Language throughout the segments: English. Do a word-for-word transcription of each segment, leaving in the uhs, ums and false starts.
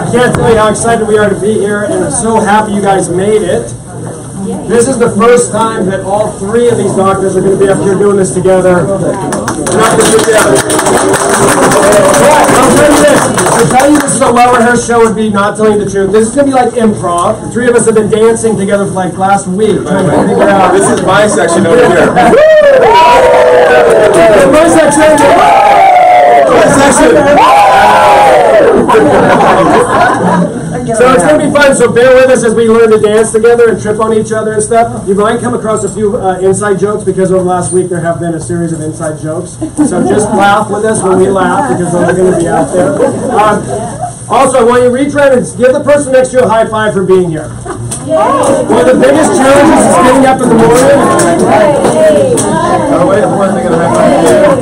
I can't tell you how excited we are to be here, and I'm so happy you guys made it. This is the first time that all three of these doctors are going to be up here doing this together. Not to sit down. But I'll tell you this. To tell you this is a well-rehearsed show would be not telling you the truth. This is going to be like improv. The three of us have been dancing together for like last week, trying to figure out. This is my section over here. My section. My section. So it's going to be fun, so bear with us as we learn to dance together and trip on each other and stuff. You might come across a few uh, inside jokes because over the last week there have been a series of inside jokes. So just laugh with us when we laugh because those are going to be out there. Um, also, I want you to reach around and give the person next to you a high five for being here. One of the biggest challenges is getting up in the morning. Oh, wait, one thing I have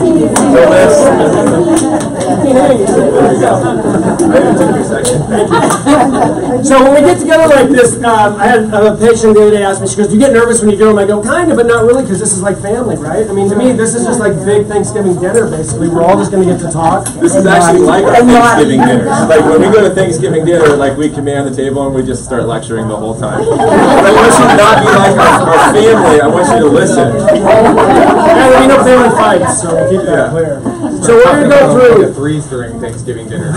So when we get together like this, um, I had a patient the other day ask me, she goes, do you get nervous when you do them? I go, kind of, but not really, because this is like family, right? I mean, to me, this is just like big Thanksgiving dinner, basically. We're all just going to get to talk. This is actually like our Thanksgiving dinner. Like when we go to Thanksgiving dinner, like we command the table and we just start lecturing the whole time. But I want you to not be like our, our family. I want you to listen. Yeah, we know family fights, so we'll keep that yeah. clear. So we're going to go through the threes during Thanksgiving dinner.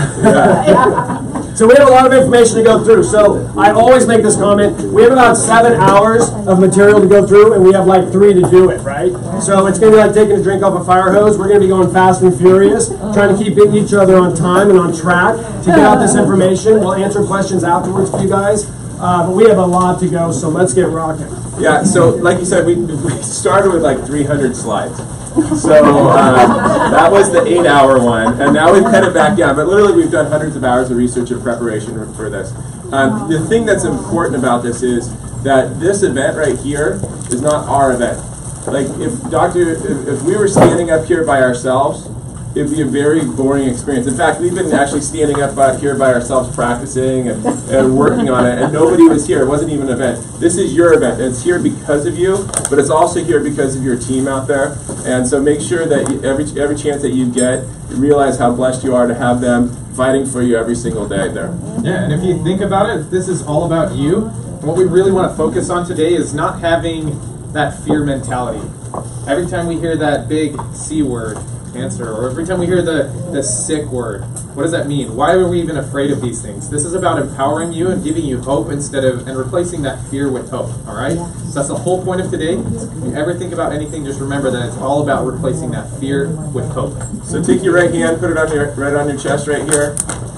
Yeah. So we have a lot of information to go through. So I always make this comment. We have about seven hours of material to go through, and we have like three to do it, right? So it's going to be like taking a drink off a fire hose. We're going to be going fast and furious, trying to keep each other on time and on track to get out this information. We'll answer questions afterwards for you guys. Uh, but we have a lot to go, so let's get rocking. Yeah, so like you said, we, we started with like three hundred slides. So uh, that was the eight-hour one, and now we've cut it back down. But literally, we've done hundreds of hours of research and preparation for this. Um, the thing that's important about this is that this event right here is not our event. Like if Doctor, if, if we were standing up here by ourselves, it'd be a very boring experience. In fact, we've been actually standing up out here by ourselves practicing and, and working on it, and nobody was here. It wasn't even an event. This is your event. It's here because of you, but it's also here because of your team out there. And so make sure that you, every every chance that you get, you realize how blessed you are to have them fighting for you every single day there. Yeah, and if you think about it, this is all about you. What we really want to focus on today is not having that fear mentality. Every time we hear that big C word, cancer, or every time we hear the, the sick word, what does that mean? Why are we even afraid of these things? This is about empowering you and giving you hope instead of, and replacing that fear with hope, all right? So that's the whole point of today. If you ever think about anything, just remember that it's all about replacing that fear with hope. So take your right hand, put it on your, right on your chest right here.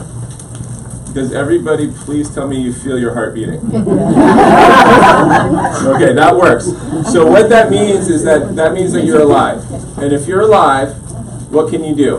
Does everybody please tell me you feel your heart beating? Okay, that works. So what that means is that that means that you're alive. And if you're alive, what can you do?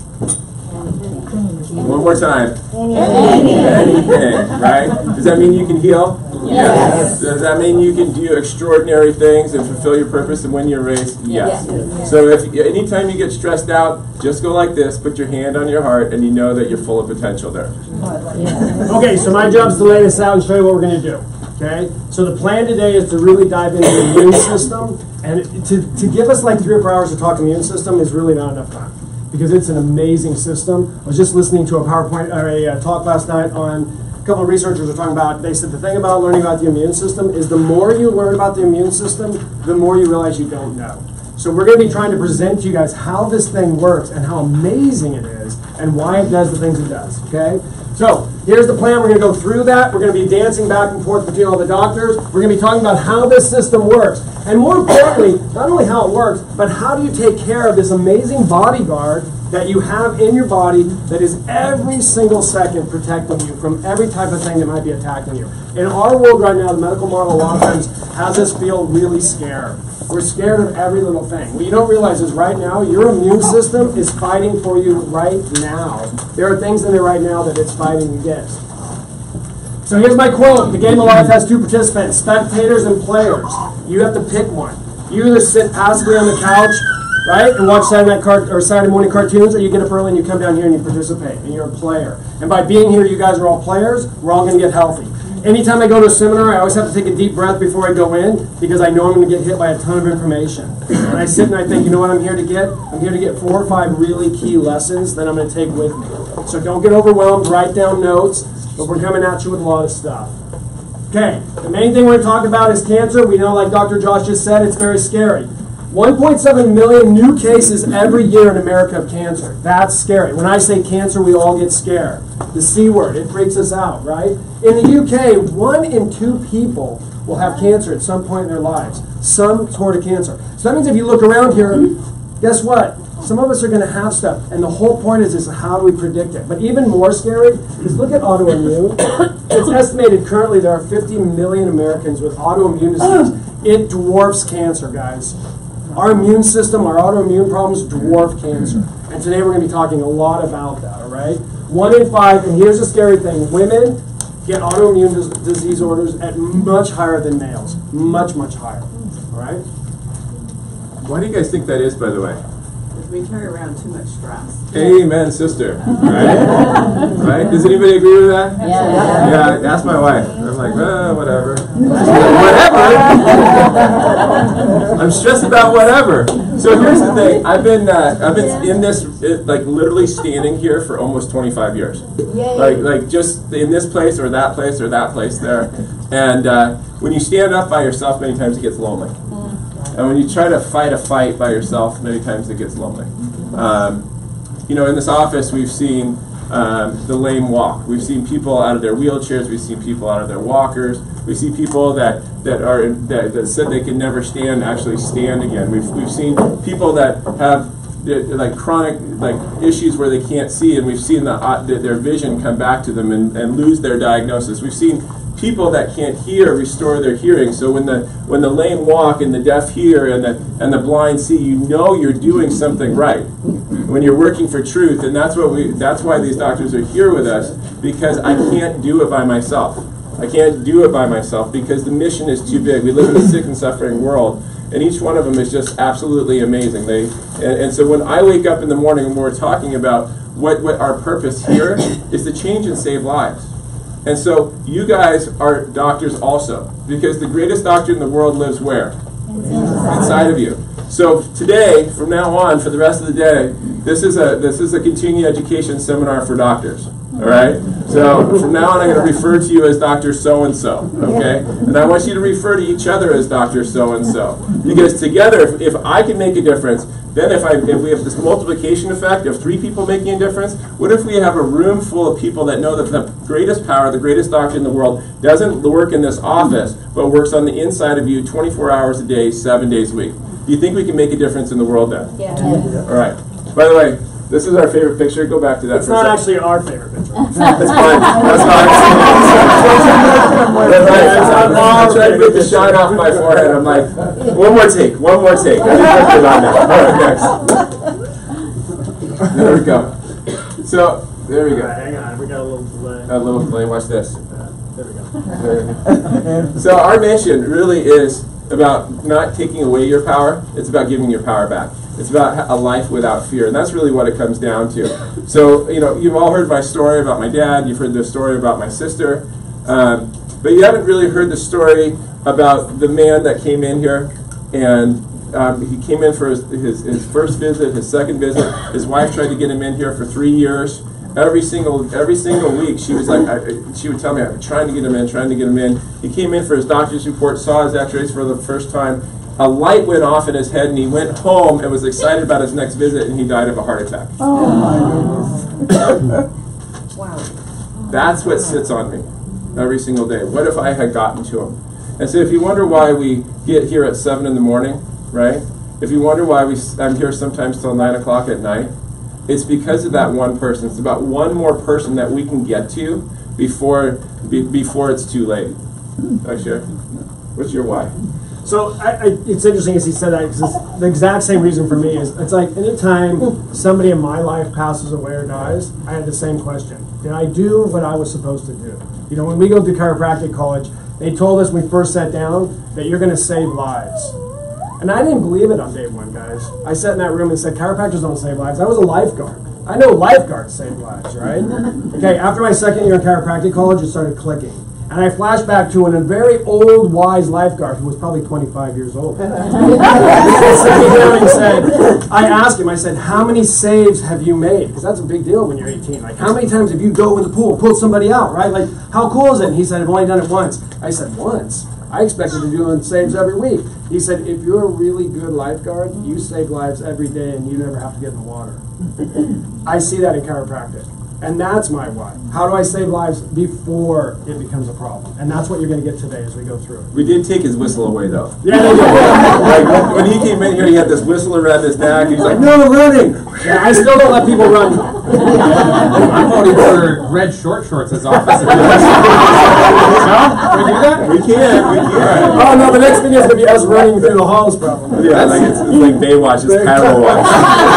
One more time. Anything. Anything, right? Does that mean you can heal? Yes. Does that mean you can do extraordinary things and fulfill your purpose and win your race? Yes. Yes. So if anytime you get stressed out, just go like this, put your hand on your heart, and you know that you're full of potential there. Okay, so my job is to lay this out and show you what we're going to do. Okay? So the plan today is to really dive into the immune system, and to, to give us like three or four hours to talk immune system is really not enough time, because it's an amazing system. I was just listening to a PowerPoint or a uh, talk last night on a couple of researchers were talking about, they said the thing about learning about the immune system is the more you learn about the immune system, the more you realize you don't know. So we're going to be trying to present to you guys how this thing works and how amazing it is and why it does the things it does, okay? So here's the plan. We're going to go through that. We're going to be dancing back and forth between all the doctors. We're going to be talking about how this system works. And more importantly, not only how it works, but how do you take care of this amazing bodyguard that you have in your body that is every single second protecting you from every type of thing that might be attacking you. In our world right now, the medical model a lot of times has us feel really scared. We're scared of every little thing. What you don't realize is right now, your immune system is fighting for you right now. There are things in there right now that it's fighting against. So here's my quote. The game of life has two participants, spectators and players. You have to pick one. You either sit passively on the couch, right, and watch Saturday night cart or Saturday morning cartoons, or you get up early and you come down here and you participate, and you're a player. And by being here, you guys are all players. We're all going to get healthy. Anytime I go to a seminar, I always have to take a deep breath before I go in, because I know I'm going to get hit by a ton of information. And I sit and I think, you know what I'm here to get? I'm here to get four or five really key lessons that I'm going to take with me. So don't get overwhelmed, write down notes, but we're coming at you with a lot of stuff. Okay, the main thing we're going to talk about is cancer. We know, like Doctor Josh just said, it's very scary. one point seven million new cases every year in America of cancer. That's scary. When I say cancer, we all get scared. The C word, it freaks us out, right? In the U K, one in two people will have cancer at some point in their lives. Some sort of cancer. So that means if you look around here, guess what? Some of us are going to have stuff. And the whole point is, is how do we predict it? But even more scary is look at autoimmune. It's estimated currently there are fifty million Americans with autoimmune disease. It dwarfs cancer, guys. Our immune system, our autoimmune problems dwarf cancer. And today we're going to be talking a lot about that, all right? One in five, and here's the scary thing, women get autoimmune dis disease orders at much higher than males. Much, much higher, all right? Why do you guys think that is, by the way? We carry around too much stress. Amen, sister. Right? Right? Does anybody agree with that? Yeah. Yeah, ask my wife. I'm like, uh, whatever. Whatever. I'm stressed about whatever. So here's the thing. I've been, uh, I've been in this, it, like literally standing here for almost twenty-five years. Yay. Like, like just in this place or that place or that place there. And uh, when you stand up by yourself, many times it gets lonely. And when you try to fight a fight by yourself, many times it gets lonely. Um, you know, in this office, we've seen um, the lame walk. We've seen people out of their wheelchairs. We've seen people out of their walkers. We see people that that are that, that said they can never stand actually stand again. We've we've seen people that have like chronic like issues where they can't see, and we've seen the, uh, the, their vision come back to them and, and lose their diagnosis. We've seen people that can't hear restore their hearing. So when the when the lame walk and the deaf hear and the and the blind see, you know you're doing something right when you're working for truth. And that's what we that's why these doctors are here with us, because I can't do it by myself. I can't do it by myself because the mission is too big. We live in a sick and suffering world, and each one of them is just absolutely amazing. They and, and so when I wake up in the morning and we're talking about what what our purpose here is to change and save lives. And so you guys are doctors also, because the greatest doctor in the world lives where? Inside of you. So today, from now on, for the rest of the day, this is a this is a continuing education seminar for doctors. All right? So from now on, I'm going to refer to you as Doctor So-and-so, okay? And I want you to refer to each other as Doctor So-and-so. Because together, if, if I can make a difference, then if, I, if we have this multiplication effect of three people making a difference, what if we have a room full of people that know that the greatest power, the greatest doctor in the world, doesn't work in this office, but works on the inside of you twenty-four hours a day, seven days a week? Do you think we can make a difference in the world then? Yeah. All right. By the way, this is our favorite picture. Go back to that It's for not a second. actually our favorite picture. That's fine. That's fine. I tried to get the shine off my forehead. I'm like, one more take, one more take. I think that's good on that. All right, next. There we go. So, there we All go. right, hang on, we got a little delay. A little play. Watch this. There we go. There we go. So our mission really is about not taking away your power. It's about giving your power back. It's about a life without fear, and that's really what it comes down to. So, you know, you've all heard my story about my dad. You've heard the story about my sister. Um, but you haven't really heard the story about the man that came in here, and um, he came in for his, his, his first visit, his second visit. His wife tried to get him in here for three years. Every single every single week, she was like, I, she would tell me, I'm trying to get him in, trying to get him in. He came in for his doctor's report, saw his x-rays for the first time. A light went off in his head, and he went home and was excited about his next visit, and he died of a heart attack. Oh my goodness. Wow. That's what sits on me every single day. What if I had gotten to him? And so if you wonder why we get here at seven in the morning, right? If you wonder why we, I'm here sometimes till nine o'clock at night, it's because of that one person. It's about one more person that we can get to before be, before it's too late. I share. What's your why? So I, I, it's interesting as he said that, because it's the exact same reason for me. Is it's like anytime somebody in my life passes away or dies, I had the same question. Did I do what I was supposed to do? You know, when we go through chiropractic college, they told us when we first sat down that you're going to save lives. And I didn't believe it on day one, guys. I sat in that room and said, chiropractors don't save lives. I was a lifeguard. I know lifeguards save lives, right? Okay, after my second year in chiropractic college, it started clicking. And I flashed back to an, a very old, wise lifeguard who was probably twenty-five years old. He sat me down and said, I asked him, I said, how many saves have you made? Because that's a big deal when you're eighteen. Like, how many times have you dove in the pool, pulled somebody out, right? Like, how cool is it? And he said, I've only done it once. I said, once? I expected to do saves every week. He said, if you're a really good lifeguard, you save lives every day and you never have to get in the water. I see that in chiropractic. And that's my why. How do I save lives before it becomes a problem? And that's what you're going to get today as we go through it. We did take his whistle away, though. Yeah, they did. Like, when, when he came in here, he had this whistle around his neck. He's like, no, running! Yeah, I still don't let people run. I'm voting for red short shorts as office. No? Can we do that? We can, we can. Oh, no, the next thing is going to be us running through the halls, probably. Yeah, like it's, it's like Baywatch, it's Carol Watch.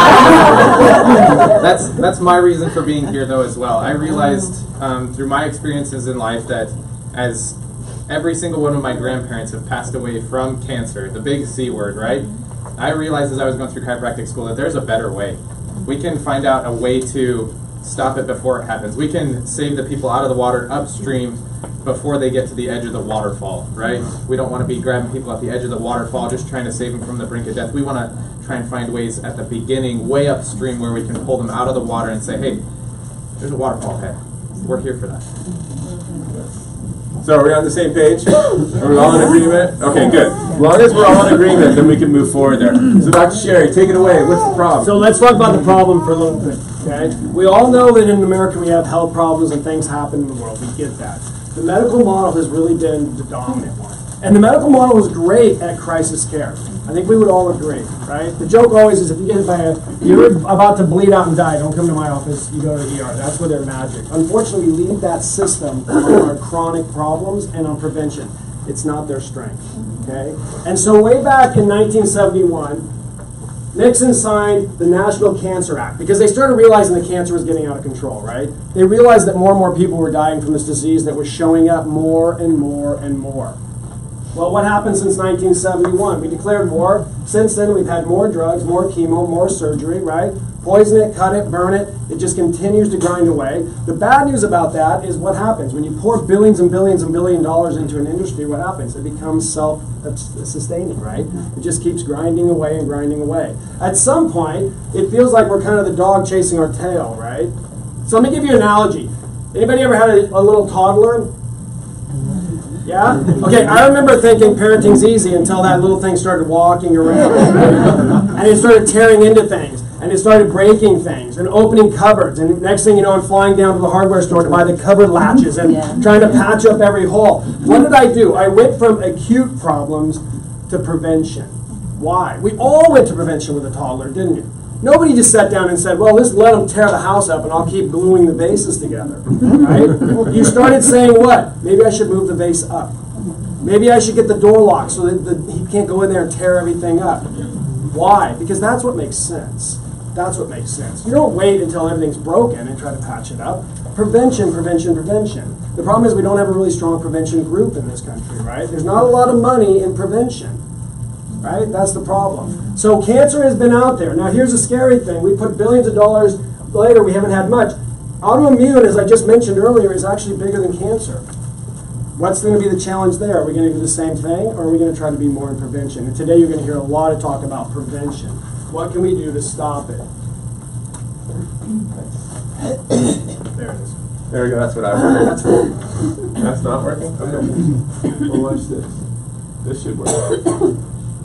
That's that's my reason for being here, though, as well. I realized um, through my experiences in life that as every single one of my grandparents have passed away from cancer, the big C word, right? I realized as I was going through chiropractic school that there's a better way. We can find out a way to stop it before it happens. We can save the people out of the water upstream before they get to the edge of the waterfall, right? We don't want to be grabbing people at the edge of the waterfall just trying to save them from the brink of death. We want to try and find ways at the beginning, way upstream, where we can pull them out of the water and say, hey, there's a waterfall ahead. We're here for that. So are we on the same page? Are we all in agreement? Okay, good. As long as we're all in agreement, then we can move forward there. So Doctor Sherry, take it away. What's the problem? So let's talk about the problem for a little bit, okay? We all know that in America we have health problems and things happen in the world. We get that. The medical model has really been the dominant one. And the medical model is great at crisis care. I think we would all agree, right? The joke always is if you get hit by a, you're about to bleed out and die, don't come to my office, you go to the E R. That's where they're magic. Unfortunately, we leave that system on our chronic problems and on prevention. It's not their strength, okay? And so way back in nineteen seventy-one, Nixon signed the National Cancer Act because they started realizing that cancer was getting out of control, right? They realized that more and more people were dying from this disease that was showing up more and more and more. Well, what happened since nineteen seventy-one? We declared war. Since then, we've had more drugs, more chemo, more surgery, right? Poison it, cut it, burn it. It just continues to grind away. The bad news about that is what happens. When you pour billions and billions and billion dollars into an industry, what happens? It becomes self-sustaining, right? It just keeps grinding away and grinding away. At some point, it feels like we're kind of the dog chasing our tail, right? So let me give you an analogy. Anybody ever had a, a little toddler? Yeah? Okay, I remember thinking parenting's easy until that little thing started walking around. And it started tearing into things. And it started breaking things and opening cupboards. And next thing you know, I'm flying down to the hardware store to buy the cupboard latches and yeah. trying to patch up every hole. What did I do? I went from acute problems to prevention. Why? We all went to prevention with a toddler, didn't you? Nobody just sat down and said, well, let's let them tear the house up and I'll keep gluing the vases together, right? You started saying what? Maybe I should move the vase up. Maybe I should get the door locked so that the, he can't go in there and tear everything up. Why? Because that's what makes sense. That's what makes sense. You don't wait until everything's broken and try to patch it up. Prevention, prevention, prevention. The problem is we don't have a really strong prevention group in this country, right? There's not a lot of money in prevention. Right? That's the problem. So cancer has been out there. Now here's a scary thing. We put billions of dollars later, we haven't had much. Autoimmune, as I just mentioned earlier, is actually bigger than cancer. What's going to be the challenge there? Are we going to do the same thing, or are we going to try to be more in prevention? And today you're going to hear a lot of talk about prevention. What can we do to stop it? There it is. There we go, that's what I want. That's, that's not working? Okay. Well, watch this. This should work.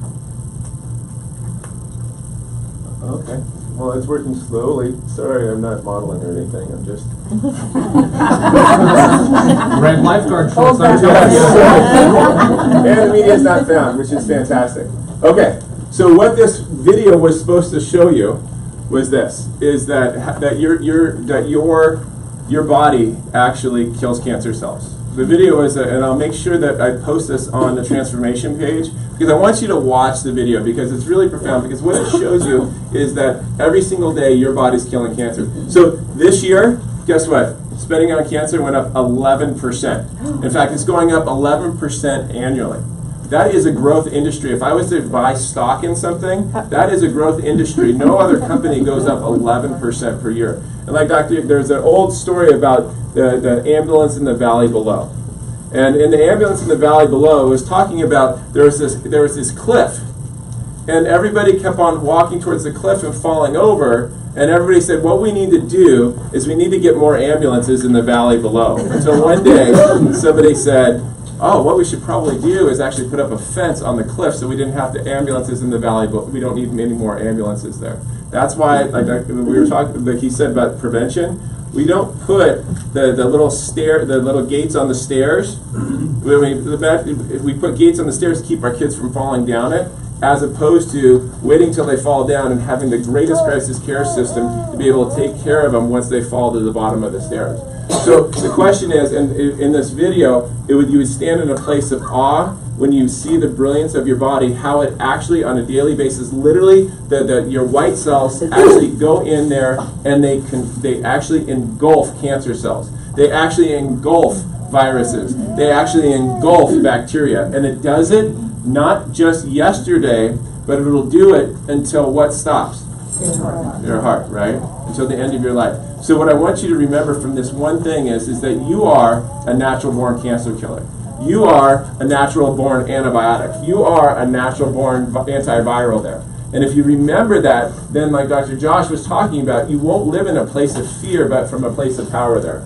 Okay. Well, it's working slowly. Sorry, I'm not modeling or anything. I'm just... Red lifeguard shorts. Oh, yes. And the media is not found, which is fantastic. Okay, so what this video was supposed to show you was this: is that that your your that your your body actually kills cancer cells. The video is, a, and I'll make sure that I post this on the transformation page, because I want you to watch the video, because it's really profound, because what it shows you is that every single day your body's killing cancer. So this year, guess what? Spending on cancer went up eleven percent. In fact, it's going up eleven percent annually. That is a growth industry. If I was to buy stock in something, that is a growth industry. No other company goes up eleven percent per year. And like Doctor, there's an old story about the, the ambulance in the valley below. And in the ambulance in the valley below, it was talking about there was this there was this cliff, and everybody kept on walking towards the cliff and falling over. And everybody said, what we need to do is we need to get more ambulances in the valley below. Until one day, somebody said, oh, what we should probably do is actually put up a fence on the cliff so we didn't have the ambulances in the valley, but we don't need any more ambulances there. That's why, like, like we were talking, like he said about prevention, we don't put the, the little stair, the little gates on the stairs. When we, if we put gates on the stairs to keep our kids from falling down it, as opposed to waiting till they fall down and having the greatest crisis care system to be able to take care of them once they fall to the bottom of the stairs. So the question is, in, in this video, it would, you would stand in a place of awe when you see the brilliance of your body, how it actually on a daily basis, literally, the, the, your white cells actually go in there and they, can, they actually engulf cancer cells. They actually engulf viruses. They actually engulf bacteria. And it does it not just yesterday, but it will do it until what stops? Your heart, right? Until the end of your life. So what I want you to remember from this one thing is, is that you are a natural-born cancer killer. You are a natural-born antibiotic. You are a natural-born antiviral there. And if you remember that, then like Doctor Josh was talking about, you won't live in a place of fear, but from a place of power there.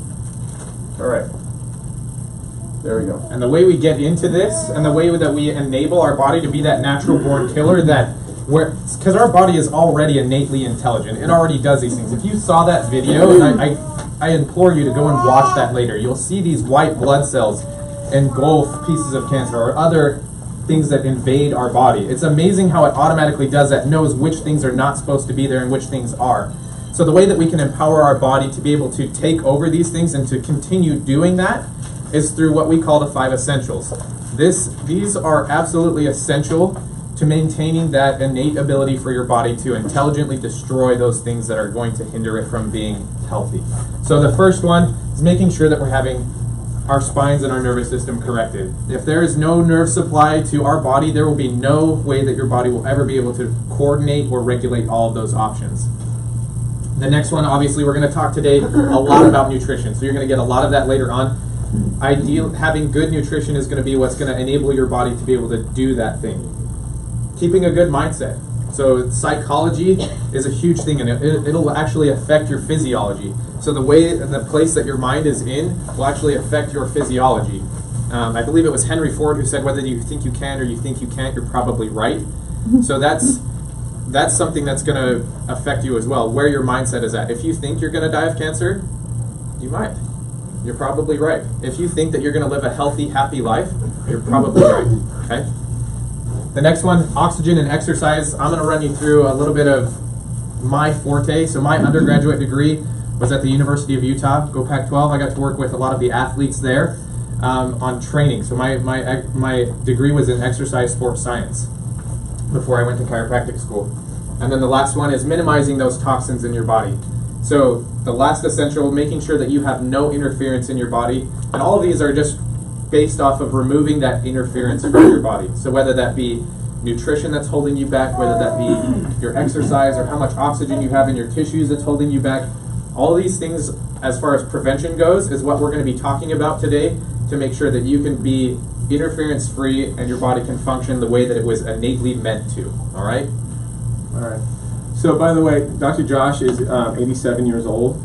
All right. There we go. And the way we get into this, and the way that we enable our body to be that natural-born killer, that we're, because our body is already innately intelligent. It already does these things. If you saw that video, and I, I, I implore you to go and watch that later, you'll see these white blood cells engulf pieces of cancer or other things that invade our body. It's amazing how it automatically does that, knows which things are not supposed to be there and which things are. So the way that we can empower our body to be able to take over these things and to continue doing that is through what we call the five essentials. This, these are absolutely essential to maintaining that innate ability for your body to intelligently destroy those things that are going to hinder it from being healthy. So the first one is making sure that we're having our spines and our nervous system corrected. If there is no nerve supply to our body, there will be no way that your body will ever be able to coordinate or regulate all of those options. The next one, obviously, we're going to talk today a lot about nutrition, so you're going to get a lot of that later on. Ideal, having good nutrition is going to be what's going to enable your body to be able to do that thing. Keeping a good mindset. So psychology is a huge thing, and it, it'll actually affect your physiology. So the way and the place that your mind is in will actually affect your physiology. Um, I believe it was Henry Ford who said, whether you think you can or you think you can't, you're probably right. So that's that's something that's going to affect you as well, where your mindset is at. If you think you're going to die of cancer, you might. You're probably right. If you think that you're going to live a healthy, happy life, you're probably right. Okay? The next one, oxygen and exercise. I'm going to run you through a little bit of my forte. So my undergraduate degree was at the University of Utah, Go Pac twelve. I got to work with a lot of the athletes there um, on training. So my, my, my degree was in exercise sports science before I went to chiropractic school. And then the last one is minimizing those toxins in your body. So the last essential, making sure that you have no interference in your body. And all of these are just based off of removing that interference from your body. So whether that be nutrition that's holding you back, whether that be your exercise or how much oxygen you have in your tissues that's holding you back, all these things as far as prevention goes is what we're going to be talking about today to make sure that you can be interference free and your body can function the way that it was innately meant to. All right? All right. So, by the way, Doctor Josh is um, eighty-seven years old.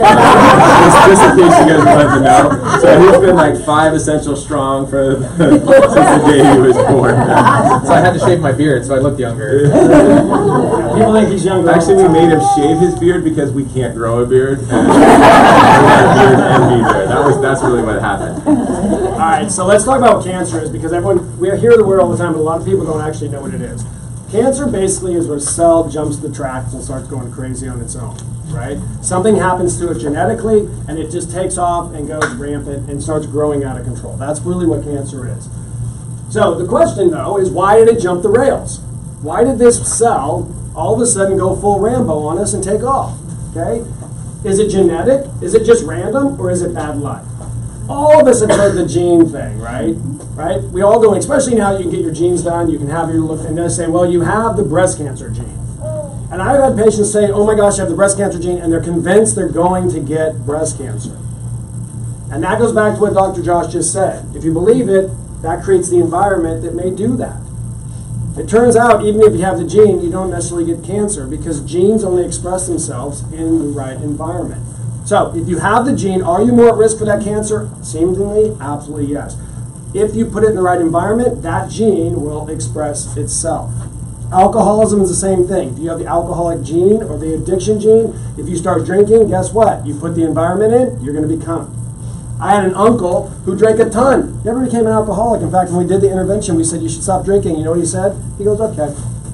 Uh, just, just in case you guys wanted to know. So he's been like five essential strong for the, since the day he was born. So I had to shave my beard so I looked younger. People think he's younger. Actually, we made him shave his beard because we can't grow a beard. And we had a beard and me there. That was, that's really what happened. All right, so let's talk about what cancer is, because everyone, we hear the word all the time, but a lot of people don't actually know what it is. Cancer basically is when a cell jumps the tracks and starts going crazy on its own, right? Something happens to it genetically, and it just takes off and goes rampant and starts growing out of control. That's really what cancer is. So the question, though, is why did it jump the rails? Why did this cell all of a sudden go full Rambo on us and take off, okay? Is it genetic? Is it just random? Or is it bad luck? All of us have heard the gene thing, right? Right? We all do, especially now you can get your genes done, you can have your look, and they say, well, you have the breast cancer gene. And I've had patients say, oh my gosh, I have the breast cancer gene, and they're convinced they're going to get breast cancer. And that goes back to what Doctor Josh just said. If you believe it, that creates the environment that may do that. It turns out, even if you have the gene, you don't necessarily get cancer because genes only express themselves in the right environment. So, if you have the gene, are you more at risk for that cancer? Seemingly, absolutely yes. If you put it in the right environment, that gene will express itself. Alcoholism is the same thing. If you have the alcoholic gene or the addiction gene, if you start drinking, guess what? You put the environment in, you're going to become. I had an uncle who drank a ton, never became an alcoholic. In fact, when we did the intervention, we said, you should stop drinking. You know what he said? He goes, okay.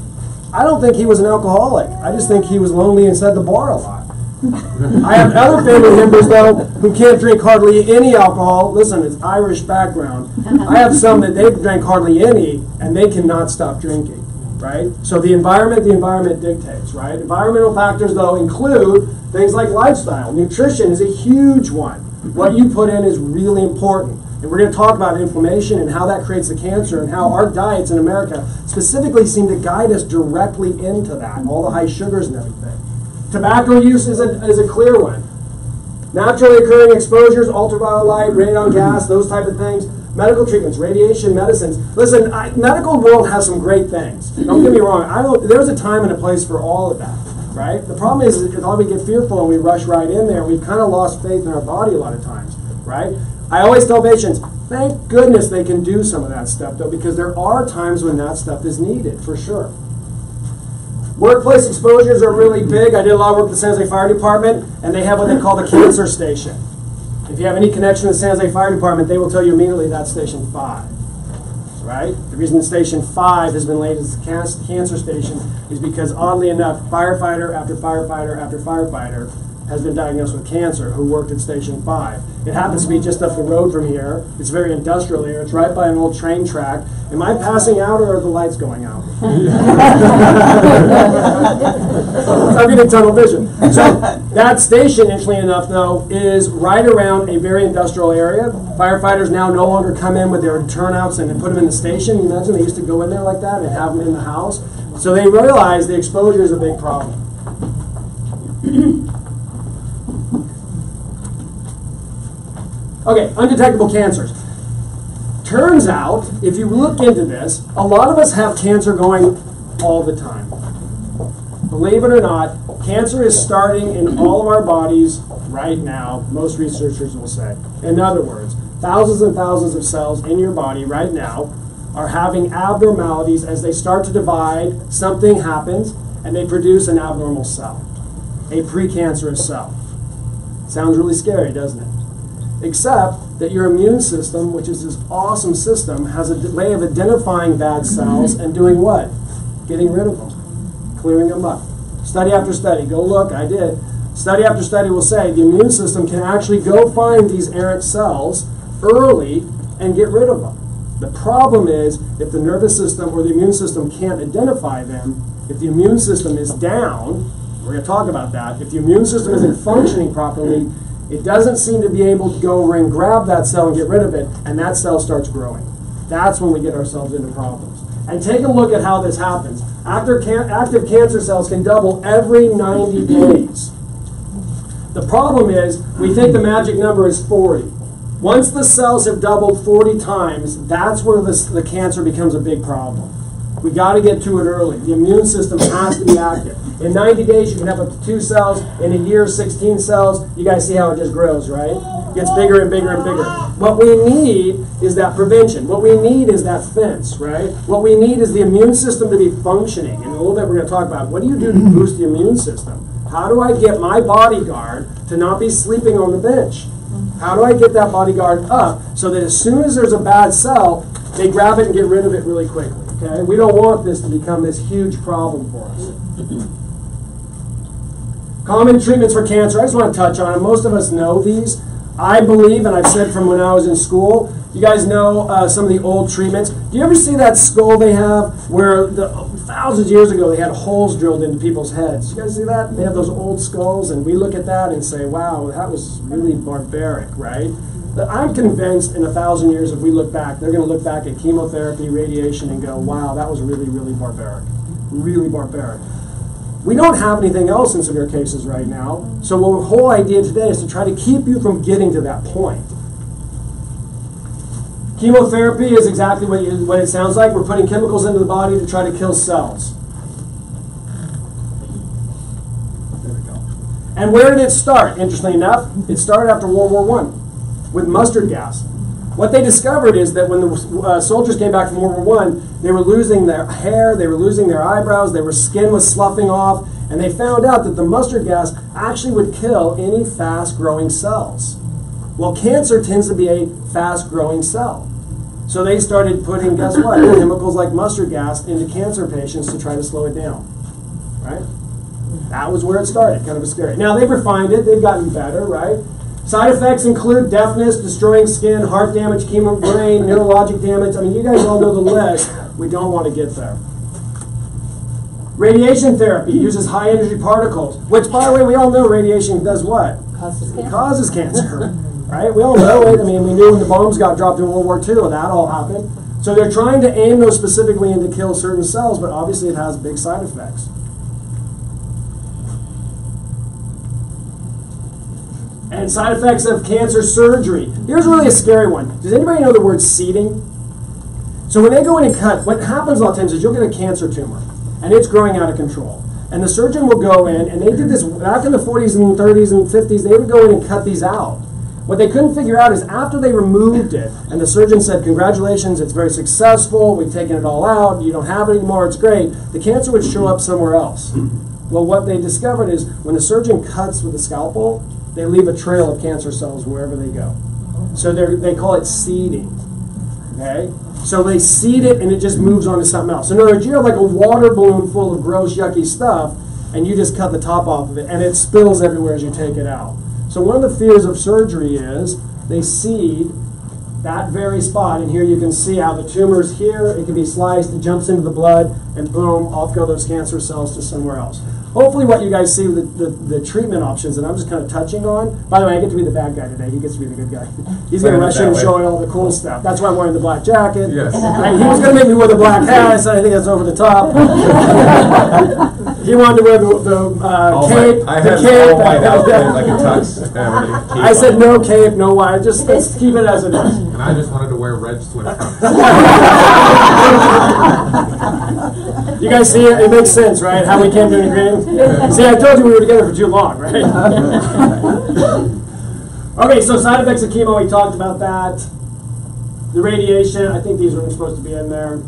I don't think he was an alcoholic. I just think he was lonely and sat at the bar a lot. I have other family members, though, who can't drink hardly any alcohol. Listen, it's Irish background. I have some that they've drank hardly any, and they cannot stop drinking, right? So the environment, the environment dictates, right? Environmental factors, though, include things like lifestyle. Nutrition is a huge one. What you put in is really important. And we're going to talk about inflammation and how that creates the cancer and how our diets in America specifically seem to guide us directly into that, all the high sugars and everything. Tobacco use is a, is a clear one. Naturally occurring exposures, ultraviolet light, radon gas, those type of things. Medical treatments, radiation, medicines. Listen, I, medical world has some great things. Don't get me wrong. I don't, there's a time and a place for all of that, right? The problem is, is all we get fearful and we rush right in there. We've kind of lost faith in our body a lot of times, right? I always tell patients, thank goodness they can do some of that stuff, though, because there are times when that stuff is needed, for sure. Workplace exposures are really big. I did a lot of work with the San Jose Fire Department, and they have what they call the cancer station. If you have any connection to the San Jose Fire Department, they will tell you immediately that's Station five. Right? The reason Station five has been labeled as the cancer station is because, oddly enough, firefighter after firefighter after firefighter has been diagnosed with cancer who worked at Station five. It happens to be just up the road from here. It's a very industrial area. It's right by an old train track. Am I passing out or are the lights going out? I'm getting tunnel vision. So that station, interestingly enough, though, is right around a very industrial area. Firefighters now no longer come in with their turnouts and put them in the station. You imagine they used to go in there like that and have them in the house. So they realize the exposure is a big problem. Okay, undetectable cancers. Turns out, if you look into this, a lot of us have cancer going all the time. Believe it or not, cancer is starting in all of our bodies right now, most researchers will say. In other words, thousands and thousands of cells in your body right now are having abnormalities. As they start to divide, something happens, and they produce an abnormal cell, a precancerous cell. Sounds really scary, doesn't it? Except that your immune system, which is this awesome system, has a way of identifying bad cells and doing what? Getting rid of them, clearing them up. Study after study, go look, I did. Study after study will say the immune system can actually go find these errant cells early and get rid of them. The problem is, if the nervous system or the immune system can't identify them, if the immune system is down, we're going to talk about that, if the immune system isn't functioning properly, it doesn't seem to be able to go over and grab that cell and get rid of it, and that cell starts growing. That's when we get ourselves into problems. And take a look at how this happens. Active, can active cancer cells can double every ninety days. The problem is, we think the magic number is forty. Once the cells have doubled forty times, that's where this, the cancer becomes a big problem. We got to get to it early. The immune system has to be active. In ninety days, you can have up to two cells. In a year, sixteen cells. You guys see how it just grows, right? It gets bigger and bigger and bigger. What we need is that prevention. What we need is that fence, right? What we need is the immune system to be functioning. And in a little bit, we're going to talk about what do you do to boost the immune system? How do I get my bodyguard to not be sleeping on the bench? How do I get that bodyguard up so that as soon as there's a bad cell, they grab it and get rid of it really quickly? Okay? We don't want this to become this huge problem for us. Common treatments for cancer, I just want to touch on them. Most of us know these. I believe, and I've said from when I was in school, you guys know uh, some of the old treatments. Do you ever see that skull they have where the, thousands of years ago they had holes drilled into people's heads? You guys see that? They have those old skulls, and we look at that and say, wow, that was really barbaric, right? But I'm convinced in a thousand years, if we look back, they're going to look back at chemotherapy, radiation, and go, wow, that was really, really barbaric. Really barbaric. We don't have anything else in severe cases right now, so the whole idea today is to try to keep you from getting to that point. Chemotherapy is exactly what, you, what it sounds like. We're putting chemicals into the body to try to kill cells. There we go. And where did it start? Interestingly enough, it started after World War One with mustard gas. What they discovered is that when the uh, soldiers came back from World War One, they were losing their hair, they were losing their eyebrows, their skin was sloughing off, and they found out that the mustard gas actually would kill any fast-growing cells. Well, cancer tends to be a fast-growing cell. So they started putting, guess what, chemicals like mustard gas into cancer patients to try to slow it down, right? That was where it started, kind of scary. Now, they've refined it, they've gotten better, right? Side effects include deafness, destroying skin, heart damage, chemo brain, neurologic damage. I mean, you guys all know the list. We don't want to get there. Radiation therapy uses high-energy particles, which, by the way, we all know radiation does what? Causes It cancer. causes cancer, right? We all know it. I mean, we knew when the bombs got dropped in World War Two, that all happened. So they're trying to aim those specifically in to kill certain cells, but obviously it has big side effects. And side effects of cancer surgery. Here's really a scary one. Does anybody know the word seeding? So when they go in and cut, what happens a lot of times is you'll get a cancer tumor, and it's growing out of control. And the surgeon will go in, and they did this back in the forties and thirties and fifties, they would go in and cut these out. What they couldn't figure out is after they removed it, and the surgeon said, congratulations, it's very successful, we've taken it all out, you don't have it anymore, it's great, the cancer would show up somewhere else. Well, what they discovered is when the surgeon cuts with a scalpel, they leave a trail of cancer cells wherever they go. So they they call it seeding. Okay? So they seed it and it just moves on to something else. So in other words, you have like a water balloon full of gross, yucky stuff, and you just cut the top off of it, and it spills everywhere as you take it out. So one of the fears of surgery is they seed that very spot, and here you can see how the tumor's here, it can be sliced, it jumps into the blood, and boom, off go those cancer cells to somewhere else. Hopefully what you guys see with the, the, the treatment options that I'm just kind of touching on, by the way, I get to be the bad guy today, he gets to be the good guy. He's going to rush in and show all the cool stuff. That's why I'm wearing the black jacket. Yes. And he was going to make me wear the black hat, I said I think that's over the top. He wanted to wear the, the uh, All cape. white. I the had cape. all white outfit, like a tux. and a cape I said on. no cape, no white, just let's keep it as it is. And I just wanted to wear red swim trunks. You guys see it? It makes sense, right? How we came to an agreement? See, I told you we were together for too long, right? Okay, so side effects of chemo, we talked about that. The radiation, I think these are supposed to be in there.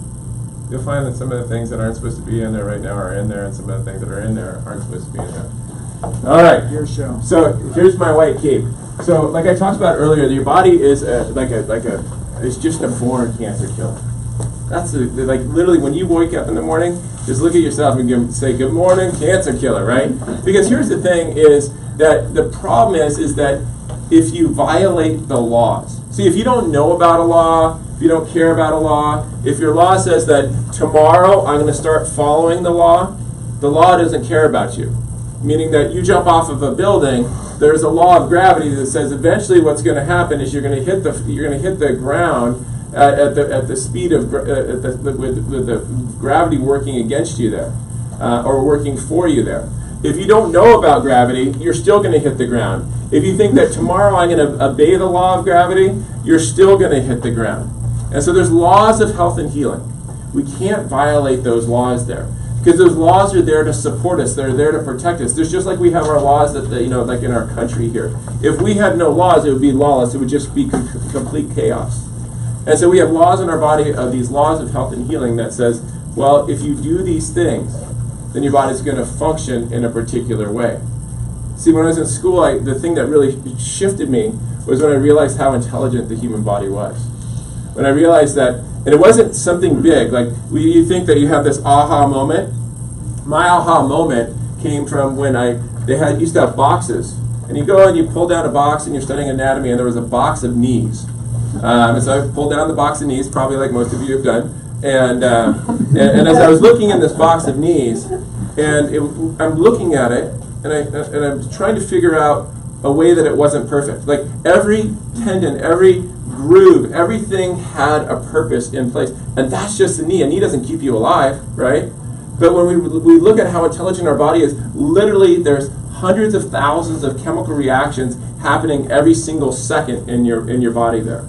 You'll find that some of the things that aren't supposed to be in there right now are in there, and some of the things that are in there aren't supposed to be in there. All right. Your show. So here's my white cape. So like I talked about earlier, your body is a, like a like a it's just a born cancer killer. That's a, like literally when you wake up in the morning, just look at yourself and give, say good morning, cancer killer, right? Because here's the thing: is that the problem is is that if you violate the laws. See, if you don't know about a law, if you don't care about a law, if your law says that tomorrow I'm going to start following the law, the law doesn't care about you. Meaning that you jump off of a building, there's a law of gravity that says eventually what's going to happen is you're going to hit the you're going to hit the ground at, at the at the speed of gra- uh, at the, with, with the gravity working against you there, uh, or working for you there. If you don't know about gravity, you're still going to hit the ground. If you think that tomorrow I'm going to obey the law of gravity, you're still going to hit the ground. And so there's laws of health and healing. We can't violate those laws there. Because those laws are there to support us. They're there to protect us. There's just like we have our laws that, the, you know, like in our country here. If we had no laws, it would be lawless. It would just be com- complete chaos. And so we have laws in our body, uh, these laws of health and healing that says, well, if you do these things, then your body's going to function in a particular way. See, when I was in school, I, the thing that really shifted me was when I realized how intelligent the human body was. When I realized that, and it wasn't something big, like we, you think that you have this aha moment. My aha moment came from when I they had used to have boxes, and you go and you pull down a box and you're studying anatomy, and there was a box of knees. Um, and so I pulled down the box of knees, probably like most of you have done, and uh, and, and as I was looking in this box of knees, and it, I'm looking at it, and I and I'm trying to figure out a way that it wasn't perfect. Like every tendon, every groove, everything had a purpose in place. And that's just the knee. A knee doesn't keep you alive, right? But when we, we look at how intelligent our body is, literally there's hundreds of thousands of chemical reactions happening every single second in your in your body there.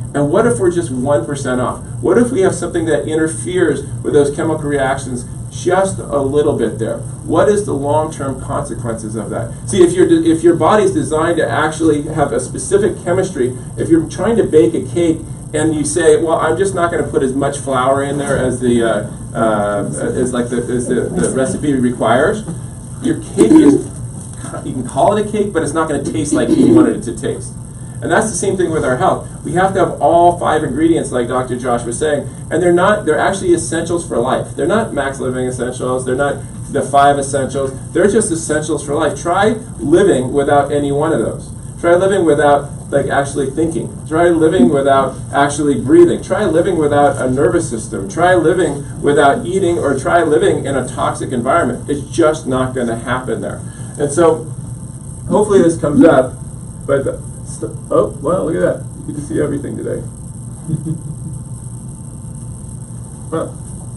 And what if we're just one percent off? What if we have something that interferes with those chemical reactions just a little bit there? What is the long-term consequences of that? See, if, you're, if your body's designed to actually have a specific chemistry, if you're trying to bake a cake and you say, well, I'm just not going to put as much flour in there as the, uh, uh, as like the, as the, the recipe requires, your cake is, you can call it a cake, but it's not going to taste like you wanted it to taste. And that's the same thing with our health. We have to have all five ingredients, like Doctor Josh was saying, and they're not, they're actually essentials for life. They're not max living essentials, they're not the five essentials, they're just essentials for life. Try living without any one of those. Try living without like actually thinking. Try living without actually breathing. Try living without a nervous system. Try living without eating, or try living in a toxic environment. It's just not going to happen there. And so, hopefully this comes up, but the, oh, well, look at that. You can see everything today. Well,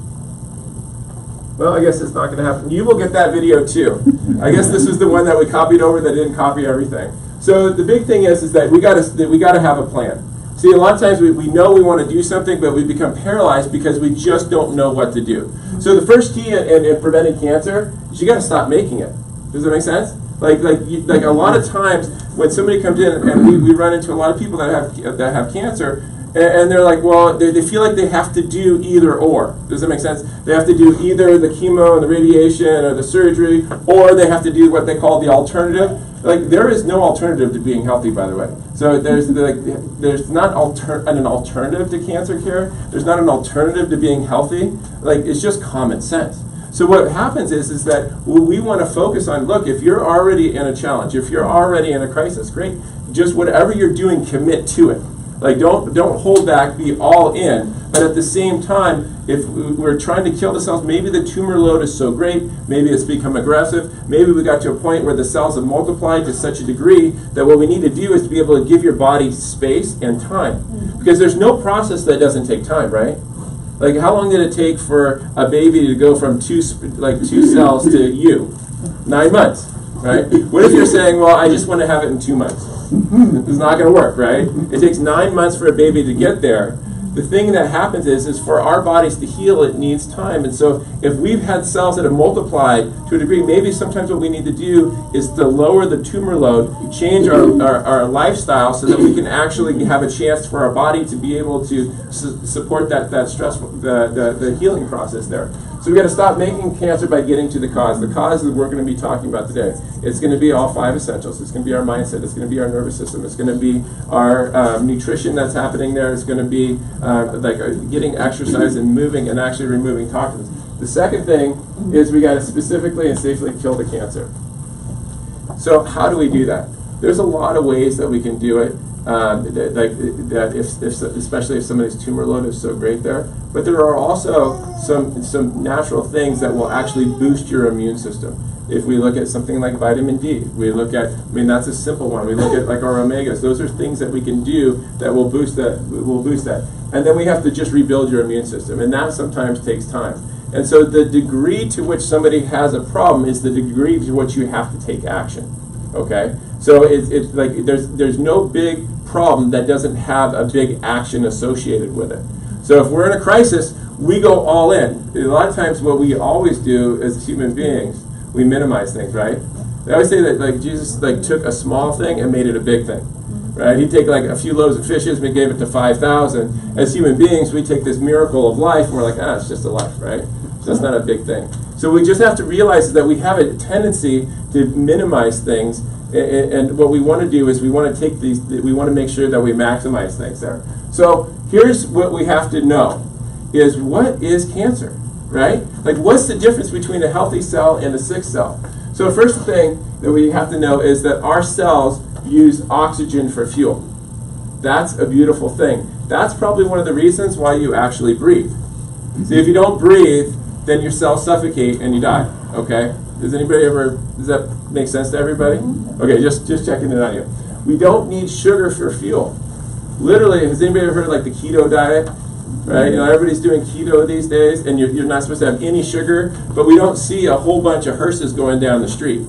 well, I guess it's not going to happen. You will get that video too. I guess this is the one that we copied over that didn't copy everything. So the big thing is, is that we got to that we got to have a plan. See, a lot of times we, we know we want to do something, but we become paralyzed because we just don't know what to do. So the first key in, in, in preventing cancer is you got to stop making it. Does that make sense? Like, like, you, like a lot of times when somebody comes in, and we, we run into a lot of people that have that have cancer, and, and they're like, well, they, they feel like they have to do either or. Does that make sense? They have to do either the chemo and the radiation or the surgery, or they have to do what they call the alternative. Like, there is no alternative to being healthy, by the way. So there's like there's not alter an alternative to cancer care. There's not an alternative to being healthy. Like, it's just common sense. So what happens is, is that we want to focus on, look, if you're already in a challenge, if you're already in a crisis, great. Just whatever you're doing, commit to it. Like, don't don't hold back, be all in. But at the same time, if we're trying to kill the cells, maybe the tumor load is so great, maybe it's become aggressive, maybe we got to a point where the cells have multiplied to such a degree that what we need to do is to be able to give your body space and time. Because there's no process that doesn't take time, right? Like, how long did it take for a baby to go from two like two cells to you? Nine months, right? What if you're saying, well, I just want to have it in two months? It's not going to work, right? It takes nine months for a baby to get there. The thing that happens is, is for our bodies to heal, it needs time. And so if we've had cells that have multiplied to a degree, maybe sometimes what we need to do is to lower the tumor load, change our, our, our lifestyle so that we can actually have a chance for our body to be able to su support that, that stress, the, the, the healing process there. So we've got to stop making cancer by getting to the cause. The cause that we're going to be talking about today. It's going to be all five essentials. It's going to be our mindset. It's going to be our nervous system. It's going to be our um, nutrition that's happening there. It's going to be uh, like uh, getting exercise and moving and actually removing toxins. The second thing is we got to specifically and safely kill the cancer. So how do we do that? There's a lot of ways that we can do it. Um, that, like, that if, if, especially if somebody's tumor load is so great there. But there are also some, some natural things that will actually boost your immune system. If we look at something like vitamin D, we look at, I mean, that's a simple one. We look at like our omegas. Those are things that we can do that will boost that. Will boost that. And then we have to just rebuild your immune system, and that sometimes takes time. And so the degree to which somebody has a problem is the degree to which you have to take action. Okay, so it's, it's like there's there's no big problem that doesn't have a big action associated with it. So if we're in a crisis, we go all in. A lot of times, what we always do as human beings, we minimize things, right? They always say that like Jesus like took a small thing and made it a big thing, right? He'd take like a few loaves of fishes and we gave it to five thousand. As human beings, we take this miracle of life and we're like, ah, it's just a life, right? So that's not a big thing. So we just have to realize that we have a tendency to minimize things, and, and what we want to do is we want to take these, we want to make sure that we maximize things there. So here's what we have to know, is what is cancer, right? Like, what's the difference between a healthy cell and a sick cell? So the first thing that we have to know is that our cells use oxygen for fuel. That's a beautiful thing. That's probably one of the reasons why you actually breathe. See, if you don't breathe, then your cells suffocate and you die, okay? Does anybody ever, does that make sense to everybody? Okay, just, just checking it on you. We don't need sugar for fuel. Literally, has anybody ever heard of like the keto diet? Right, you know, everybody's doing keto these days and you're, you're not supposed to have any sugar, but we don't see a whole bunch of hearses going down the street.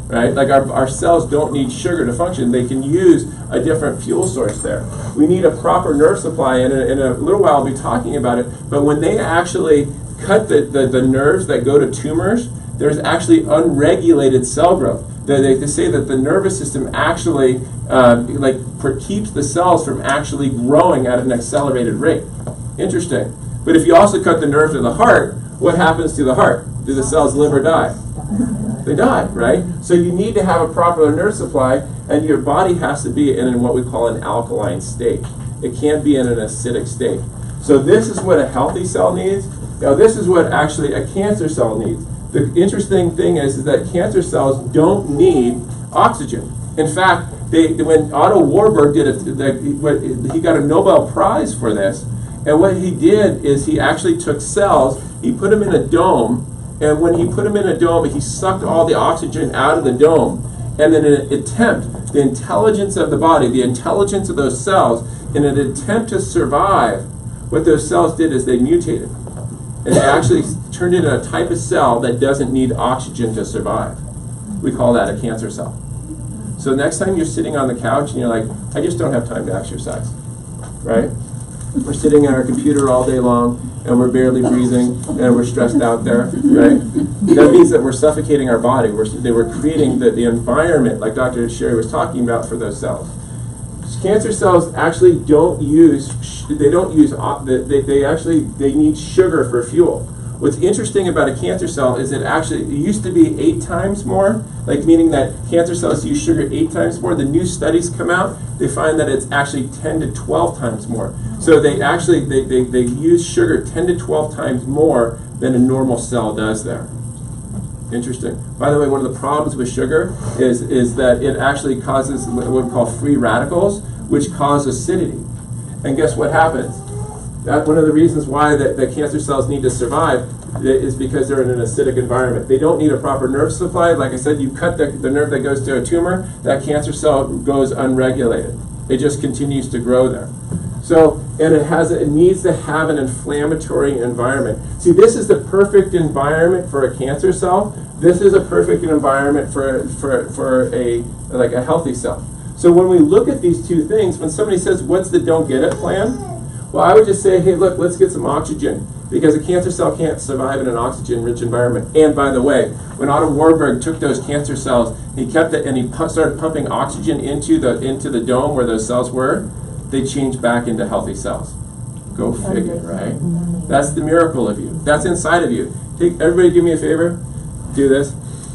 right? Like our, our cells don't need sugar to function. They can use a different fuel source there. We need a proper nerve supply, and in, in a little while I'll be talking about it, but when they actually cut the, the, the nerves that go to tumors, there's actually unregulated cell growth. They, they, they say that the nervous system actually uh, like per, keeps the cells from actually growing at an accelerated rate. Interesting. But if you also cut the nerve to the heart, what happens to the heart? Do the cells live or die? They die, right? So you need to have a proper nerve supply, and your body has to be in what we call an alkaline state. It can't be in an acidic state. So this is what a healthy cell needs. Now this is what actually a cancer cell needs. The interesting thing is, is that cancer cells don't need oxygen. In fact, they, when Otto Warburg did it, the, he got a Nobel Prize for this. And what he did is he actually took cells, he put them in a dome, and when he put them in a dome, he sucked all the oxygen out of the dome. And in an attempt, the intelligence of the body, the intelligence of those cells, in an attempt to survive, what those cells did is they mutated. And they actually turned into a type of cell that doesn't need oxygen to survive. We call that a cancer cell. So next time you're sitting on the couch and you're like, I just don't have time to exercise, right? We're sitting on our computer all day long and we're barely breathing and we're stressed out there, right? That means that we're suffocating our body. We're, they were creating the, the environment, like Doctor Sherry was talking about, for those cells. Cancer cells actually don't use, they don't use, they, they actually, they need sugar for fuel. What's interesting about a cancer cell is it actually, it used to be eight times more, like meaning that cancer cells use sugar eight times more. The new studies come out, they find that it's actually ten to twelve times more. So they actually, they, they, they use sugar ten to twelve times more than a normal cell does there. Interesting. By the way, one of the problems with sugar is, is that it actually causes what we call free radicals, which cause acidity. And guess what happens? That one of the reasons why the, the cancer cells need to survive is because they're in an acidic environment. They don't need a proper nerve supply. Like I said, you cut the, the nerve that goes to a tumor, that cancer cell goes unregulated. It just continues to grow there. So, and it has it needs to have an inflammatory environment. See, this is the perfect environment for a cancer cell. This is a perfect environment for for for a like a healthy cell. So when we look at these two things, when somebody says, "What's the don't get it plan?" Well, I would just say, "Hey, look, let's get some oxygen," because a cancer cell can't survive in an oxygen-rich environment. And by the way, when Otto Warburg took those cancer cells, he kept it and he pu- started pumping oxygen into the into the dome where those cells were. They change back into healthy cells. Go figure, right? That's the miracle of you. That's inside of you. Take, everybody do me a favor. Do this.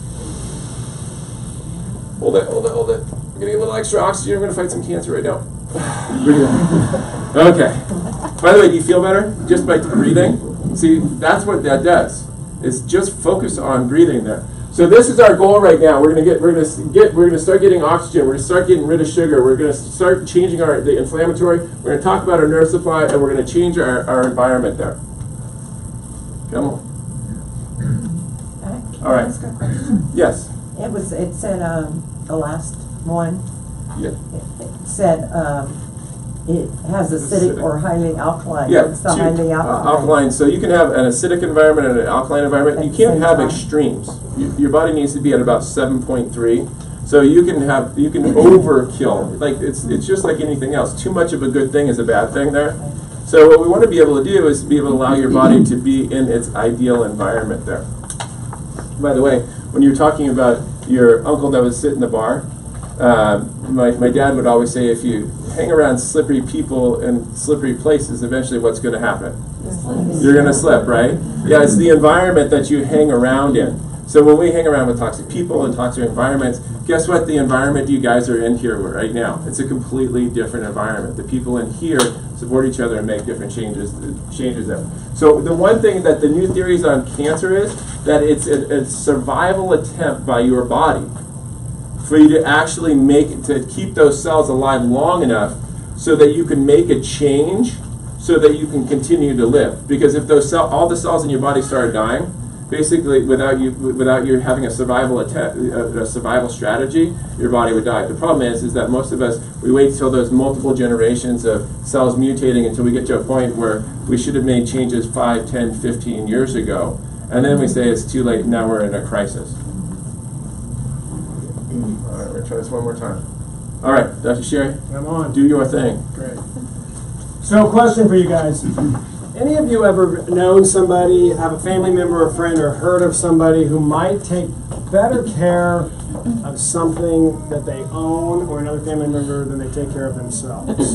Hold it, hold it, hold it. I'm getting a little extra oxygen. We're going to fight some cancer right now. Breathe in. Okay. By the way, do you feel better just by breathing? See, that's what that does. Is just focus on breathing there. So this is our goal right now. We're gonna get, we're gonna get, we're gonna start getting oxygen. We're gonna start getting rid of sugar. We're gonna start changing our the inflammatory. We're gonna talk about our nerve supply, and we're gonna change our, our environment there. Come on. Can All I right. ask a question? Yes. It was. It said um, the last one. Yeah. It, it said um, it has acidic, Acidic. or highly alkaline. Yeah. What's the two- highly uh, alkaline? alkaline. So you can have an acidic environment and an alkaline environment. You At can't the have same time. extremes. You, your body needs to be at about seven point three. So you can have you can overkill. Like it's it's just like anything else. Too much of a good thing is a bad thing there. So what we want to be able to do is be able to allow your body to be in its ideal environment there. By the way, when you're talking about your uncle that was sitting in the bar, uh, my, my dad would always say, if you hang around slippery people and slippery places, eventually what's going to happen? You're going to slip, right? Yeah, it's the environment that you hang around in. So when we hang around with toxic people and toxic environments, guess what the environment you guys are in here right now? It's a completely different environment. The people in here support each other and make different changes changes them. So the one thing that the new theories on cancer is that it's a, a survival attempt by your body for you to actually make it, to keep those cells alive long enough so that you can make a change so that you can continue to live. Because if those cell, all the cells in your body started dying, basically, without you without you having a survival attempt, a survival strategy, your body would die. The problem is, is that most of us, we wait till those multiple generations of cells mutating until we get to a point where we should have made changes five, ten, fifteen years ago, and then we say it's too late. Now we're in a crisis. All right, we're gonna try this one more time. All right, Doctor Sherry, Come on. do your thing. Great. So, question for you guys. Any of you ever known somebody, have a family member or friend, or heard of somebody who might take better care of something that they own or another family member than they take care of themselves?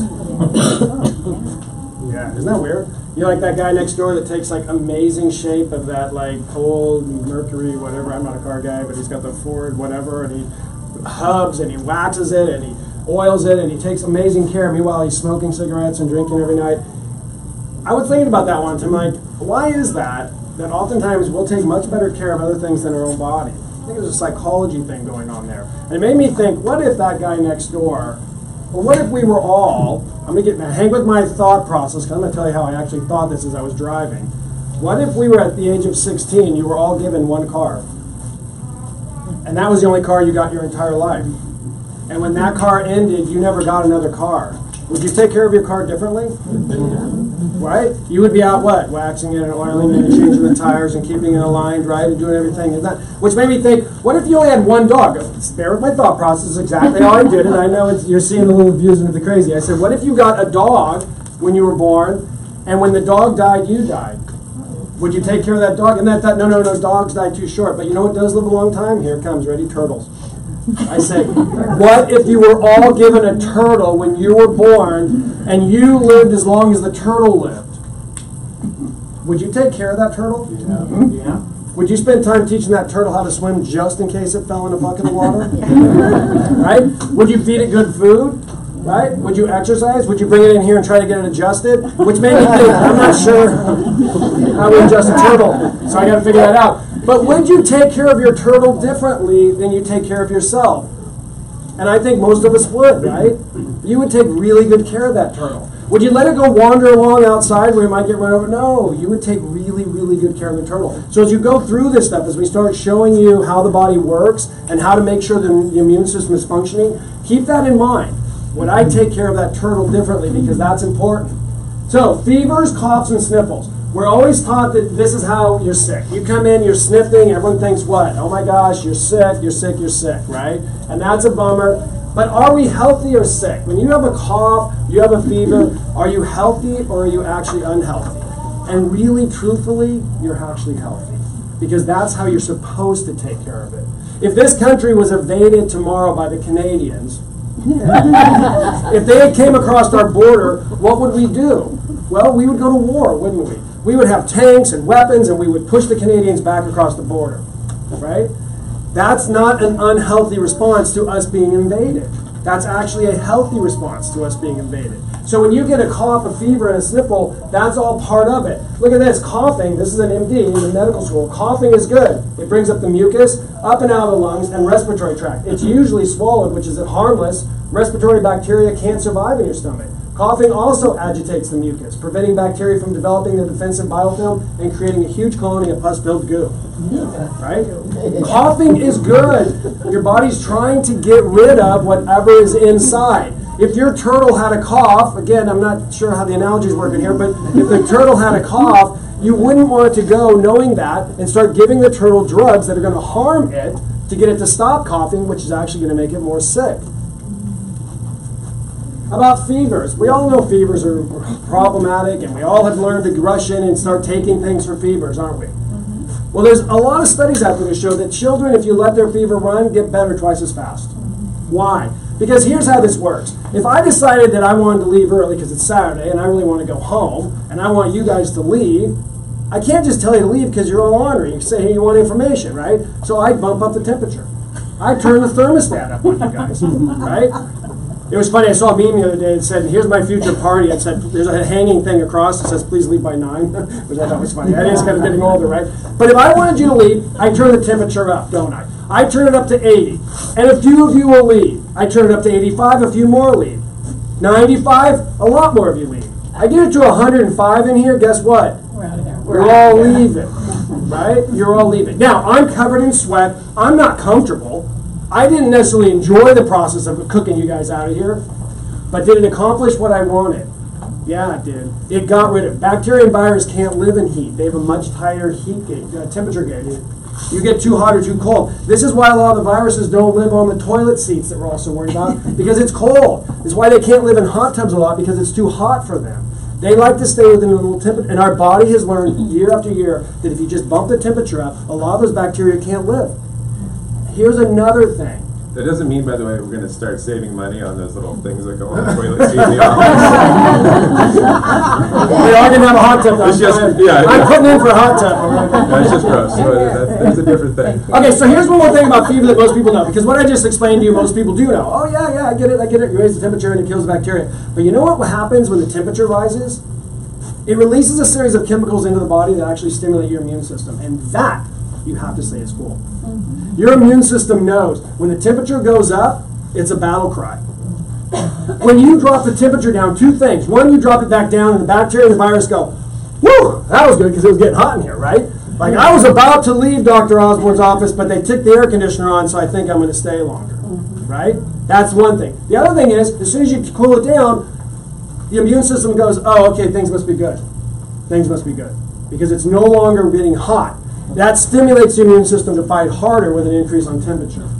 Yeah, isn't that weird? You like that guy next door that takes like amazing shape of that like old Mercury, whatever, I'm not a car guy, but he's got the Ford, whatever, and he hubs and he waxes it and he oils it and he takes amazing care. Meanwhile, he's smoking cigarettes and drinking every night. I was thinking about that once. I'm like, why is that? That oftentimes we'll take much better care of other things than our own body. I think there's a psychology thing going on there. And it made me think, what if that guy next door, or what if we were all, I'm going to get hang with my thought process, because I'm going to tell you how I actually thought this as I was driving. What if we were at the age of sixteen, you were all given one car? And that was the only car you got your entire life. And when that car ended, you never got another car. Would you take care of your car differently? Right? You would be out what? Waxing it and oiling it and changing the tires and keeping it aligned, right? And doing everything. And that, which made me think, what if you only had one dog? Bear with my thought process, exactly how I did it. I know it's, you're seeing the little views into the crazy. I said, what if you got a dog when you were born, and when the dog died, you died? Would you take care of that dog? And that thought, no, no, no, dogs die too short. But you know what does live a long time? Here it comes, ready? Turtles. I say, what if you were all given a turtle when you were born and you lived as long as the turtle lived? Would you take care of that turtle? Yeah. Yeah. Would you spend time teaching that turtle how to swim just in case it fell in a bucket of water? Right? Would you feed it good food? Right? Would you exercise? Would you bring it in here and try to get it adjusted? Which made me think, I'm not sure how we adjust a turtle, so I got to figure that out. But would you take care of your turtle differently than you take care of yourself? And I think most of us would, right? You would take really good care of that turtle. Would you let it go wander along outside where it might get run over? No, you would take really, really good care of the turtle. So as you go through this stuff, as we start showing you how the body works and how to make sure the, the immune system is functioning, keep that in mind. Would I take care of that turtle differently? Because that's important. So, fevers, coughs, and sniffles. We're always taught that this is how you're sick. You come in, you're sniffing, everyone thinks what? Oh my gosh, you're sick, you're sick, you're sick, right? And that's a bummer. But are we healthy or sick? When you have a cough, you have a fever, are you healthy or are you actually unhealthy? And really, truthfully, you're actually healthy. Because that's how you're supposed to take care of it. If this country was invaded tomorrow by the Canadians, if they came across our border, what would we do? Well, we would go to war, wouldn't we? We would have tanks and weapons, and we would push the Canadians back across the border, right? That's not an unhealthy response to us being invaded. That's actually a healthy response to us being invaded. So when you get a cough, a fever, and a sniffle, that's all part of it. Look at this, coughing. This is an M D in the medical school. Coughing is good. It brings up the mucus, up and out of the lungs, and respiratory tract. It's usually swallowed, which is harmless. Respiratory bacteria can't survive in your stomach. Coughing also agitates the mucus, preventing bacteria from developing the defensive biofilm and creating a huge colony of pus-filled goo. Right? Coughing is good. Your body's trying to get rid of whatever is inside. If your turtle had a cough, again, I'm not sure how the analogy is working here, but if the turtle had a cough, you wouldn't want it to go knowing that and start giving the turtle drugs that are going to harm it to get it to stop coughing, which is actually going to make it more sick. How about fevers? We all know fevers are problematic, and we all have learned to rush in and start taking things for fevers, aren't we? Mm-hmm. Well, there's a lot of studies out there that show that children, if you let their fever run, get better twice as fast. Mm-hmm. Why? Because here's how this works. If I decided that I wanted to leave early because it's Saturday and I really want to go home, and I want you guys to leave, I can't just tell you to leave because you're all ornery. You say, hey, you want information, right? So I bump up the temperature. I turn the thermostat up on you guys, right? It was funny, I saw a meme the other day that said, here's my future party. It said, there's a hanging thing across that says, please leave by nine, which I thought was funny. That is kind of getting older, right? But if I wanted you to leave, I turn the temperature up, don't I? I turn it up to eighty. And a few of you will leave. I turn it up to eighty-five, a few more leave. ninety-five, a lot more of you leave. I get it to one hundred five in here, guess what? We're out of here. You're all leaving, right? You're all leaving. Now, I'm covered in sweat. I'm not comfortable. I didn't necessarily enjoy the process of cooking you guys out of here, but did it accomplish what I wanted? Yeah, it did. It got rid of bacteria and virus can't live in heat. They have a much higher heat gauge, uh, temperature gauge. You get too hot or too cold. This is why a lot of the viruses don't live on the toilet seats that we're also worried about, because it's cold. It's why they can't live in hot tubs a lot, because it's too hot for them. They like to stay within a little temperature, and our body has learned year after year that if you just bump the temperature up, a lot of those bacteria can't live. Here's another thing. That doesn't mean, by the way, we're going to start saving money on those little things that go on the toilet seat in the office. They are going to have a hot tub. It's just, yeah, I'm yeah. putting in for a hot tub. No, it's just gross. So that's, that's a different thing. Okay, so here's one more thing about fever that most people know, because what I just explained to you, most people do know. Oh yeah, yeah, I get it, I get it. You raise the temperature and it kills the bacteria. But you know what happens when the temperature rises? It releases a series of chemicals into the body that actually stimulate your immune system, and that you have to stay at school. Mm-hmm. Your immune system knows when the temperature goes up, it's a battle cry. When you drop the temperature down, two things. One, you drop it back down, and the bacteria and the virus go, whew, that was good because it was getting hot in here, right? Like, I was about to leave Doctor Osborne's office, but they took the air conditioner on, so I think I'm going to stay longer, mm-hmm. right? That's one thing. The other thing is, as soon as you cool it down, the immune system goes, oh, okay, things must be good. Things must be good. Because it's no longer getting hot. That stimulates the immune system to fight harder with an increase on temperature.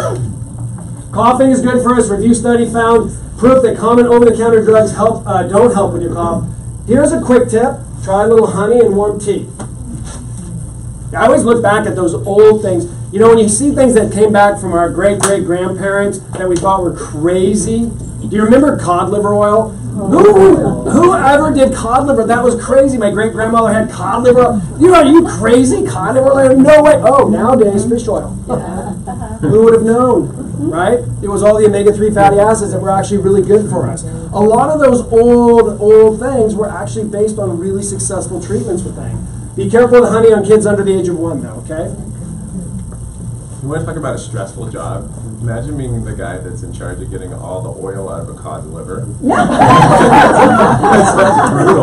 Coughing is good for us. Review study found proof that common over-the-counter drugs help uh, don't help with your cough. Here's a quick tip. Try a little honey and warm tea. I always look back at those old things. You know, when you see things that came back from our great-great-grandparents that we thought were crazy. Do you remember cod liver oil? Who, whoever did cod liver, that was crazy. My great-grandmother had cod liver oil. You know, are you crazy? Cod liver oil? No way. Oh, nowadays, fish oil. Who would have known, right? It was all the omega three fatty acids that were actually really good for us. A lot of those old, old things were actually based on really successful treatments with things. Be careful with honey on kids under the age of one, though, okay? You want to talk about a stressful job? Imagine being the guy that's in charge of getting all the oil out of a cod liver. That's, that's brutal.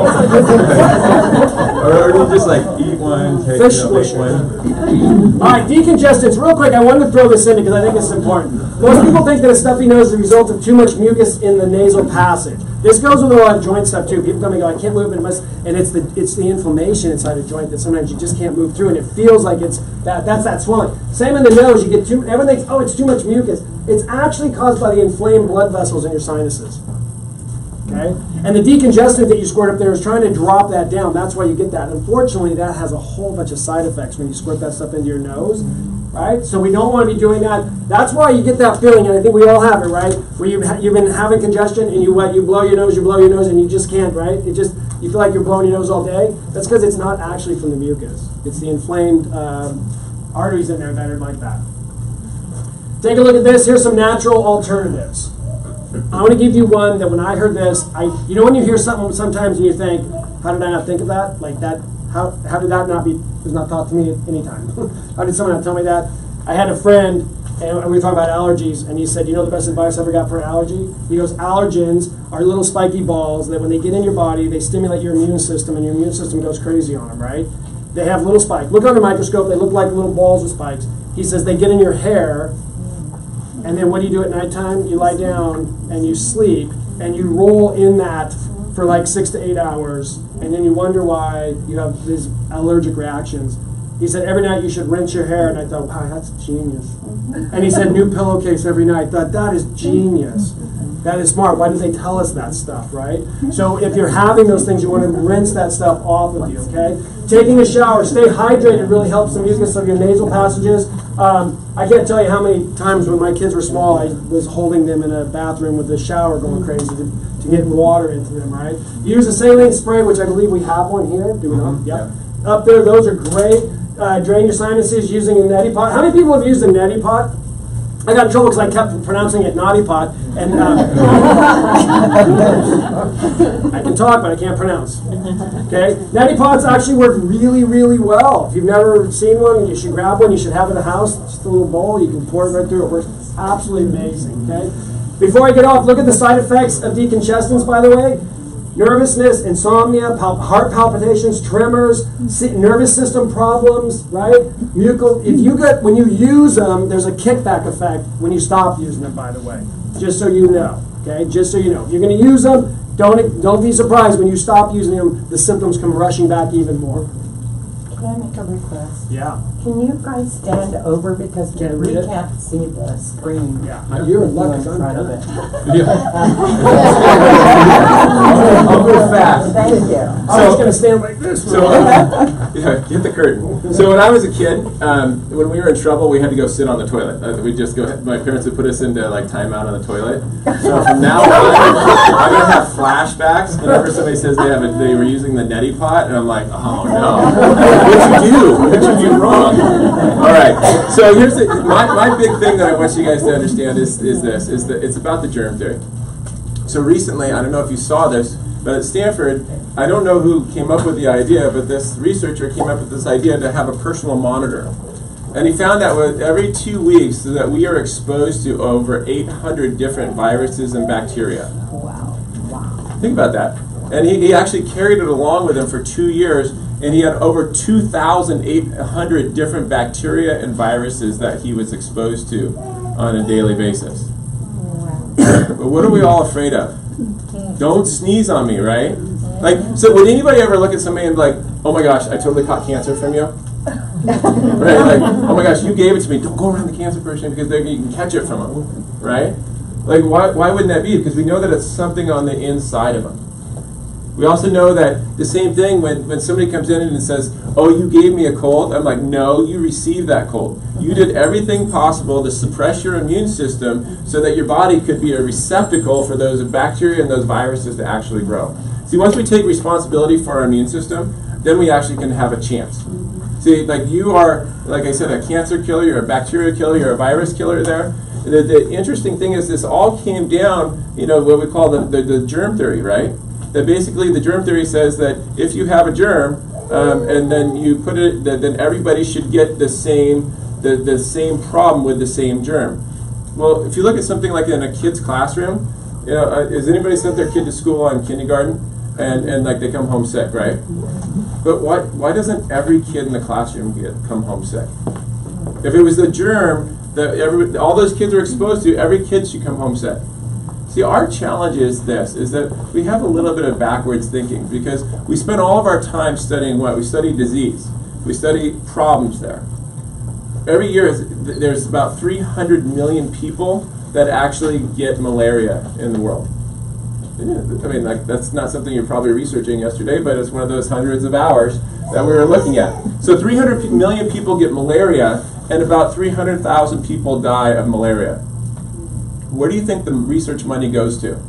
or, or you just like eat one, take Fish you know, wish. one. All right, decongestants. Real quick, I wanted to throw this in because I think it's important. Most people think that a stuffy nose is a result of too much mucus in the nasal passage. This goes with a lot of joint stuff too. People come and go, I can't move, and it must, and it's the it's the inflammation inside a joint that sometimes you just can't move through, and it feels like it's that that's that swelling. Same in the nose. You get too everyone thinks, oh, it's too much mucus. It's actually caused by the inflamed blood vessels in your sinuses. Okay, and the decongestant that you squirt up there is trying to drop that down. That's why you get that. Unfortunately, that has a whole bunch of side effects when you squirt that stuff into your nose. Right? So we don't want to be doing that. That's why you get that feeling, and I think we all have it, right? Where you've, ha- you've been having congestion, and you what? You blow your nose, you blow your nose, and you just can't, right? It just, you feel like you're blowing your nose all day. That's because it's not actually from the mucus. It's the inflamed um, arteries in there that are like that. Take a look at this. Here's some natural alternatives. I want to give you one that when I heard this, I, you know when you hear something sometimes and you think, how did I not think of that? Like that, how, how did that not be, was not taught to me at any time? How did someone not tell me that? I had a friend, and we were talking about allergies, and he said, you know the best advice I ever got for an allergy? He goes, allergens are little spiky balls that when they get in your body, they stimulate your immune system, and your immune system goes crazy on them, right? They have little spikes. Look under a microscope, they look like little balls with spikes. He says they get in your hair, and then what do you do at nighttime? You lie down, and you sleep, and you roll in that for like six to eight hours, and then you wonder why you have these allergic reactions. He said every night you should rinse your hair, and I thought, wow, that's genius. And he said new pillowcase every night. I thought, that is genius. That is smart. Why did they tell us that stuff, right? So if you're having those things, you want to rinse that stuff off of you, okay? Taking a shower, stay hydrated really helps the mucus of your nasal passages. Um, I can't tell you how many times when my kids were small, I was holding them in a bathroom with the shower going crazy to, to get water into them, right? Use a saline spray, which I believe we have one here. Do we not? Yep. Up there, those are great. Uh, drain your sinuses using a neti pot. How many people have used a neti pot? I got in trouble because I kept pronouncing it naughty pot. And uh, I can talk, but I can't pronounce. Okay, neti pots actually work really, really well. If you've never seen one, you should grab one. You should have it in the house. Just a little bowl. You can pour it right through. It works absolutely amazing. Okay. Before I get off, look at the side effects of decongestants. By the way. Nervousness, insomnia, pal- heart palpitations, tremors, si- nervous system problems, right? Mucal. If you get when you use them, there's a kickback effect when you stop using them. By the way, just so you know, okay? Just so you know, if you're going to use them, don't don't be surprised when you stop using them. The symptoms come rushing back even more. Can I make a request? Yeah. Can you guys stand over because Can't we read it? can't see the screen? Yeah. You're in luck, 'cause in I'm front of done. it. I'll move fast. Thank you. I was gonna stand like this. So, yeah, get the curtain. So when I was a kid, um, when we were in trouble, we had to go sit on the toilet. Uh, we just go. My parents would put us into like timeout on the toilet. So from now on, I'm gonna have flashbacks whenever somebody says they have a, they were using the neti pot, and I'm like, oh no, what'd you do? What'd you do wrong? All right. So here's the, my my big thing that I want you guys to understand is is this is that it's about the germ theory. So recently, I don't know if you saw this, but at Stanford, I don't know who came up with the idea, but this researcher came up with this idea to have a personal monitor. And he found that with every two weeks so that we are exposed to over eight hundred different viruses and bacteria. Wow. Wow. Think about that. And he, he actually carried it along with him for two years, and he had over two thousand eight hundred different bacteria and viruses that he was exposed to on a daily basis. But what are we all afraid of? Don't sneeze on me, right? Like, so would anybody ever look at somebody and be like, oh my gosh, I totally caught cancer from you? Right? Like, oh my gosh, you gave it to me. Don't go around the cancer person because they, you can catch it from them, right? Like, why, why wouldn't that be? Because we know that it's something on the inside of them. We also know that the same thing when, when somebody comes in and says, oh, you gave me a cold. I'm like, no, you received that cold. You did everything possible to suppress your immune system so that your body could be a receptacle for those bacteria and those viruses to actually grow. See, once we take responsibility for our immune system, then we actually can have a chance. See, like you are, like I said, a cancer killer, you're a bacteria killer, you're a virus killer there. The, the interesting thing is this all came down, you know, what we call the, the, the germ theory, right? That basically the germ theory says that if you have a germ um, and then you put it, that then everybody should get the same, the, the same problem with the same germ. Well, if you look at something like in a kid's classroom, you know, uh, has anybody sent their kid to school on kindergarten and, and like they come home sick, right? But why, why doesn't every kid in the classroom get come home sick? If it was the germ that every, all those kids are exposed to, every kid should come home sick. See, our challenge is this, is that we have a little bit of backwards thinking because we spend all of our time studying what? We study disease. We study problems there. Every year there's about three hundred million people that actually get malaria in the world. I mean, like that's not something you're probably researching yesterday, but it's one of those hundreds of hours that we were looking at. So three hundred million people get malaria and about three hundred thousand people die of malaria. Where do you think the research money goes to?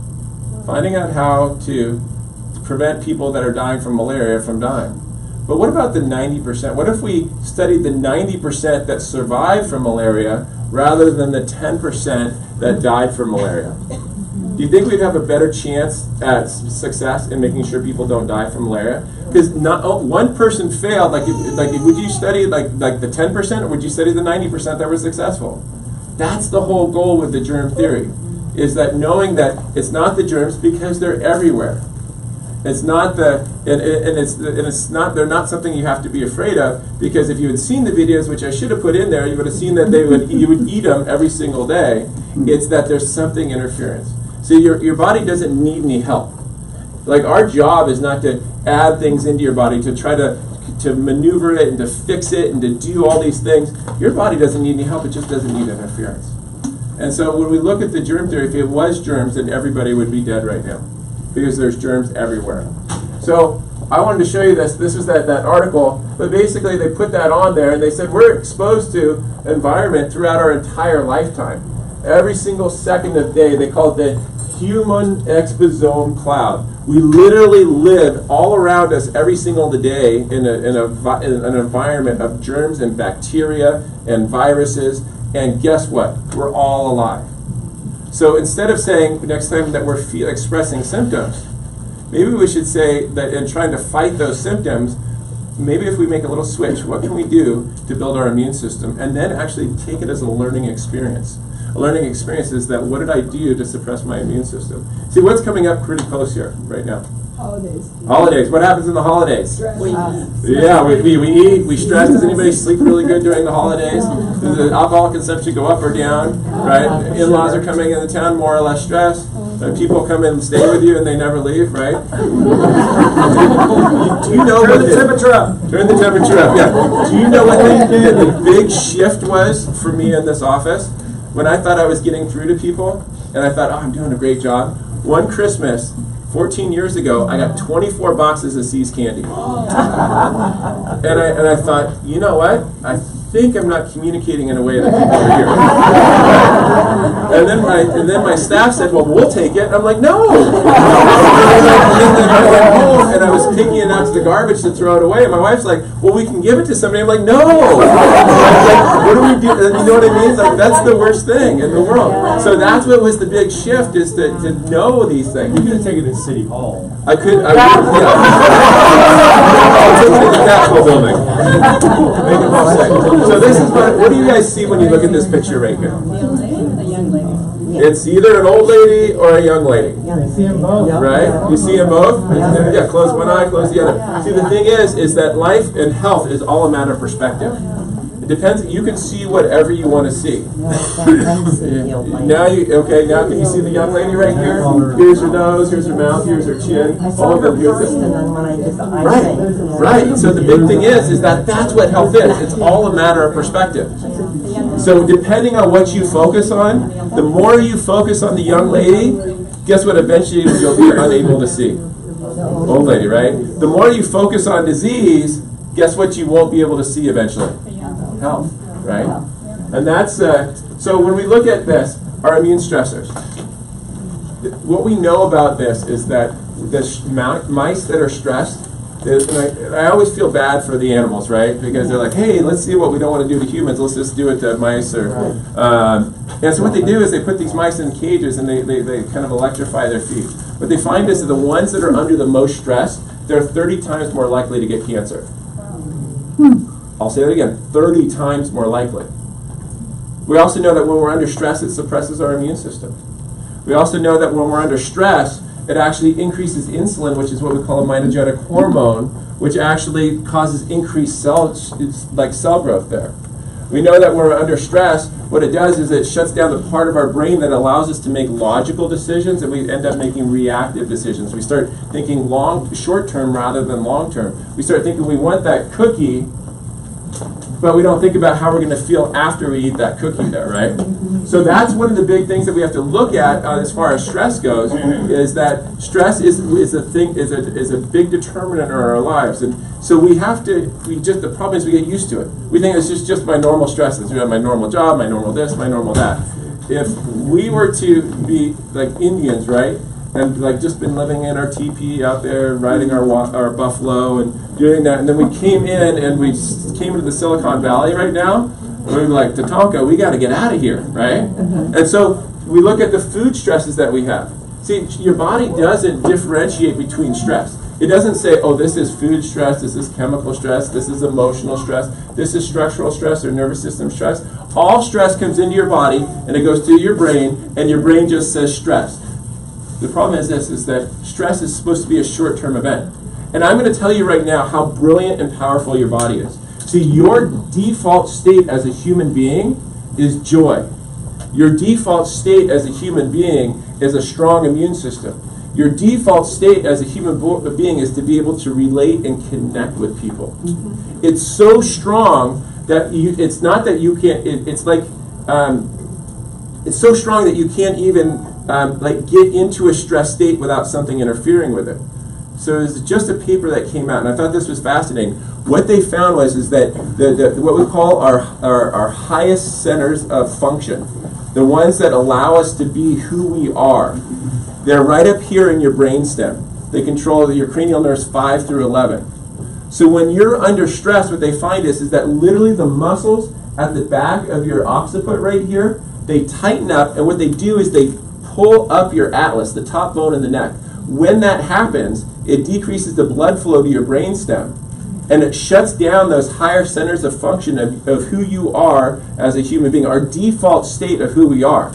Finding out how to prevent people that are dying from malaria from dying. But what about the ninety percent? What if we studied the ninety percent that survived from malaria rather than the ten percent that died from malaria? Do you think we'd have a better chance at success in making sure people don't die from malaria? Because not oh, one person failed. Like, like would you study like like the ten percent, or would you study the ninety percent that were successful? That's the whole goal with the germ theory, is that knowing that it's not the germs because they're everywhere. It's not the and, and it's and it's not they're not something you have to be afraid of, because if you had seen the videos, which I should have put in there, you would have seen that they would you would eat them every single day. It's that there's something interference. So your your body doesn't need any help. Like our job is not to add things into your body to try to to maneuver it and to fix it and to do all these things. Your body doesn't need any help, it just doesn't need interference. And so when we look at the germ theory, if it was germs, then everybody would be dead right now, because there's germs everywhere. So I wanted to show you this. This is that, that article, but basically they put that on there and they said we're exposed to environment throughout our entire lifetime. Every single second of day, they call it the human exposome cloud. We literally live all around us every single day in, a, in, a, in an environment of germs and bacteria and viruses, and guess what? We're all alive. So instead of saying next time that we're feel, expressing symptoms, maybe we should say that in trying to fight those symptoms, maybe if we make a little switch, what can we do to build our immune system, and then actually take it as a learning experience. A learning experience is that what did I do to suppress my immune system? See, what's coming up pretty close here right now? Holidays. Holidays. What happens in the holidays? We, Yeah, we, we, we eat, we stress. Does anybody sleep really good during the holidays? Does the alcohol consumption go up or down? Right? In-laws are coming into town, more or less stressed. Uh, people come and stay with you and they never leave, right? Do you know Turn what the temperature up. Turn the temperature up, yeah. Do you know what the, the, the big shift was for me in this office? When I thought I was getting through to people, and I thought, oh, I'm doing a great job. One Christmas, fourteen years ago, I got twenty-four boxes of See's candy. And I, and I thought, you know what? I think I'm not communicating in a way that people are hearing. And then my and then my staff said, well, we'll take it. And I'm like, no. And then I went home and I was picking it out to the garbage to throw it away. And my wife's like, well, we can give it to somebody. I'm like, no. Like, what do we do? You know what I mean? Like, that's the worst thing in the world. So that's what was the big shift, is to, to know these things. You could have taken it to City Hall. I could, I would, yeah. I'll take it to the Capitol building. Make it more safe. So this is what, what do you guys see when you look at this picture right here? A young lady. It's either an old lady or a young lady, You see them both. right? You see them both? Yeah, close one eye, close the other. See, the thing is, is that life and health is all a matter of perspective. It depends, you can see whatever you want to see. Now you, okay, now can you see the young lady right here? Here's her nose, here's her mouth, here's her chin. I All saw of her them, here's first, it. and then when I just, I Right, think. right. So the big thing is, is that that's what health is. It's all a matter of perspective. So depending on what you focus on, the more you focus on the young lady, guess what eventually you'll be unable to see? Old lady, right? The more you focus on disease, guess what you won't be able to see eventually? Health, right? And that's, uh, so when we look at this, our immune stressors, what we know about this is that the sh- mice that are stressed, and I, and I always feel bad for the animals, right? Because they're like, hey, let's see what we don't want to do to humans, let's just do it to mice. Or, um, and so what they do is they put these mice in cages and they, they, they kind of electrify their feet. What they find is that the ones that are under the most stress, they're thirty times more likely to get cancer. I'll say that again, thirty times more likely. We also know that when we're under stress, it suppresses our immune system. We also know that when we're under stress, it actually increases insulin, which is what we call a mitogenic hormone, which actually causes increased cell, like cell growth there. We know that when we're under stress, what it does is it shuts down the part of our brain that allows us to make logical decisions, and we end up making reactive decisions. We start thinking long, short term rather than long term. We start thinking we want that cookie, but we don't think about how we're going to feel after we eat that cookie there, right? So that's one of the big things that we have to look at uh, as far as stress goes, is that stress is is a thing is a is a big determinant in our lives, and so we have to we just the problem is we get used to it. We think it's just just my normal stresses. You know, my normal job, my normal this, my normal that. If we were to be like Indians, right? And like just been living in our teepee out there, riding our wa- our buffalo and doing that, and then we came in and we s- came into the Silicon Valley right now, and we were like, Tatanka, we got to get out of here, right? And so we look at the food stresses that we have. See, your body doesn't differentiate between stress. It doesn't say, oh, this is food stress, this is chemical stress, this is emotional stress, this is structural stress or nervous system stress. All stress comes into your body and it goes to your brain, and your brain just says stress. The problem is this, is that stress is supposed to be a short-term event. And I'm going to tell you right now how brilliant and powerful your body is. See, your default state as a human being is joy. Your default state as a human being is a strong immune system. Your default state as a human bo- being is to be able to relate and connect with people. Mm-hmm. It's so strong that you, it's not that you can't, it, it's like, um, it's so strong that you can't even Um, like get into a stress state without something interfering with it. So it's just a paper that came out, and I thought this was fascinating. What they found was is that the, the what we call our, our our highest centers of function, the ones that allow us to be who we are, they're right up here in your brainstem. They control your cranial nerves five through eleven. So when you're under stress, what they find is is that literally the muscles at the back of your occiput right here, they tighten up, and what they do is they pull up your atlas, the top bone in the neck. When that happens, it decreases the blood flow to your brainstem, and it shuts down those higher centers of function of, of who you are as a human being, our default state of who we are.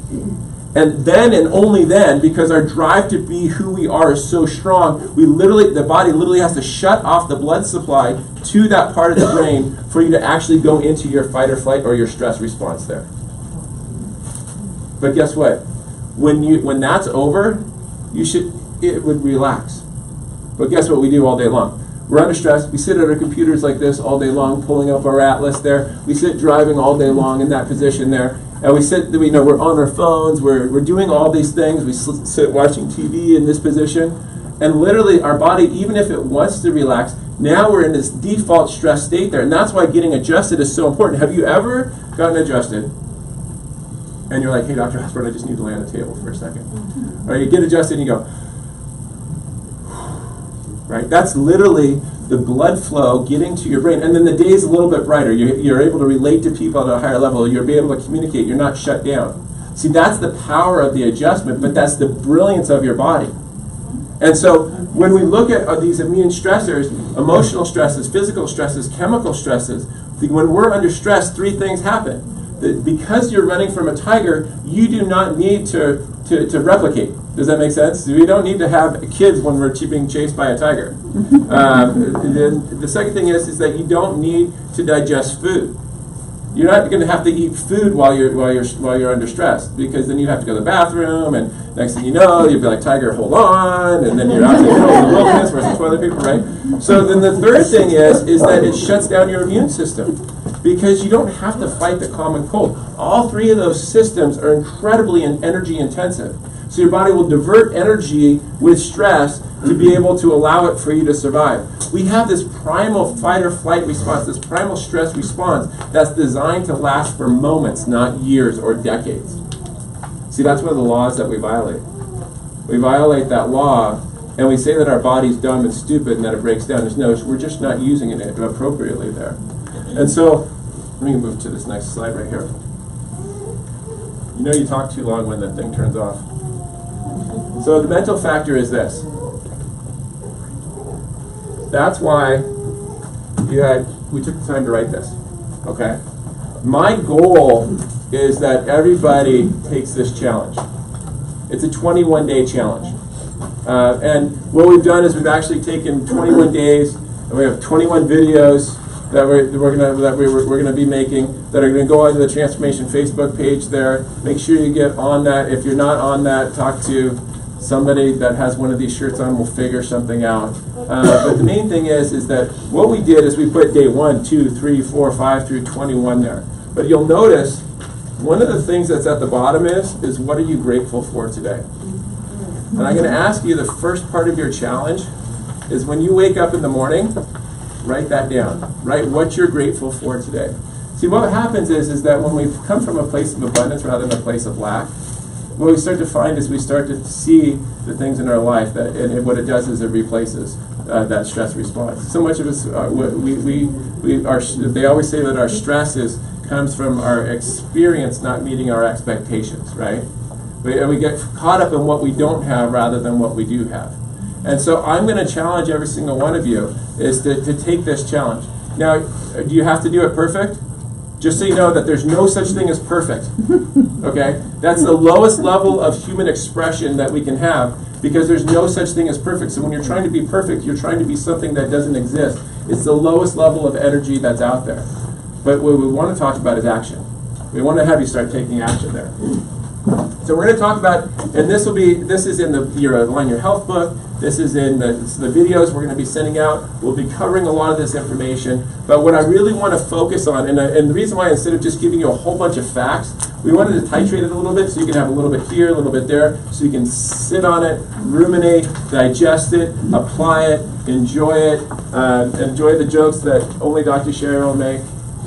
And then and only then, because our drive to be who we are is so strong, we literally, the body literally has to shut off the blood supply to that part of the brain for you to actually go into your fight or flight or your stress response there. But guess what? when you when that's over, you should it would relax. But guess what we do all day long? We're under stress. We sit at our computers like this all day long, pulling up our atlas there. We sit driving all day long in that position there. And we sit, we know we're on our phones, we're, we're doing all these things. We sit watching T V in this position. And literally our body, even if it wants to relax, now we're in this default stress state there. And that's why getting adjusted is so important. Have you ever gotten adjusted? And you're like, hey, Doctor Osborne, I just need to lay on the table for a second. Or you get adjusted and you go, right? That's literally the blood flow getting to your brain. And then the day is a little bit brighter. You're, you're able to relate to people at a higher level. You're able to communicate. You're not shut down. See, that's the power of the adjustment, but that's the brilliance of your body. And so when we look at uh, these immune stressors, emotional stresses, physical stresses, chemical stresses, when we're under stress, three things happen. That because you're running from a tiger, you do not need to, to, to replicate. Does that make sense? We don't need to have kids when we're being chased by a tiger. Um, then the second thing is, is that you don't need to digest food. You're not going to have to eat food while you're while you're while you're under stress, because then you have to go to the bathroom, and next thing you know, you'll be like, tiger, hold on, and then you're out in the middle of the wilderness for some toilet paper, right? So then the third thing is is that it shuts down your immune system, because you don't have to fight the common cold. All three of those systems are incredibly energy intensive. So your body will divert energy with stress to be able to allow it for you to survive. We have this primal fight or flight response, this primal stress response that's designed to last for moments, not years or decades. See, that's one of the laws that we violate. We violate that law, and we say that our body's dumb and stupid and that it breaks down. There's no, we're just not using it appropriately there. And so, let me move to this next slide right here. You know you talk too long when the thing turns off. So the mental factor is this. That's why you had, we took the time to write this, okay? My goal is that everybody takes this challenge. It's a twenty-one day challenge. Uh, and what we've done is we've actually taken twenty-one days, and we have twenty-one videos that we're, we're gonna that we're, we're gonna be making that are gonna go onto the Transformation Facebook page there. Make sure you get on that. If you're not on that, talk to somebody that has one of these shirts on. Will figure something out. Uh, but the main thing is, is that what we did is we put day one, two, three, four, five through twenty-one there. But you'll notice one of the things that's at the bottom is, is what are you grateful for today? And I'm going to ask you, the first part of your challenge is when you wake up in the morning, write that down. Write what you're grateful for today. See, what happens is, is that when we come from a place of abundance rather than a place of lack, what we start to find is we start to see the things in our life that, and what it does is it replaces uh, that stress response. So much of us, uh, we, we, we are, they always say that our stress is, comes from our experience not meeting our expectations, right? We, we get caught up in what we don't have rather than what we do have. And so I'm going to challenge every single one of you is to, to take this challenge. Now, do you have to do it perfect? Just so you know that there's no such thing as perfect, okay? That's the lowest level of human expression that we can have, because there's no such thing as perfect. So when you're trying to be perfect, you're trying to be something that doesn't exist. It's the lowest level of energy that's out there. But what we want to talk about is action. We want to have you start taking action there. So we're going to talk about, and this will be, this is in the your Align Your Health book. This is in the, the videos we're going to be sending out. We'll be covering a lot of this information. But what I really want to focus on, and, I, and the reason why instead of just giving you a whole bunch of facts, we wanted to titrate it a little bit so you can have a little bit here, a little bit there, so you can sit on it, ruminate, digest it, apply it, enjoy it, uh, enjoy the jokes that only Doctor Sherry will make.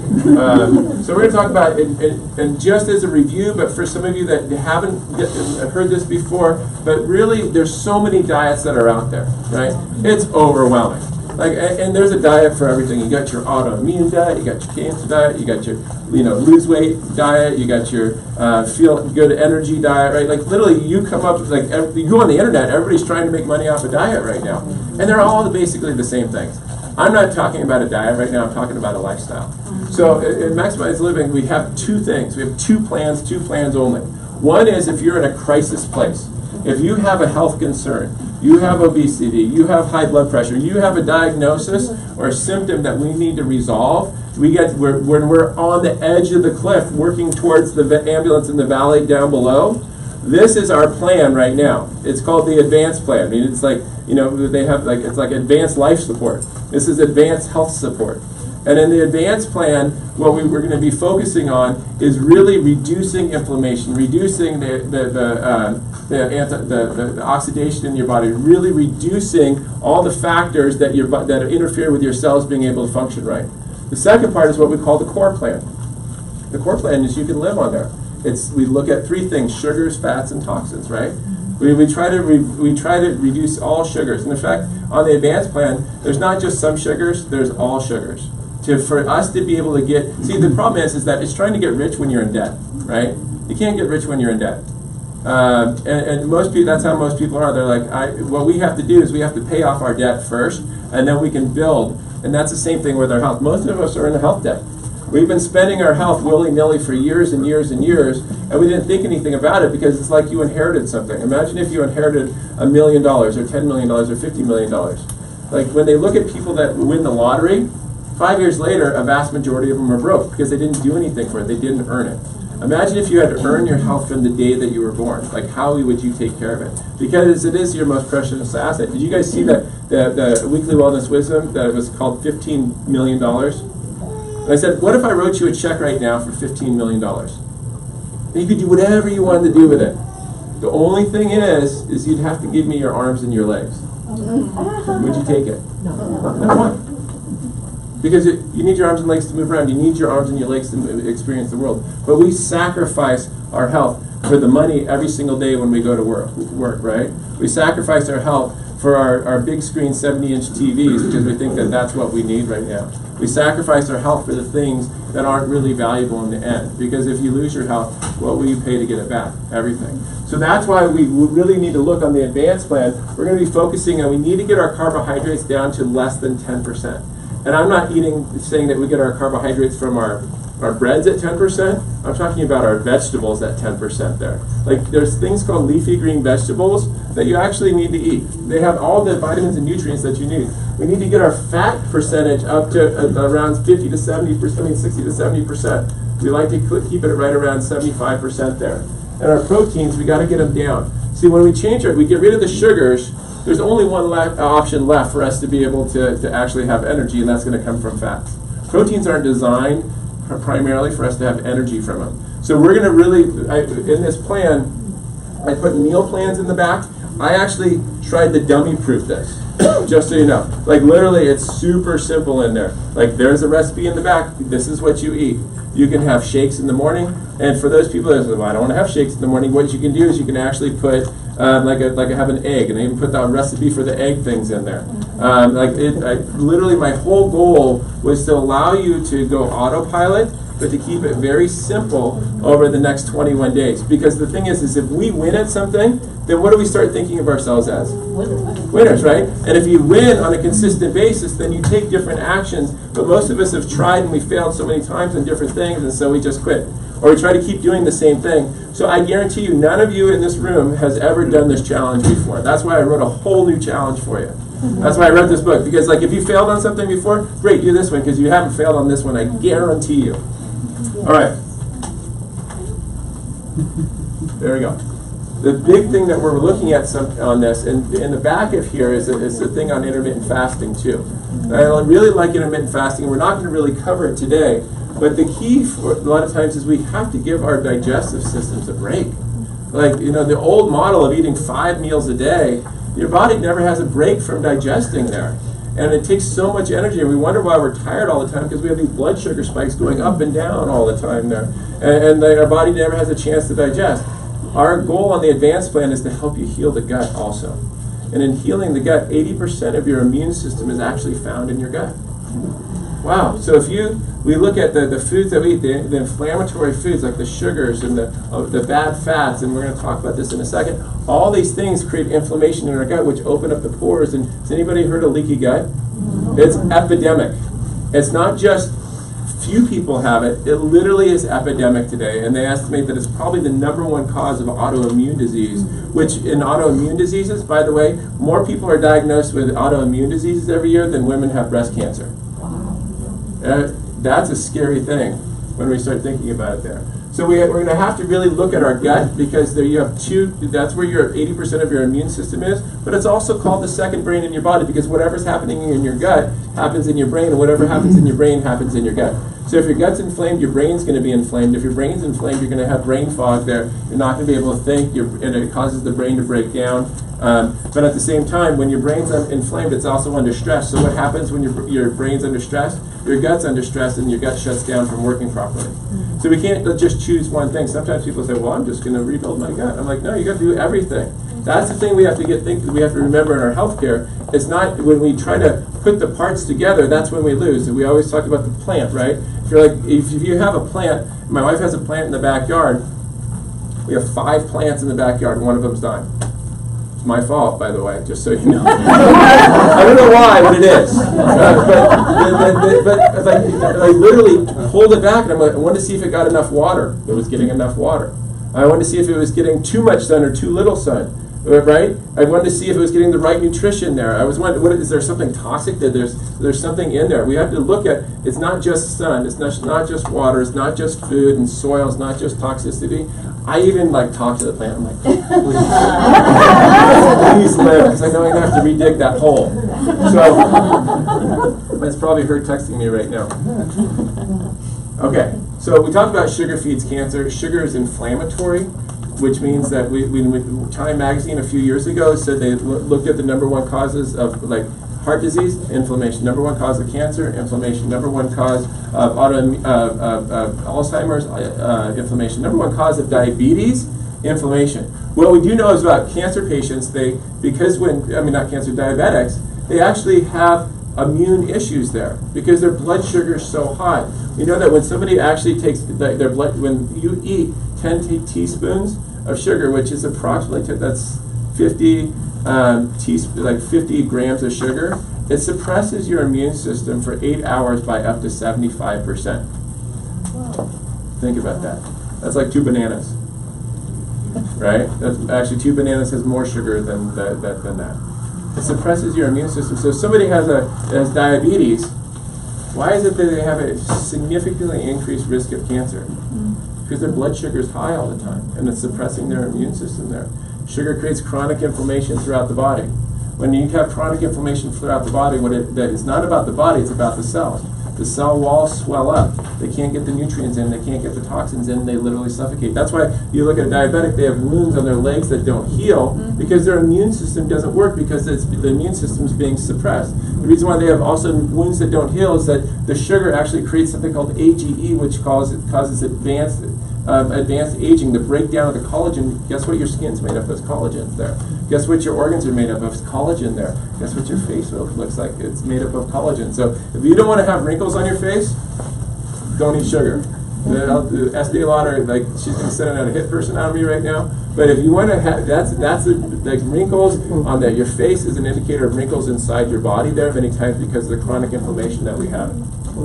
Um, so we're going to talk about it, it, and just as a review, but for some of you that haven't heard this before, but really there's so many diets that are out there, right? It's overwhelming. Like, and, and there's a diet for everything. You got your autoimmune diet, you got your cancer diet, you got your, you know, lose weight diet, you got your uh, feel good energy diet, right? Like literally, you come up with like every, you go on the internet, everybody's trying to make money off a diet right now, and they're all basically the same things. I'm not talking about a diet right now. I'm talking about a lifestyle. So in, in Maximize Living, we have two things. We have two plans, two plans only. One is if you're in a crisis place. If you have a health concern, you have obesity, you have high blood pressure, you have a diagnosis or a symptom that we need to resolve, we get we're, when we're on the edge of the cliff working towards the ambulance in the valley down below, This is our plan right now. It's called the advanced plan. I mean, it's like, you know, they have like, it's like advanced life support. This is advanced health support. And in the advanced plan, what we, we're going to be focusing on is really reducing inflammation, reducing the the the, uh, the, anti, the, the, the oxidation in your body, really reducing all the factors that your that interfere with your cells being able to function right. The second part is what we call the core plan. The core plan is you can live on there. It's we look at three things: sugars, fats, and toxins. Right? We, we try to re, we try to reduce all sugars. And in fact, on the advanced plan, there's not just some sugars; there's all sugars. To, for us to be able to get, see the problem is, is that it's trying to get rich when you're in debt, right? You can't get rich when you're in debt. Uh, and, and most people, that's how most people are. They're like, I, what we have to do is we have to pay off our debt first, and then we can build. And that's the same thing with our health. Most of us are in a health debt. We've been spending our health willy-nilly for years and years and years, and we didn't think anything about it because it's like you inherited something. Imagine if you inherited a million dollars or ten million dollars or fifty million dollars. Like when they look at people that win the lottery, five years later, a vast majority of them are broke because they didn't do anything for it. They didn't earn it. Imagine if you had to earn your health from the day that you were born. Like, how would you take care of it? Because it is your most precious asset. Did you guys see that the, the Weekly Wellness Wisdom that was called fifteen million dollars? And I said, what if I wrote you a check right now for fifteen million dollars? And you could do whatever you wanted to do with it. The only thing is, is you'd have to give me your arms and your legs. Would you take it? No. No. Why? Because it, you need your arms and legs to move around. You need your arms and your legs to experience the world. But we sacrifice our health for the money every single day when we go to work, work right? We sacrifice our health for our, our big screen seventy inch T Vs because we think that that's what we need right now. We sacrifice our health for the things that aren't really valuable in the end. Because if you lose your health, what will you pay to get it back? Everything. So that's why we really need to look on the advanced plan. We're going to be focusing on, we need to get our carbohydrates down to less than ten percent. And I'm not eating, saying that we get our carbohydrates from our, our breads at ten percent. I'm talking about our vegetables at ten percent there. Like, there's things called leafy green vegetables that you actually need to eat. They have all the vitamins and nutrients that you need. We need to get our fat percentage up to uh, around fifty to seventy percent, I mean sixty to seventy percent. We like to keep it right around seventy-five percent there. And our proteins, we got to get them down. See, when we change it, we get rid of the sugars. There's only one le option left for us to be able to, to actually have energy, and that's going to come from fats. Proteins aren't designed pr primarily for us to have energy from them. So we're going to really, I, in this plan, I put meal plans in the back. I actually tried to dummy proof this, just so you know. Like literally, it's super simple in there. Like there's a recipe in the back. This is what you eat. You can have shakes in the morning, and for those people that say, well, I don't want to have shakes in the morning, what you can do is you can actually put uh, like a, like a, have an egg, and even put that recipe for the egg things in there. Um, like it, I, literally, my whole goal was to allow you to go autopilot, but to keep it very simple over the next twenty-one days. Because the thing is, is if we win at something, then what do we start thinking of ourselves as? Winners. Winners, right? And if you win on a consistent basis, then you take different actions. But most of us have tried and we failed so many times in different things, and so we just quit. Or we try to keep doing the same thing. So I guarantee you, none of you in this room has ever done this challenge before. That's why I wrote a whole new challenge for you. That's why I wrote this book. Because like if you failed on something before, great, do this one. Because you haven't failed on this one, I guarantee you. All right. There we go. The big thing that we're looking at some, on this, and in the back of here is a, is a thing on intermittent fasting too. I really like intermittent fasting. We're not going to really cover it today, but the key for a lot of times is we have to give our digestive systems a break. Like, you know, the old model of eating five meals a day, your body never has a break from digesting there. And it takes so much energy, and we wonder why we're tired all the time because we have these blood sugar spikes going up and down all the time there. And, and the, our body never has a chance to digest. Our goal on the advanced plan is to help you heal the gut also. And in healing the gut, eighty percent of your immune system is actually found in your gut. Wow. So if you, we look at the, the foods that we eat, the, the inflammatory foods like the sugars and the, uh, the bad fats, and we're going to talk about this in a second, all these things create inflammation in our gut, which open up the pores. And has anybody heard of leaky gut? It's epidemic. It's not just few people have it. It literally is epidemic today, and they estimate that it's probably the number one cause of autoimmune disease, which in autoimmune diseases, by the way, more people are diagnosed with autoimmune diseases every year than women have breast cancer. Uh, that's a scary thing when we start thinking about it there. So we, we're going to have to really look at our gut, because there you have two, that's where your eighty percent of your immune system is, but it's also called the second brain in your body, because whatever's happening in your gut happens in your brain, and whatever happens in your brain happens in your gut. So if your gut's inflamed, your brain's going to be inflamed. If your brain's inflamed, you're going to have brain fog there. You're not going to be able to think, you're, and it causes the brain to break down. Um, but at the same time, when your brain's inflamed, it's also under stress. So what happens when your, your brain's under stress? Your gut's under stress, and your gut shuts down from working properly. So we can't just choose one thing. Sometimes people say, well, I'm just going to rebuild my gut. I'm like, no, you got to do everything. That's the thing we have to get think we have to remember in our healthcare. It's not when we try to put the parts together, that's when we lose. And we always talk about the plant, right? If you're like, if, if you have a plant, my wife has a plant in the backyard. We have five plants in the backyard, and one of them's dying. It's my fault, by the way, just so you know. I don't know why, but it is. Uh, but but, but, but like, I literally pulled it back, and I'm like, I wanted to see if it got enough water. It was getting enough water. I wanted to see if it was getting too much sun or too little sun. Right? I wanted to see if it was getting the right nutrition there. I was wondering, what, is there something toxic that there's there's something in there? We have to look at, it's not just sun, it's not, not just water, it's not just food and soil, it's not just toxicity. I even like talk to the plant. I'm like, please, please live, because I know I'm going to have to redig that hole. So that's probably her texting me right now. Okay, so we talked about sugar feeds cancer. Sugar is inflammatory, which means that we, we, we Time Magazine a few years ago said they looked at the number one causes of like heart disease, inflammation. Number one cause of cancer, inflammation. Number one cause of auto, uh, uh, uh, Alzheimer's, uh, inflammation. Number one cause of diabetes, inflammation. What we do know is about cancer patients, they because when I mean not cancer, diabetics, they actually have immune issues there because their blood sugar is so high. We know that when somebody actually takes the, their blood, when you eat ten t teaspoons of sugar, which is approximately that's fifty um, teasp like fifty grams of sugar, it suppresses your immune system for eight hours by up to seventy-five percent. Think about that. That's like two bananas, right? That's actually two bananas has more sugar than that, that than that. It suppresses your immune system. So if somebody has a has diabetes, why is it that they have a significantly increased risk of cancer? Because their blood sugar is high all the time, and it's suppressing their immune system there. Sugar creates chronic inflammation throughout the body. When you have chronic inflammation throughout the body, what it, that it's not about the body, it's about the cells. The cell walls swell up. They can't get the nutrients in, they can't get the toxins in, they literally suffocate. That's why you look at a diabetic, they have wounds on their legs that don't heal because their immune system doesn't work because it's, the immune system is being suppressed. The reason why they have also wounds that don't heal is that the sugar actually creates something called A G E, which causes, causes advanced Uh, advanced aging, the breakdown of the collagen. Guess what your skin's made up of? It's collagen there. Guess what your organs are made up of? It's collagen there. Guess what your face looks like? It's made up of collagen. So if you don't want to have wrinkles on your face, don't eat sugar. The, the Estee Lauder, like she's going to send out a hit person out of me right now. But if you want to have, that's that's a, like wrinkles on that. Your face is an indicator of wrinkles inside your body there of any type because of the chronic inflammation that we have.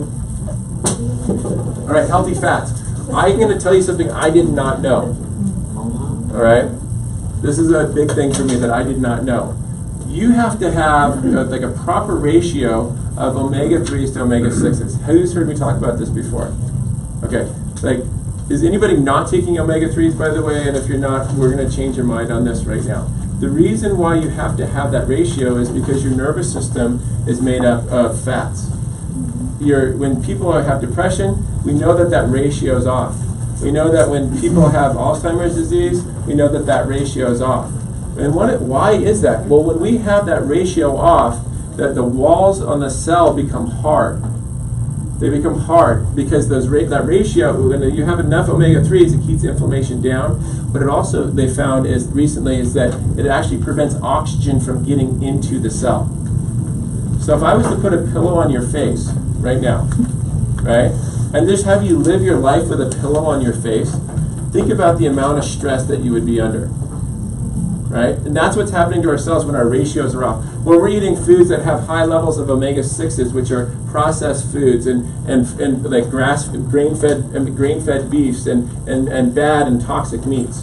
All right, healthy fats. I'm going to tell you something I did not know. All right? This is a big thing for me that I did not know. You have to have uh, like a proper ratio of omega threes to omega sixes. Who's heard me talk about this before? Okay. Like, is anybody not taking omega threes, by the way? And if you're not, we're going to change your mind on this right now. The reason why you have to have that ratio is because your nervous system is made up of fats. Your, when people are, have depression, we know that that ratio is off. We know that when people have Alzheimer's disease, we know that that ratio is off. And what, why is that? Well, when we have that ratio off, that the walls on the cell become hard. They become hard because those ra that ratio, when you have enough omega threes, it keeps inflammation down. But it also, they found is recently, is that it actually prevents oxygen from getting into the cell. So if I was to put a pillow on your face right now, right, and just have you live your life with a pillow on your face, think about the amount of stress that you would be under, right? And that's what's happening to our cells when our ratios are off. When we're eating foods that have high levels of omega sixes, which are processed foods and and, and like grass, grain-fed, grain-fed beefs and, and, and bad and toxic meats.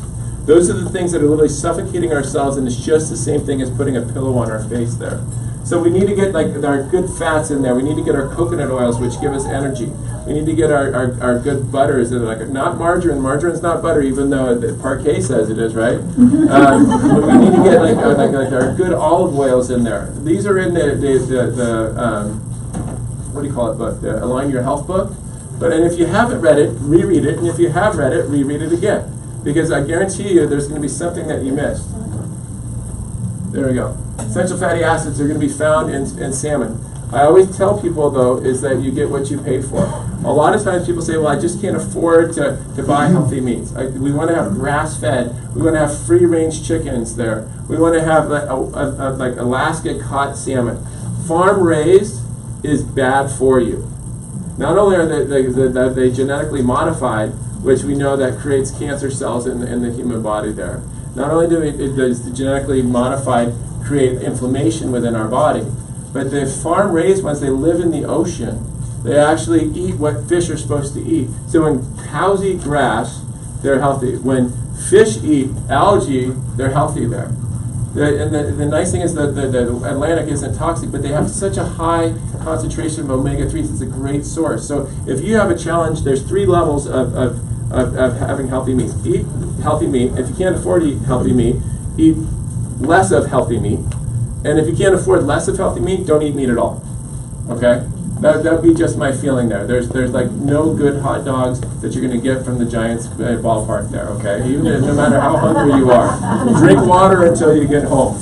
Those are the things that are literally suffocating our cells, and it's just the same thing as putting a pillow on our face there. So we need to get like our good fats in there. We need to get our coconut oils, which give us energy. We need to get our, our, our good butters that are like not margarine. Margarine's not butter, even though the Parquet says it is, right? Um, but we need to get like, uh, like like our good olive oils in there. These are in the the, the, the um, what do you call it book? The Align Your Health book. But and if you haven't read it, reread it, and if you have read it, reread it again, because I guarantee you there's going to be something that you missed. There we go. Essential fatty acids are going to be found in, in salmon. I always tell people, though, is that you get what you pay for. A lot of times people say, well, I just can't afford to, to buy healthy meats. I, we want to have grass-fed. We want to have free-range chickens there. We want to have like, a, a, a, like Alaska caught salmon. Farm-raised is bad for you. Not only are they, they, they, they genetically modified, which we know that creates cancer cells in the, in the human body there. Not only do it, it does the genetically modified create inflammation within our body, but the farm-raised ones, they live in the ocean. They actually eat what fish are supposed to eat. So when cows eat grass, they're healthy. When fish eat algae, they're healthy there. The, and the, the nice thing is that the, the Atlantic isn't toxic, but they have such a high concentration of omega threes. It's a great source. So if you have a challenge, there's three levels of, of, of, of having healthy meat. Eat healthy meat. If you can't afford to eat healthy meat, eat less of healthy meat. And if you can't afford less of healthy meat, don't eat meat at all. Okay? That that would be just my feeling there. There's there's like no good hot dogs that you're going to get from the Giants uh, ballpark there, okay? Even if, no matter how hungry you are. Drink water until you get home.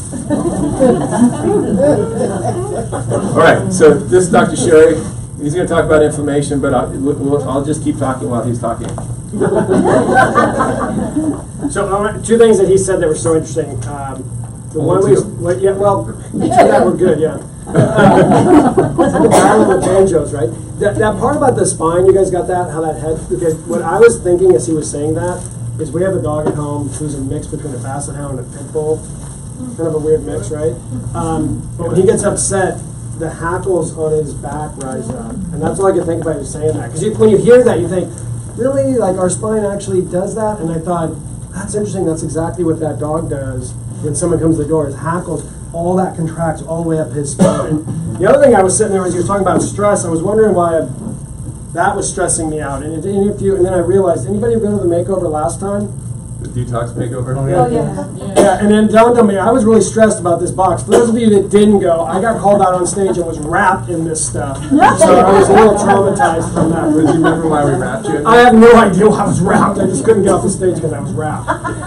All right, so this is Doctor Sherry. He's going to talk about inflammation, but I'll, we'll, I'll just keep talking while he's talking. So uh, two things that he said that were so interesting. Um, the oh, one was, well, yeah, well, that were good, yeah. The battle of the banjos, right? That, that part about the spine, you guys got that? How that head? Okay, what I was thinking as he was saying that is we have a dog at home who's a mix between a basset hound and a pit bull. Kind of a weird mix, right? Um, but when he gets upset, the hackles on his back rise up. And that's all I could think about you saying that. Because when you hear that, you think, really? Like our spine actually does that? And I thought, that's interesting. That's exactly what that dog does when someone comes to the door. His hackles, all that contracts all the way up his spine. And the other thing I was sitting there as you were talking about stress, I was wondering why I, that was stressing me out. And, and, if you, and then I realized, anybody go to the makeover last time? The detox makeover? Oh, yeah. Oh, yeah. Yeah, and then dawned on me, I was really stressed about this box. For those of you that didn't go, I got called out on stage and was wrapped in this stuff. So I was a little traumatized from that. Do you remember why we wrapped you? I have no idea why I was wrapped. I just couldn't get off the stage because I was wrapped.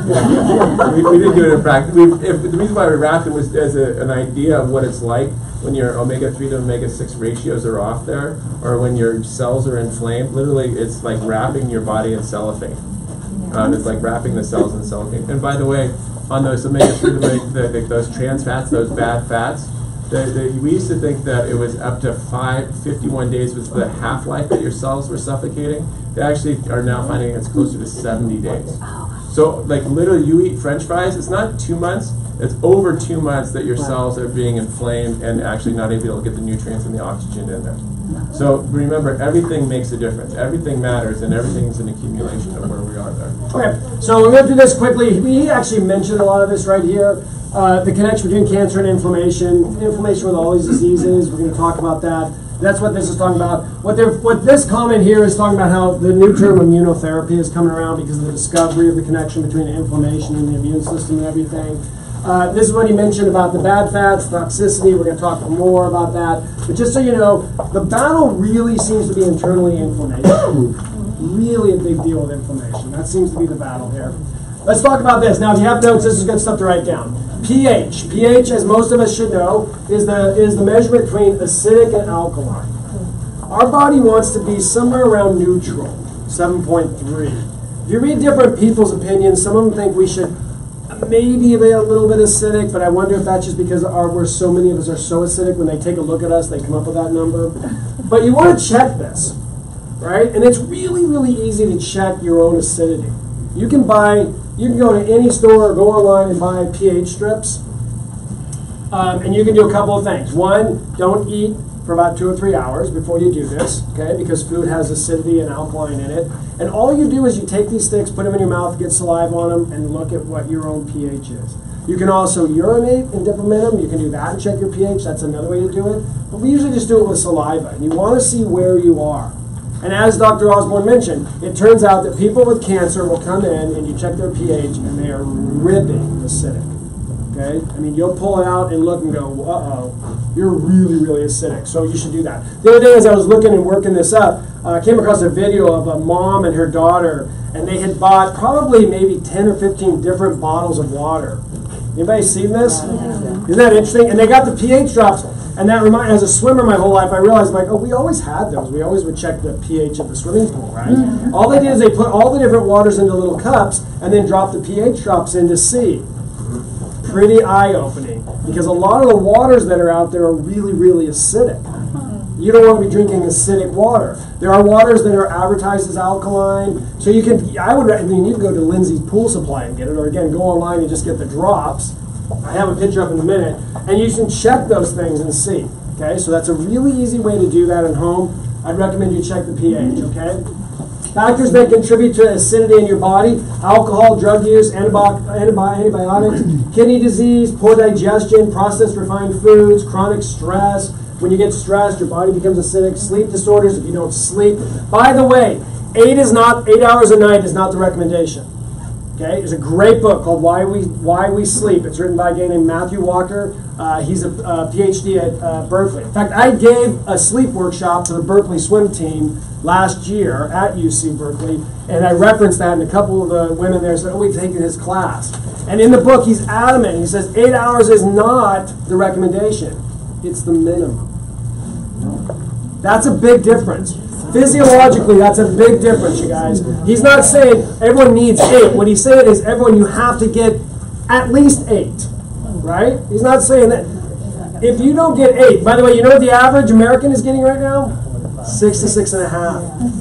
we, we didn't do it in practice. We, if, the reason why we wrapped it was as a, an idea of what it's like when your omega three to omega six ratios are off there, or when your cells are inflamed. Literally, it's like wrapping your body in cellophane. Um, it's like wrapping the cells in cellophane. And by the way, on those omega three, the, the, those trans fats, those bad fats, the, the, we used to think that it was up to five, fifty-one days was the half-life that your cells were suffocating. They actually are now finding it's closer to seventy days. So, like, literally, you eat French fries, it's not two months, it's over two months that your cells are being inflamed and actually not able to get the nutrients and the oxygen in there. So remember, everything makes a difference. Everything matters, and everything's an accumulation of where we are there. Okay, so we're going to do this quickly. We actually mentioned a lot of this right here. Uh, the connection between cancer and inflammation, inflammation with all these diseases. We're going to talk about that. That's what this is talking about. What, what this comment here is talking about how the new term immunotherapy is coming around because of the discovery of the connection between inflammation and the immune system and everything. Uh, this is what he mentioned about the bad fats, toxicity. We're going to talk more about that. But just so you know, the battle really seems to be internally inflammation. Really a big deal with inflammation. That seems to be the battle here. Let's talk about this. Now, if you have notes, this is good stuff to write down. pH. pH, as most of us should know, is the, is the measurement between acidic and alkaline. Our body wants to be somewhere around neutral, seven point three. If you read different people's opinions, some of them think we should maybe be a little bit acidic, but I wonder if that's just because our, we're so many of us are so acidic, when they take a look at us, they come up with that number. But you want to check this, right? And it's really, really easy to check your own acidity. You can buy, you can go to any store or go online and buy pH strips. Um, Um, and you can do a couple of things. One, don't eat for about two or three hours before you do this, okay? Because food has acidity and alkaline in it. And all you do is you take these sticks, put them in your mouth, get saliva on them, and look at what your own pH is. You can also urinate and dip them in them. You can do that and check your pH. That's another way to do it. But we usually just do it with saliva. And you want to see where you are. And as Doctor Osborne mentioned, it turns out that people with cancer will come in and you check their pH and they are ripping acidic. Okay? I mean, you'll pull it out and look and go, uh-oh, you're really, really acidic. So you should do that. The other day as I was looking and working this up, uh, I came across a video of a mom and her daughter, and they had bought probably maybe ten or fifteen different bottles of water. Anybody seen this? Isn't that interesting? And they got the pH drops. And that remind, as a swimmer my whole life, I realized, like, oh, we always had those. We always would check the pH of the swimming pool, right? Mm-hmm. All they did is they put all the different waters into little cups and then drop the pH drops in to see. Pretty eye-opening. Because a lot of the waters that are out there are really, really acidic. You don't want to be drinking acidic water. There are waters that are advertised as alkaline. So you can, I would, I mean, you can go to Lindsay's Pool Supply and get it, or again, go online and just get the drops. I have a picture up in a minute, and you can check those things and see. Okay, so that's a really easy way to do that at home. I'd recommend you check the pH. Okay, factors that contribute to acidity in your body: alcohol, drug use, antibi antibi antibiotics, kidney disease, poor digestion, processed refined foods, chronic stress. When you get stressed, your body becomes acidic. Sleep disorders if you don't sleep. By the way, eight is not eight hours a night is not the recommendation. Okay, there's a great book called Why We Why We Sleep. It's written by a guy named Matthew Walker. Uh, he's a uh, PhD at uh, Berkeley. In fact, I gave a sleep workshop to the Berkeley swim team last year at U C Berkeley, and I referenced that, and a couple of the women there said, "Oh, we've taken his class." And in the book, he's adamant. He says eight hours is not the recommendation; it's the minimum. That's a big difference. Physiologically, that's a big difference, you guys. He's not saying everyone needs eight. What he's saying is everyone, you have to get at least eight, right? He's not saying that. If you don't get eight, by the way, you know what the average American is getting right now? Six to six and a half.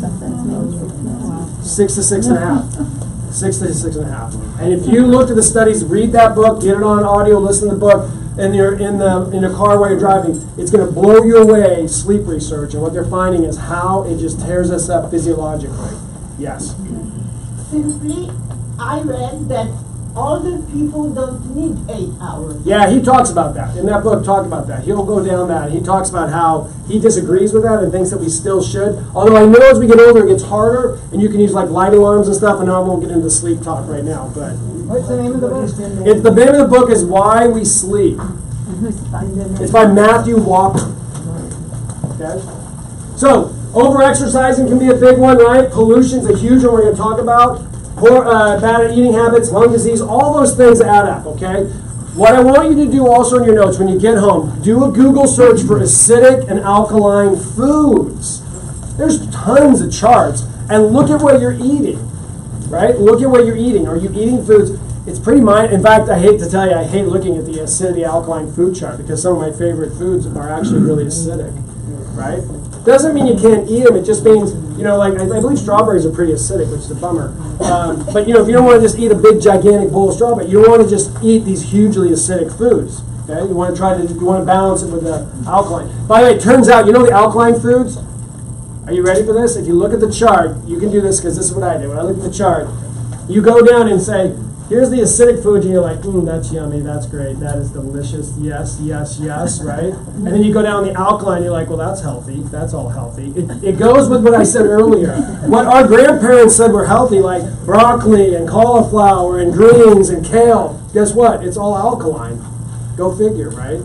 Six to six and a half. Six to six and a half. And if you look at the studies, read that book, get it on audio, listen to the book, and you're in the in a car while you're driving, it's going to blow you away, sleep research, and what they're finding is how it just tears us up physiologically. Yes? Simply, I read that older people don't need eight hours. Yeah, he talks about that. In that book, talk about that. He'll go down that. He talks about how he disagrees with that and thinks that we still should. Although I know as we get older, it gets harder, and you can use like light alarms and stuff, and I won't get into sleep talk right now. But What's the name of the book? It's, the name of the book is Why We Sleep. It's by Matthew Walker. Okay? So, over-exercising can be a big one, right? Pollution's a huge one we're going to talk about. Poor, uh, bad eating habits, lung disease, all those things add up, okay? What I want you to do also in your notes when you get home, do a Google search for acidic and alkaline foods. There's tons of charts. And look at what you're eating, right? Look at what you're eating. Are you eating foods? It's pretty mind. In fact, I hate to tell you, I hate looking at the acidity alkaline food chart because some of my favorite foods are actually really acidic, right? Doesn't mean you can't eat them. It just means, you know, like, I, I believe strawberries are pretty acidic, which is a bummer. Um, but, you know, if you don't want to just eat a big, gigantic bowl of strawberry, you don't want to just eat these hugely acidic foods, okay? You want to try to, you want to balance it with the alkaline. By the way, it turns out, you know the alkaline foods? Are you ready for this? If you look at the chart, you can do this because this is what I did. When I look at the chart, you go down and say, here's the acidic food, and you're like, mm, that's yummy, that's great, that is delicious, yes, yes, yes, right? And then you go down the alkaline, you're like, well, that's healthy, that's all healthy. It, it goes with what I said earlier. What our grandparents said were healthy, like broccoli and cauliflower and greens and kale, guess what? It's all alkaline. Go figure, right?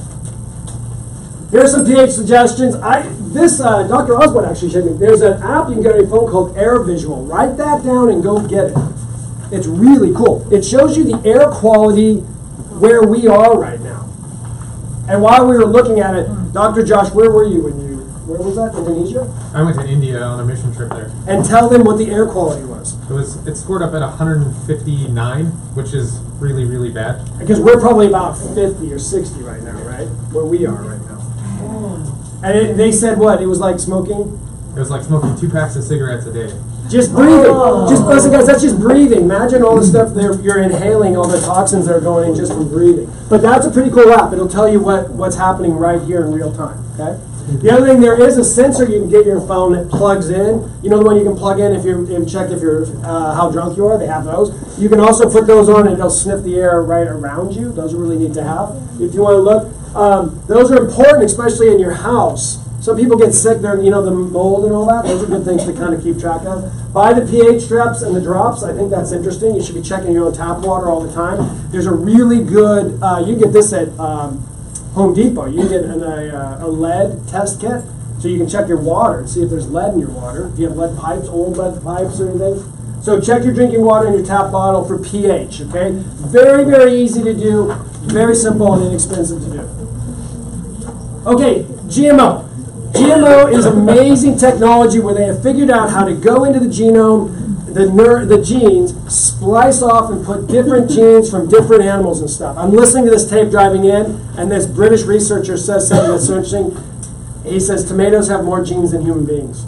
Here's some pH suggestions. I this uh, Doctor Osborne actually showed me. There's an app you can get on your phone called Air Visual. Write that down and go get it. It's really cool. It shows you the air quality where we are right now. And while we were looking at it, Doctor Josh, where were you when you, where was that, Indonesia? I went to India on a mission trip there. And tell them what the air quality was. It was it scored up at one hundred fifty-nine, which is really, really bad. Because we're probably about fifty or sixty right now, right? Where we are right now. And it, they said what? It was like smoking? It was like smoking two packs of cigarettes a day. Just breathing. Just listen, guys. That's just breathing. Imagine all the stuff that you're inhaling, all the toxins that are going in just from breathing. But that's a pretty cool app. It'll tell you what, what's happening right here in real time. Okay. The other thing, there is a sensor you can get your phone that plugs in. You know the one you can plug in if you if check if you're uh, how drunk you are. They have those. You can also put those on and it'll sniff the air right around you. Those are really neat to have if you want to look. Um, those are important, especially in your house. Some people get sick. They're you know the mold and all that. Those are good things to kind of keep track of. Buy the pH strips and the drops. I think that's interesting. You should be checking your own tap water all the time. There's a really good. Uh, you get this at. Um, Home Depot. You can get an, a, a lead test kit, so you can check your water and see if there's lead in your water. If you have lead pipes, old lead pipes or anything. So check your drinking water in your tap bottle for pH, okay? Very, very easy to do, very simple and inexpensive to do. Okay, G M O. G M O is amazing technology where they have figured out how to go into the genome, the ner the genes, splice off and put different genes from different animals and stuff. I'm listening to this tape driving in, and this British researcher says something that's so interesting. He says tomatoes have more genes than human beings.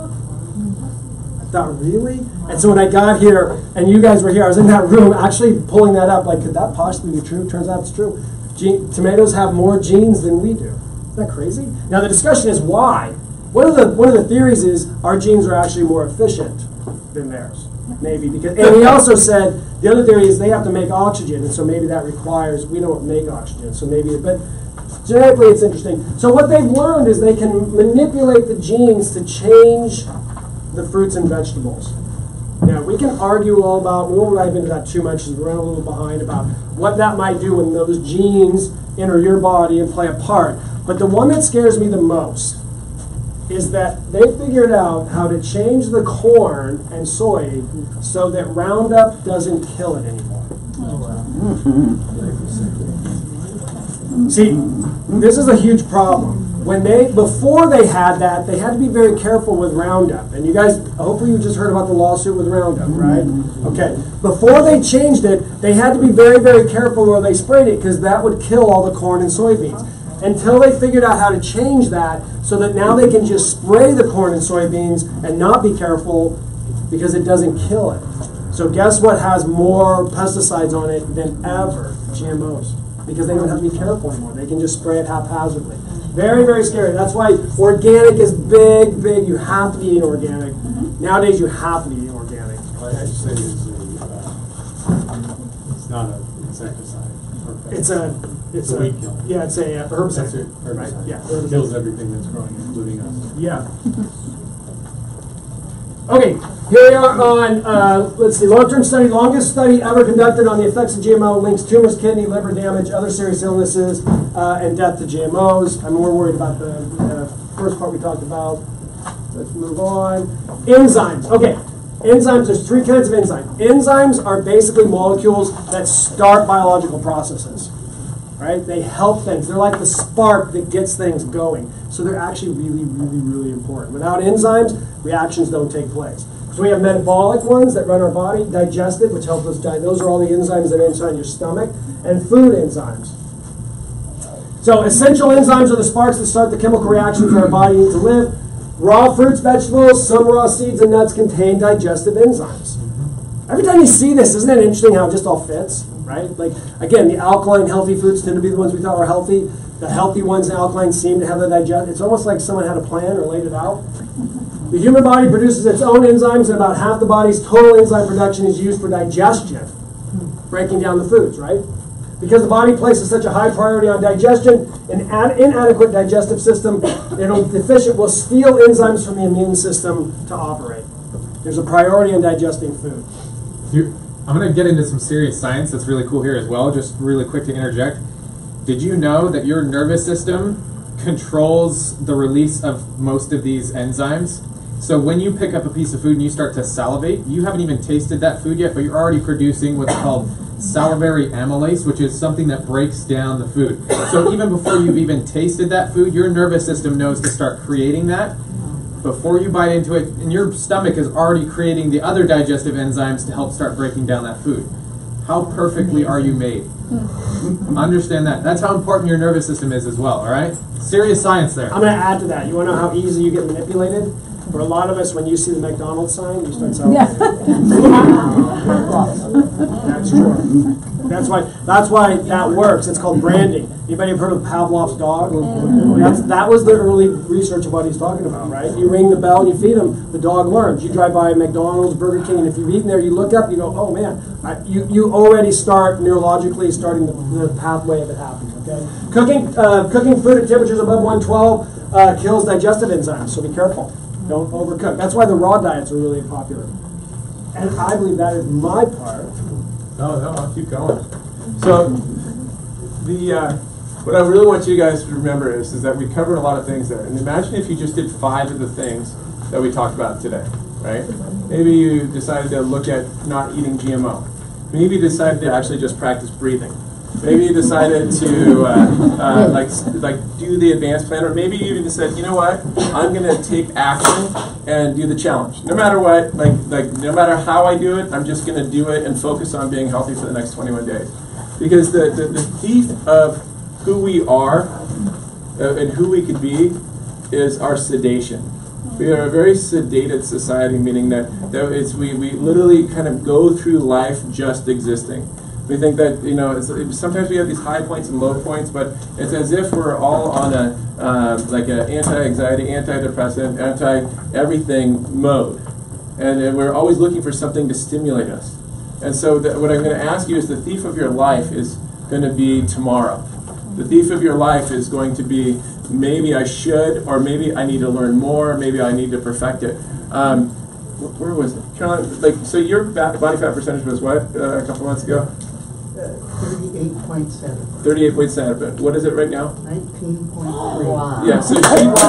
I thought, really? And so when I got here, and you guys were here, I was in that room actually pulling that up, like, could that possibly be true? Turns out it's true. Gene tomatoes have more genes than we do. Isn't that crazy? Now the discussion is why. One of the, one of the theories is our genes are actually more efficient than theirs, maybe because. And he also said the other theory is they have to make oxygen, and so maybe that requires we don't make oxygen. So maybe, but genetically it's interesting. So what they've learned is they can manipulate the genes to change the fruits and vegetables. Now we can argue all about. We won't dive into that too much because we're running a little behind about what that might do when those genes enter your body and play a part. But the one that scares me the most is that they figured out how to change the corn and soy so that Roundup doesn't kill it anymore. See, this is a huge problem. When they, before they had that, they had to be very careful with Roundup. And you guys, hopefully you just heard about the lawsuit with Roundup, right? Okay. Before they changed it, they had to be very, very careful where they sprayed it because that would kill all the corn and soybeans. Until they figured out how to change that so that now they can just spray the corn and soybeans and not be careful because it doesn't kill it. So guess what has more pesticides on it than ever? G M Os. Because they don't have to be careful anymore. They can just spray it haphazardly. Very, very scary. That's why organic is big, big. You have to be eating organic. Nowadays you have to be eating organic. I say it's, a, uh, it's not an insecticide. It's a It's It's a a, weed killer. yeah, it's a uh, herbicide. That's it. Right? Herbicide. Yeah, It herbicide. kills everything that's growing, including us. Yeah. Okay, here we are on, uh, let's see, long-term study, longest study ever conducted on the effects of G M O, links tumors, kidney, liver damage, other serious illnesses, uh, and death to G M Os. I'm more worried about the uh, first part we talked about. Let's move on. Enzymes. Okay, enzymes, there's three kinds of enzymes. Enzymes are basically molecules that start biological processes. Right? They help things. They're like the spark that gets things going. So they're actually really, really, really important. Without enzymes, reactions don't take place. So we have metabolic ones that run our body, digestive, which help us digest. Those are all the enzymes that are inside your stomach, and food enzymes. So essential enzymes are the sparks that start the chemical reactions that our body needs to live. Raw fruits, vegetables, some raw seeds and nuts contain digestive enzymes. Every time you see this, isn't it interesting how it just all fits? Right? Like, again, the alkaline, healthy foods tend to be the ones we thought were healthy. The healthy ones, the alkaline, seem to have the digest. It's almost like someone had a plan or laid it out. The human body produces its own enzymes, and about half the body's total enzyme production is used for digestion, breaking down the foods, right? Because the body places such a high priority on digestion, an ad inadequate digestive system, it'll deficient will steal enzymes from the immune system to operate. There's a priority on digesting food. You, I'm going to get into some serious science that's really cool here as well, just really quick to interject. Did you know that your nervous system controls the release of most of these enzymes? So when you pick up a piece of food and you start to salivate, you haven't even tasted that food yet, but you're already producing what's called salivary amylase, which is something that breaks down the food. So even before you've even tasted that food, your nervous system knows to start creating that before you bite into it, and your stomach is already creating the other digestive enzymes to help start breaking down that food. How perfectly are you made? Understand that. That's how important your nervous system is as well, all right? Serious science there. I'm going to add to that. You want to know how easy you get manipulated? But a lot of us, when you see the McDonald's sign, you start celebrating. That's true. That's why. That's why that works. It's called branding. Anybody have heard of Pavlov's dog? That's, that was the early research of what he's talking about, right? You ring the bell and you feed him. The dog learns. You drive by McDonald's, Burger King, and if you've eaten there, you look up, you go, oh man, I, you you already start neurologically starting the, the pathway of it happening. Okay. Cooking uh, cooking food at temperatures above one twelve uh, kills digestive enzymes. So be careful. Don't overcook. That's why the raw diets are really popular. And I believe that is my part. No, no, I'll keep going. So, the uh, what I really want you guys to remember is, is that we covered a lot of things there. And imagine if you just did five of the things that we talked about today, right? Maybe you decided to look at not eating G M O. Maybe you decided to actually just practice breathing. Maybe you decided to uh, uh, like like do the advanced plan, or maybe you even said, you know what, I'm going to take action and do the challenge. No matter what, like like no matter how I do it, I'm just going to do it and focus on being healthy for the next twenty-one days. Because the the, the thief of who we are uh, and who we could be is our sedation. We are a very sedated society, meaning that, that it's, we, we literally kind of go through life just existing. We think that, you know, it's, it, sometimes we have these high points and low points, but it's as if we're all on a, uh, like an anti-anxiety, antidepressant, anti-everything mode. And, and we're always looking for something to stimulate us. And so the, what I'm going to ask you is, the thief of your life is going to be tomorrow. The thief of your life is going to be, maybe I should, or maybe I need to learn more, maybe I need to perfect it. Um, where was it? Caroline, like, so your body fat percentage was what uh, a couple months ago? thirty-eight point seven. thirty-eight point seven. What is it right now? nineteen point three. Wow. Yeah, so she,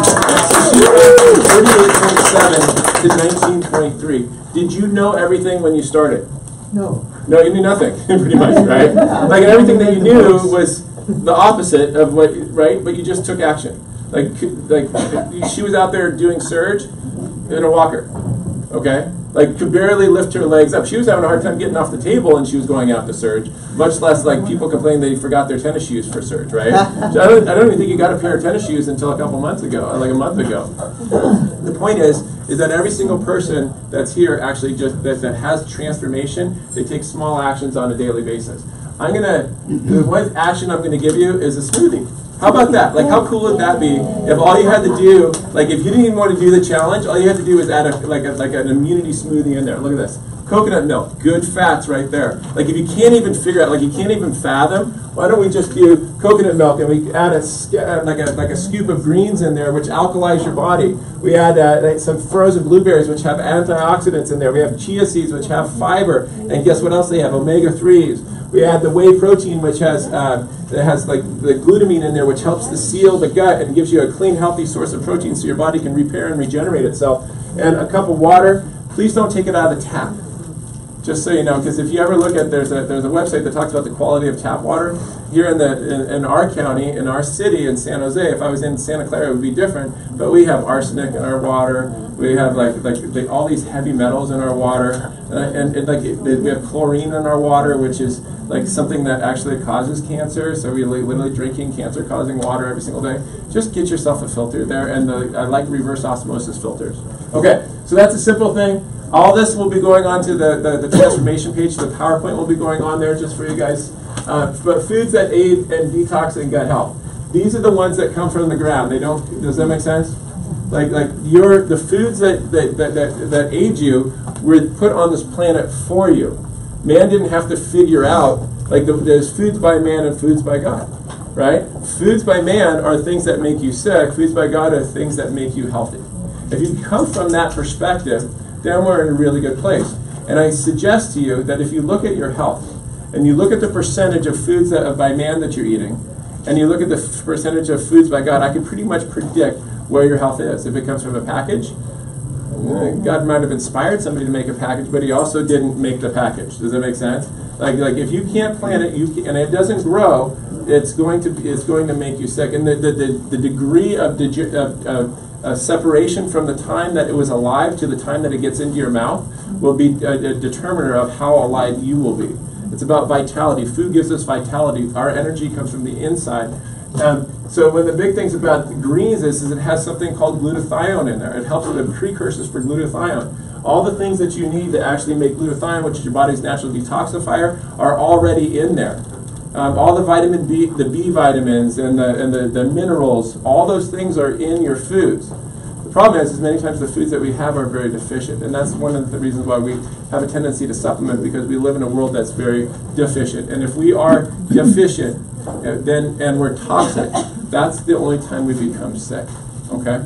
so she went from thirty-eight point seven to nineteen point three. Did you know everything when you started? No. No, you knew nothing, pretty much, right? Like, and everything that you knew was the opposite of what, right? But you just took action. Like, like she was out there doing surge in a walker, okay? Like, could barely lift her legs up. She was having a hard time getting off the table, and she was going out to surge. Much less, like, people complain they forgot their tennis shoes for surge, right? So I don't, I don't even think you got a pair of tennis shoes until a couple months ago, like a month ago. The point is, is that every single person that's here actually just that, that has transformation, they take small actions on a daily basis. I'm gonna, the one action I'm gonna give you is a smoothie. How about that? Like, how cool would that be if all you had to do, like, if you didn't even want to do the challenge, all you had to do was add a, like a, like an immunity smoothie in there. Look at this. Coconut milk, good fats right there. Like, if you can't even figure out, like, you can't even fathom, why don't we just do coconut milk and we add a like a like a scoop of greens in there, which alkalize your body. We add uh, like some frozen blueberries, which have antioxidants in there. We have chia seeds, which have fiber, and guess what else they have? omega threes. We add the whey protein, which has uh, that has like the glutamine in there, which helps to seal the gut and gives you a clean, healthy source of protein, so your body can repair and regenerate itself. And a cup of water. Please don't take it out of the tap. Just so you know, because if you ever look at, there's a there's a website that talks about the quality of tap water. Here in the in, in our county, in our city, in San Jose, if I was in Santa Clara, it would be different. But we have arsenic in our water. We have like like, like all these heavy metals in our water, uh, and, and like it, we have chlorine in our water, which is like something that actually causes cancer. So we're literally drinking cancer-causing water every single day. Just get yourself a filter there, and the, I like reverse osmosis filters. Okay, so that's a simple thing. All this will be going on to the, the, the transformation page. The PowerPoint will be going on there just for you guys. Uh, but foods that aid and detox and gut health. These are the ones that come from the ground. They don't. Does that make sense? Like like your the foods that that, that, that that aid you were put on this planet for you. Man didn't have to figure out, like the, there's foods by man and foods by God, right? Foods by man are things that make you sick. Foods by God are things that make you healthy. If you come from that perspective, then we're in a really good place. And I suggest to you that if you look at your health, and you look at the percentage of foods that by man that you're eating, and you look at the f- percentage of foods by God, I can pretty much predict where your health is. If it comes from a package, God might have inspired somebody to make a package, but he also didn't make the package. Does that make sense? Like, like if you can't plant it, you can, and it doesn't grow, it's going to it's going to make you sick. And the the, the, the degree of, digi- of, of uh, separation from the time that it was alive to the time that it gets into your mouth will be a, a determiner of how alive you will be. It's about vitality. Food gives us vitality. Our energy comes from the inside. Um, So one of the big things about greens is, is it has something called glutathione in there. It helps with the precursors for glutathione. All the things that you need to actually make glutathione, which is your body's natural detoxifier, are already in there. Um, all the vitamin B, the B vitamins and the and the, the minerals, all those things are in your foods. The problem is, is many times the foods that we have are very deficient, and that's one of the reasons why we have a tendency to supplement, because we live in a world that's very deficient. And if we are deficient, uh, then and we're toxic, that's the only time we become sick. Okay.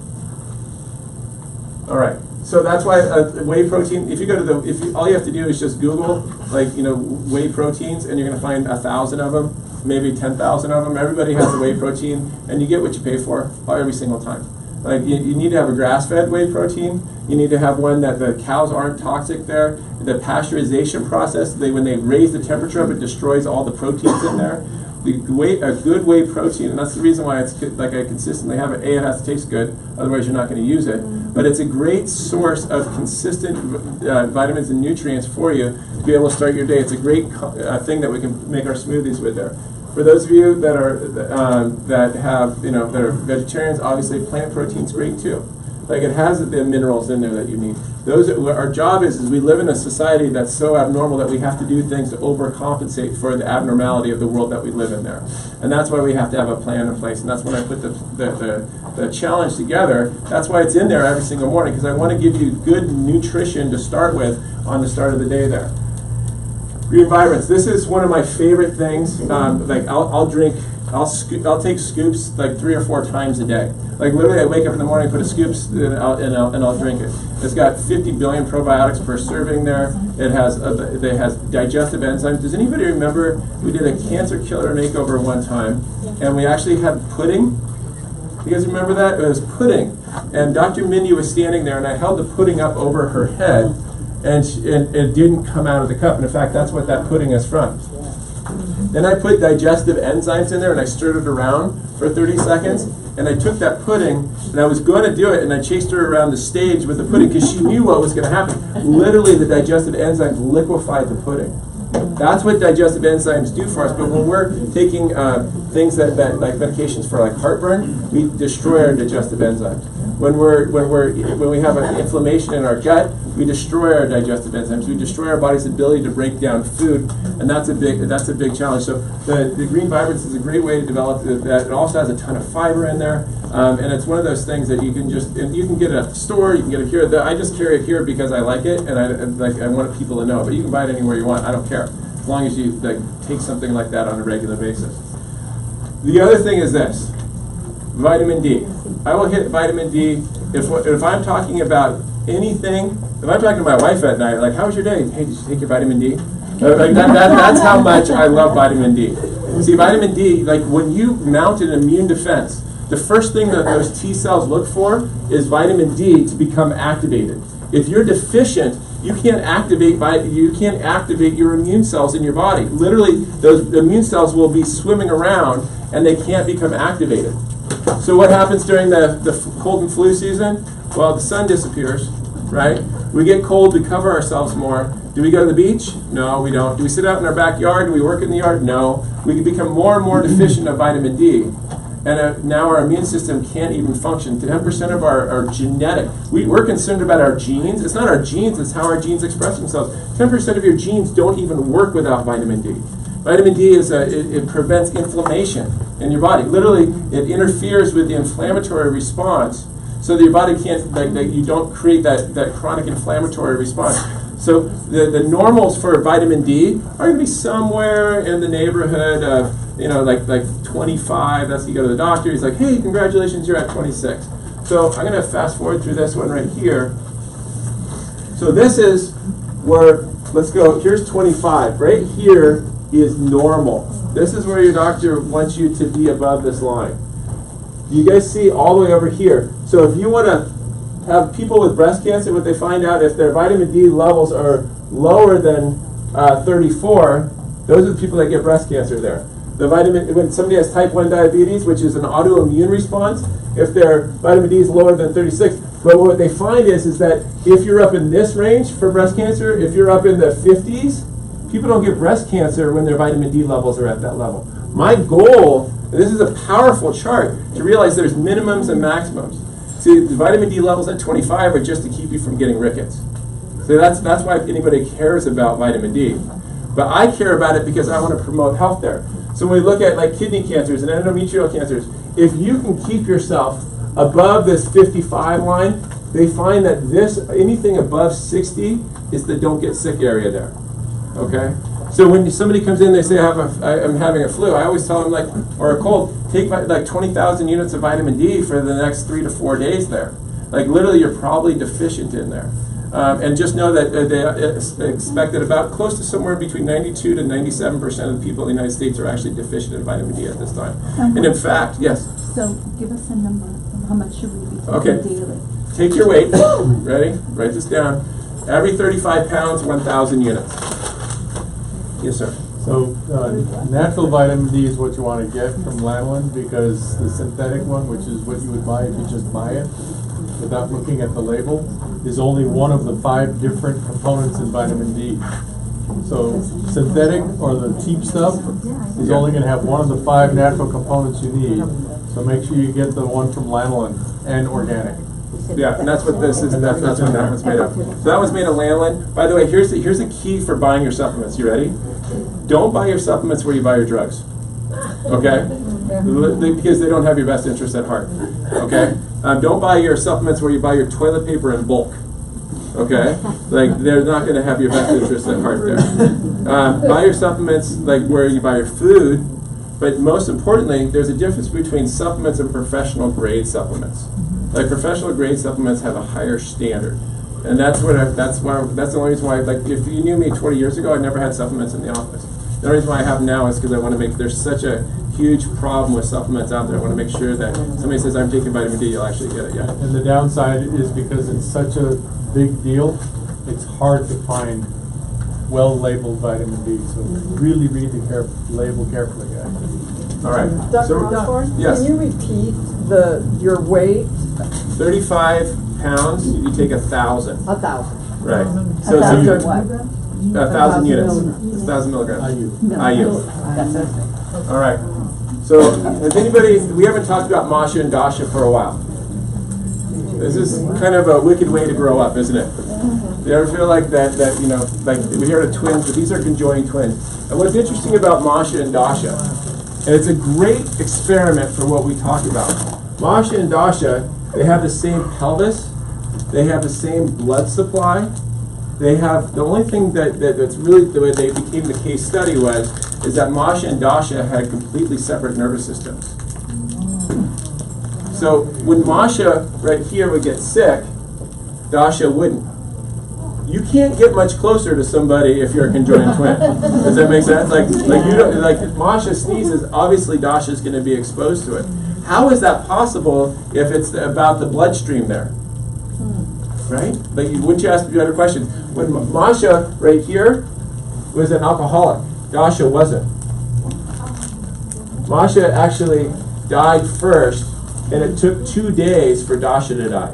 All right. So that's why uh, whey protein. If you go to the, if you, all you have to do is just Google, like you know, whey proteins, and you're going to find a thousand of them, maybe ten thousand of them. Everybody has a whey protein, and you get what you pay for every single time. Like you, you need to have a grass-fed whey protein. You need to have one that the cows aren't toxic there. The pasteurization process, they when they raise the temperature up, it destroys all the proteins in there. The whey, a good whey protein, and that's the reason why it's like I consistently have it. A, it has to taste good, otherwise you're not going to use it. But it's a great source of consistent uh, vitamins and nutrients for you to be able to start your day. It's a great uh, thing that we can make our smoothies with there. For those of you that are um, that have you know that are vegetarians, obviously plant protein's great too. Like it has the minerals in there that you need. Those our job is is we live in a society that's so abnormal that we have to do things to overcompensate for the abnormality of the world that we live in there, and that's why we have to have a plan in place. And that's when I put the the, the, the challenge together. That's why it's in there every single morning, because I want to give you good nutrition to start with on the start of the day there. Green Vibrance. This is one of my favorite things. Um, like I'll, I'll drink, I'll sco- I'll take scoops like three or four times a day. Like literally, I wake up in the morning, put a scoops, and I'll, and I'll, and I'll drink it. It's got fifty billion probiotics per serving there. It has a, it has digestive enzymes. Does anybody remember we did a cancer killer makeover one time, and we actually had pudding? You guys remember that? It was pudding, and Doctor Mindy was standing there, and I held the pudding up over her head. And, she, and it didn't come out of the cup. And in fact, that's what that pudding is from. Then I put digestive enzymes in there, and I stirred it around for thirty seconds. And I took that pudding, and I was going to do it, and I chased her around the stage with the pudding because she knew what was going to happen. Literally, the digestive enzymes liquefied the pudding. That's what digestive enzymes do for us. But when we're taking uh, things that, that like medications for like heartburn, we destroy our digestive enzymes. When we're when we're when we have an inflammation in our gut, we destroy our digestive enzymes. We destroy our body's ability to break down food, and that's a big that's a big challenge. So the, the Green Vibrance is a great way to develop that. It also has a ton of fiber in there, um, and it's one of those things that you can just and you can get it at the store. You can get it here. I just carry it here because I like it, and I like I want people to know. But you can buy it anywhere you want. I don't care, as long as you like take something like that on a regular basis. The other thing is this. Vitamin D. I will hit vitamin D if if I'm talking about anything. If I'm talking to my wife at night, like, how was your day? Hey, did you take your vitamin D? Uh, like that, that, that's how much I love vitamin D. See, vitamin D, like when you mount an immune defense, the first thing that those T cells look for is vitamin D to become activated. If you're deficient, you can't activate you can't activate your immune cells in your body. Literally, those immune cells will be swimming around and they can't become activated. So what happens during the, the cold and flu season? Well, the sun disappears, right? We get cold, we cover ourselves more. Do we go to the beach? No, we don't. Do we sit out in our backyard? Do we work in the yard? No. We can become more and more deficient of vitamin D. And uh, now our immune system can't even function. ten percent of our, our genetic, we, we're concerned about our genes. It's not our genes, it's how our genes express themselves. ten percent of your genes don't even work without vitamin D. Vitamin D is a, it, it prevents inflammation in your body. Literally, it interferes with the inflammatory response so that your body can't, like, that you don't create that, that chronic inflammatory response. So the, the normals for vitamin D are going to be somewhere in the neighborhood of, you know, like like twenty-five. That's you go to the doctor. He's like, hey, congratulations, you're at twenty-six. So I'm going to fast forward through this one right here. So this is where, let's go, here's twenty-five. Right here is normal. This is where your doctor wants you to be above this line. You guys see all the way over here. So if you want to have people with breast cancer, what they find out, if their vitamin D levels are lower than uh, thirty-four, those are the people that get breast cancer there. The vitamin, when somebody has type one diabetes, which is an autoimmune response, if their vitamin D is lower than thirty-six, but what they find is, is that if you're up in this range for breast cancer, if you're up in the fifties, people don't get breast cancer when their vitamin D levels are at that level. My goal And this is a powerful chart to realize there's minimums and maximums. See, the vitamin D levels at twenty-five are just to keep you from getting rickets. So that's, that's why anybody cares about vitamin D. But I care about it because I want to promote health there. So when we look at like kidney cancers and endometrial cancers, if you can keep yourself above this fifty-five line, they find that this, anything above sixty is the don't get sick area there. Okay? So when somebody comes in, they say, I have a, I, I'm having a flu, I always tell them, like, or a cold, take like twenty thousand units of vitamin D for the next three to four days there. Like literally you're probably deficient in there. Um, and just know that uh, they uh, expect that about close to somewhere between ninety-two to ninety-seven percent of the people in the United States are actually deficient in vitamin D at this time. Um, and in fact, yes. So give us a number of how much should we be taking Okay. daily? Take your weight. Ready? Write this down. Every thirty-five pounds, one thousand units. Yes, sir. So uh, natural vitamin D is what you want to get from lanolin, because the synthetic one, which is what you would buy if you just buy it without looking at the label, is only one of the five different components in vitamin D. So synthetic or the cheap stuff is only going to have one of the five natural components you need. So make sure you get the one from lanolin and organic. Yeah, and that's what this is. That's, that's what that one's made of. So that one's made of lanolin. By the way, here's the here's the key for buying your supplements. You ready? Don't buy your supplements where you buy your drugs. Okay? Because they don't have your best interest at heart. Okay? Um, don't buy your supplements where you buy your toilet paper in bulk. Okay? Like, they're not going to have your best interest at heart there. Um, buy your supplements like where you buy your food, but most importantly, there's a difference between supplements and professional grade supplements. Like, professional grade supplements have a higher standard. And that's what I, that's why that's the only reason why, like, if you knew me twenty years ago, I never had supplements in the office. The only reason why I have now is because I want to make, there's such a huge problem with supplements out there. I want to make sure that somebody says, I'm taking vitamin D, you'll actually get it, yeah. And the downside is because it's such a big deal, it's hard to find well-labeled vitamin D. So really read the care label carefully, guys. All right. Doctor So, Osborne, yes. can you repeat the your weight? thirty-five pounds, you take a thousand. A thousand. Right. A So, so thousand you, what? a thousand units. milligrams. A thousand milligrams. I U. I U. All right. So, has anybody, we haven't talked about Masha and Dasha for a while. This is kind of a wicked way to grow up, isn't it? Do you ever feel like that, that, you know, like we hear of twins, but these are conjoined twins. And what's interesting about Masha and Dasha, and it's a great experiment for what we talk about. Masha and Dasha, they have the same pelvis, they have the same blood supply, they have, the only thing that, that that's really, the way they became the case study was, is that Masha and Dasha had completely separate nervous systems. So when Masha right here would get sick, Dasha wouldn't. You can't get much closer to somebody if you're a conjoined twin. Does that make sense? Like, like you don't, like if Masha sneezes, obviously Dasha's going to be exposed to it. How is that possible if it's about the bloodstream there? Right? Like, you, wouldn't you ask better questions? When Masha right here was an alcoholic, Dasha wasn't. Masha actually died first, and it took two days for Dasha to die.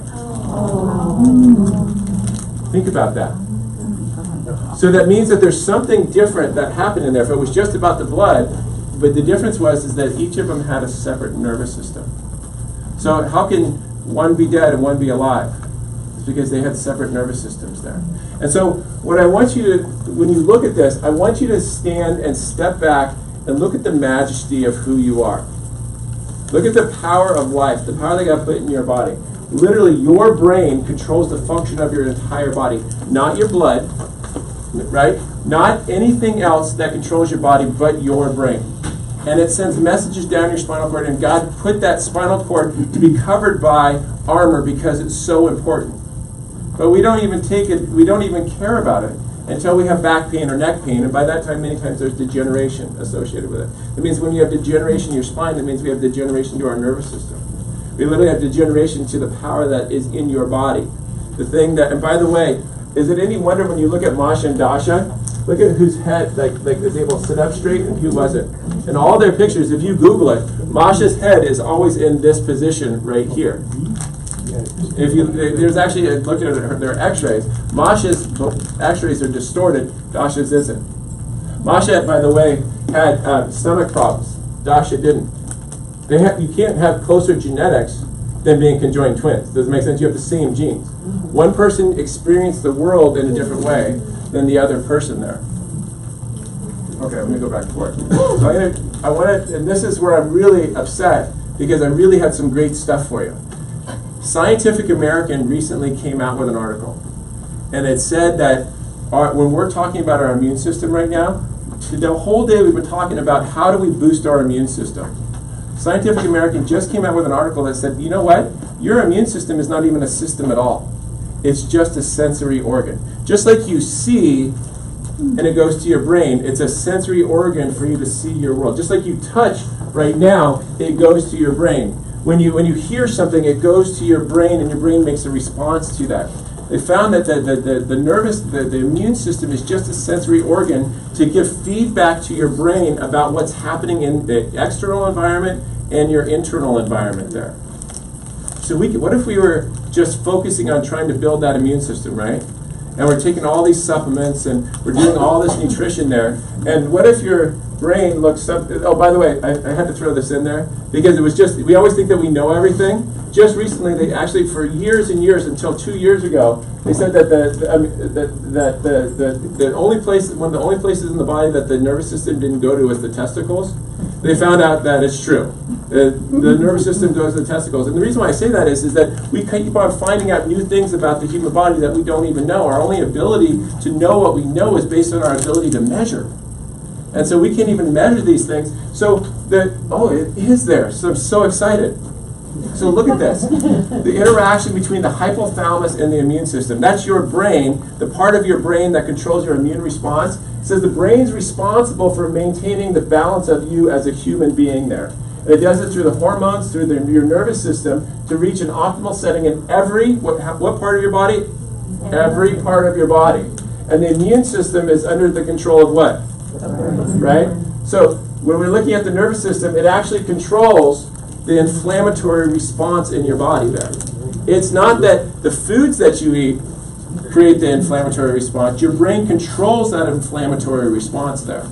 Think about that. So that means that there's something different that happened in there. If it was just about the blood, but the difference was is that each of them had a separate nervous system. So how can one be dead and one be alive? It's because they had separate nervous systems there. And so what I want you to, when you look at this, I want you to stand and step back and look at the majesty of who you are. Look at the power of life, the power that God put in your body. Literally, your brain controls the function of your entire body, not your blood, right? Not anything else that controls your body but your brain. And it sends messages down your spinal cord, and God put that spinal cord to be covered by armor because it's so important. But we don't even take it, we don't even care about it until we have back pain or neck pain, and by that time, many times there's degeneration associated with it. That means when you have degeneration in your spine, that means we have degeneration to our nervous system. We literally have degeneration to the power that is in your body. The thing that, and by the way, is it any wonder when you look at Masha and Dasha, look at whose head like, like was able to sit up straight and who wasn't. In all their pictures, if you Google it, Masha's head is always in this position right here. If you, there's actually, look at their, their x-rays, Masha's x-rays are distorted, Dasha's isn't. Masha, by the way, had uh, stomach problems. Dasha didn't. They ha you can't have closer genetics than being conjoined twins. Does it make sense? You have the same genes. One person experienced the world in a different way than the other person there. Okay, I'm gonna go back to work. So I'm gonna, I want to, and this is where I'm really upset because I really had some great stuff for you. Scientific American recently came out with an article, and it said that our, when we're talking about our immune system right now, the whole day we've been talking about how do we boost our immune system. Scientific American just came out with an article that said, you know what? Your immune system is not even a system at all. It's just a sensory organ. Just like you see and it goes to your brain, it's a sensory organ for you to see your world. Just like you touch right now, it goes to your brain. When you, when you hear something, it goes to your brain and your brain makes a response to that. They found that the, the, the, the nervous, the, the immune system is just a sensory organ to give feedback to your brain about what's happening in the external environment and your internal environment there. So we could, what if we were just focusing on trying to build that immune system, right? And we're taking all these supplements and we're doing all this nutrition there. And what if your brain looks up, oh, by the way, I, I had to throw this in there because it was just, we always think that we know everything. Just recently, they actually, for years and years, until two years ago, they said that the, the I mean, that, that the, the, the only place, one of the only places in the body that the nervous system didn't go to was the testicles. They found out that it's true. The, the nervous system goes to the testicles. And the reason why I say that is, is that we keep on finding out new things about the human body that we don't even know. Our only ability to know what we know is based on our ability to measure. And so we can't even measure these things. So, the, oh, it is there. So I'm so excited. So look at this. The interaction between the hypothalamus and the immune system. That's your brain, the part of your brain that controls your immune response. It says the brain's responsible for maintaining the balance of you as a human being there. And it does it through the hormones, through the, your nervous system, to reach an optimal setting in every, what, what part of your body? Every part of your body. And the immune system is under the control of what? Right? So when we're looking at the nervous system, it actually controls the inflammatory response in your body there. It's not that the foods that you eat create the inflammatory response. Your brain controls that inflammatory response there.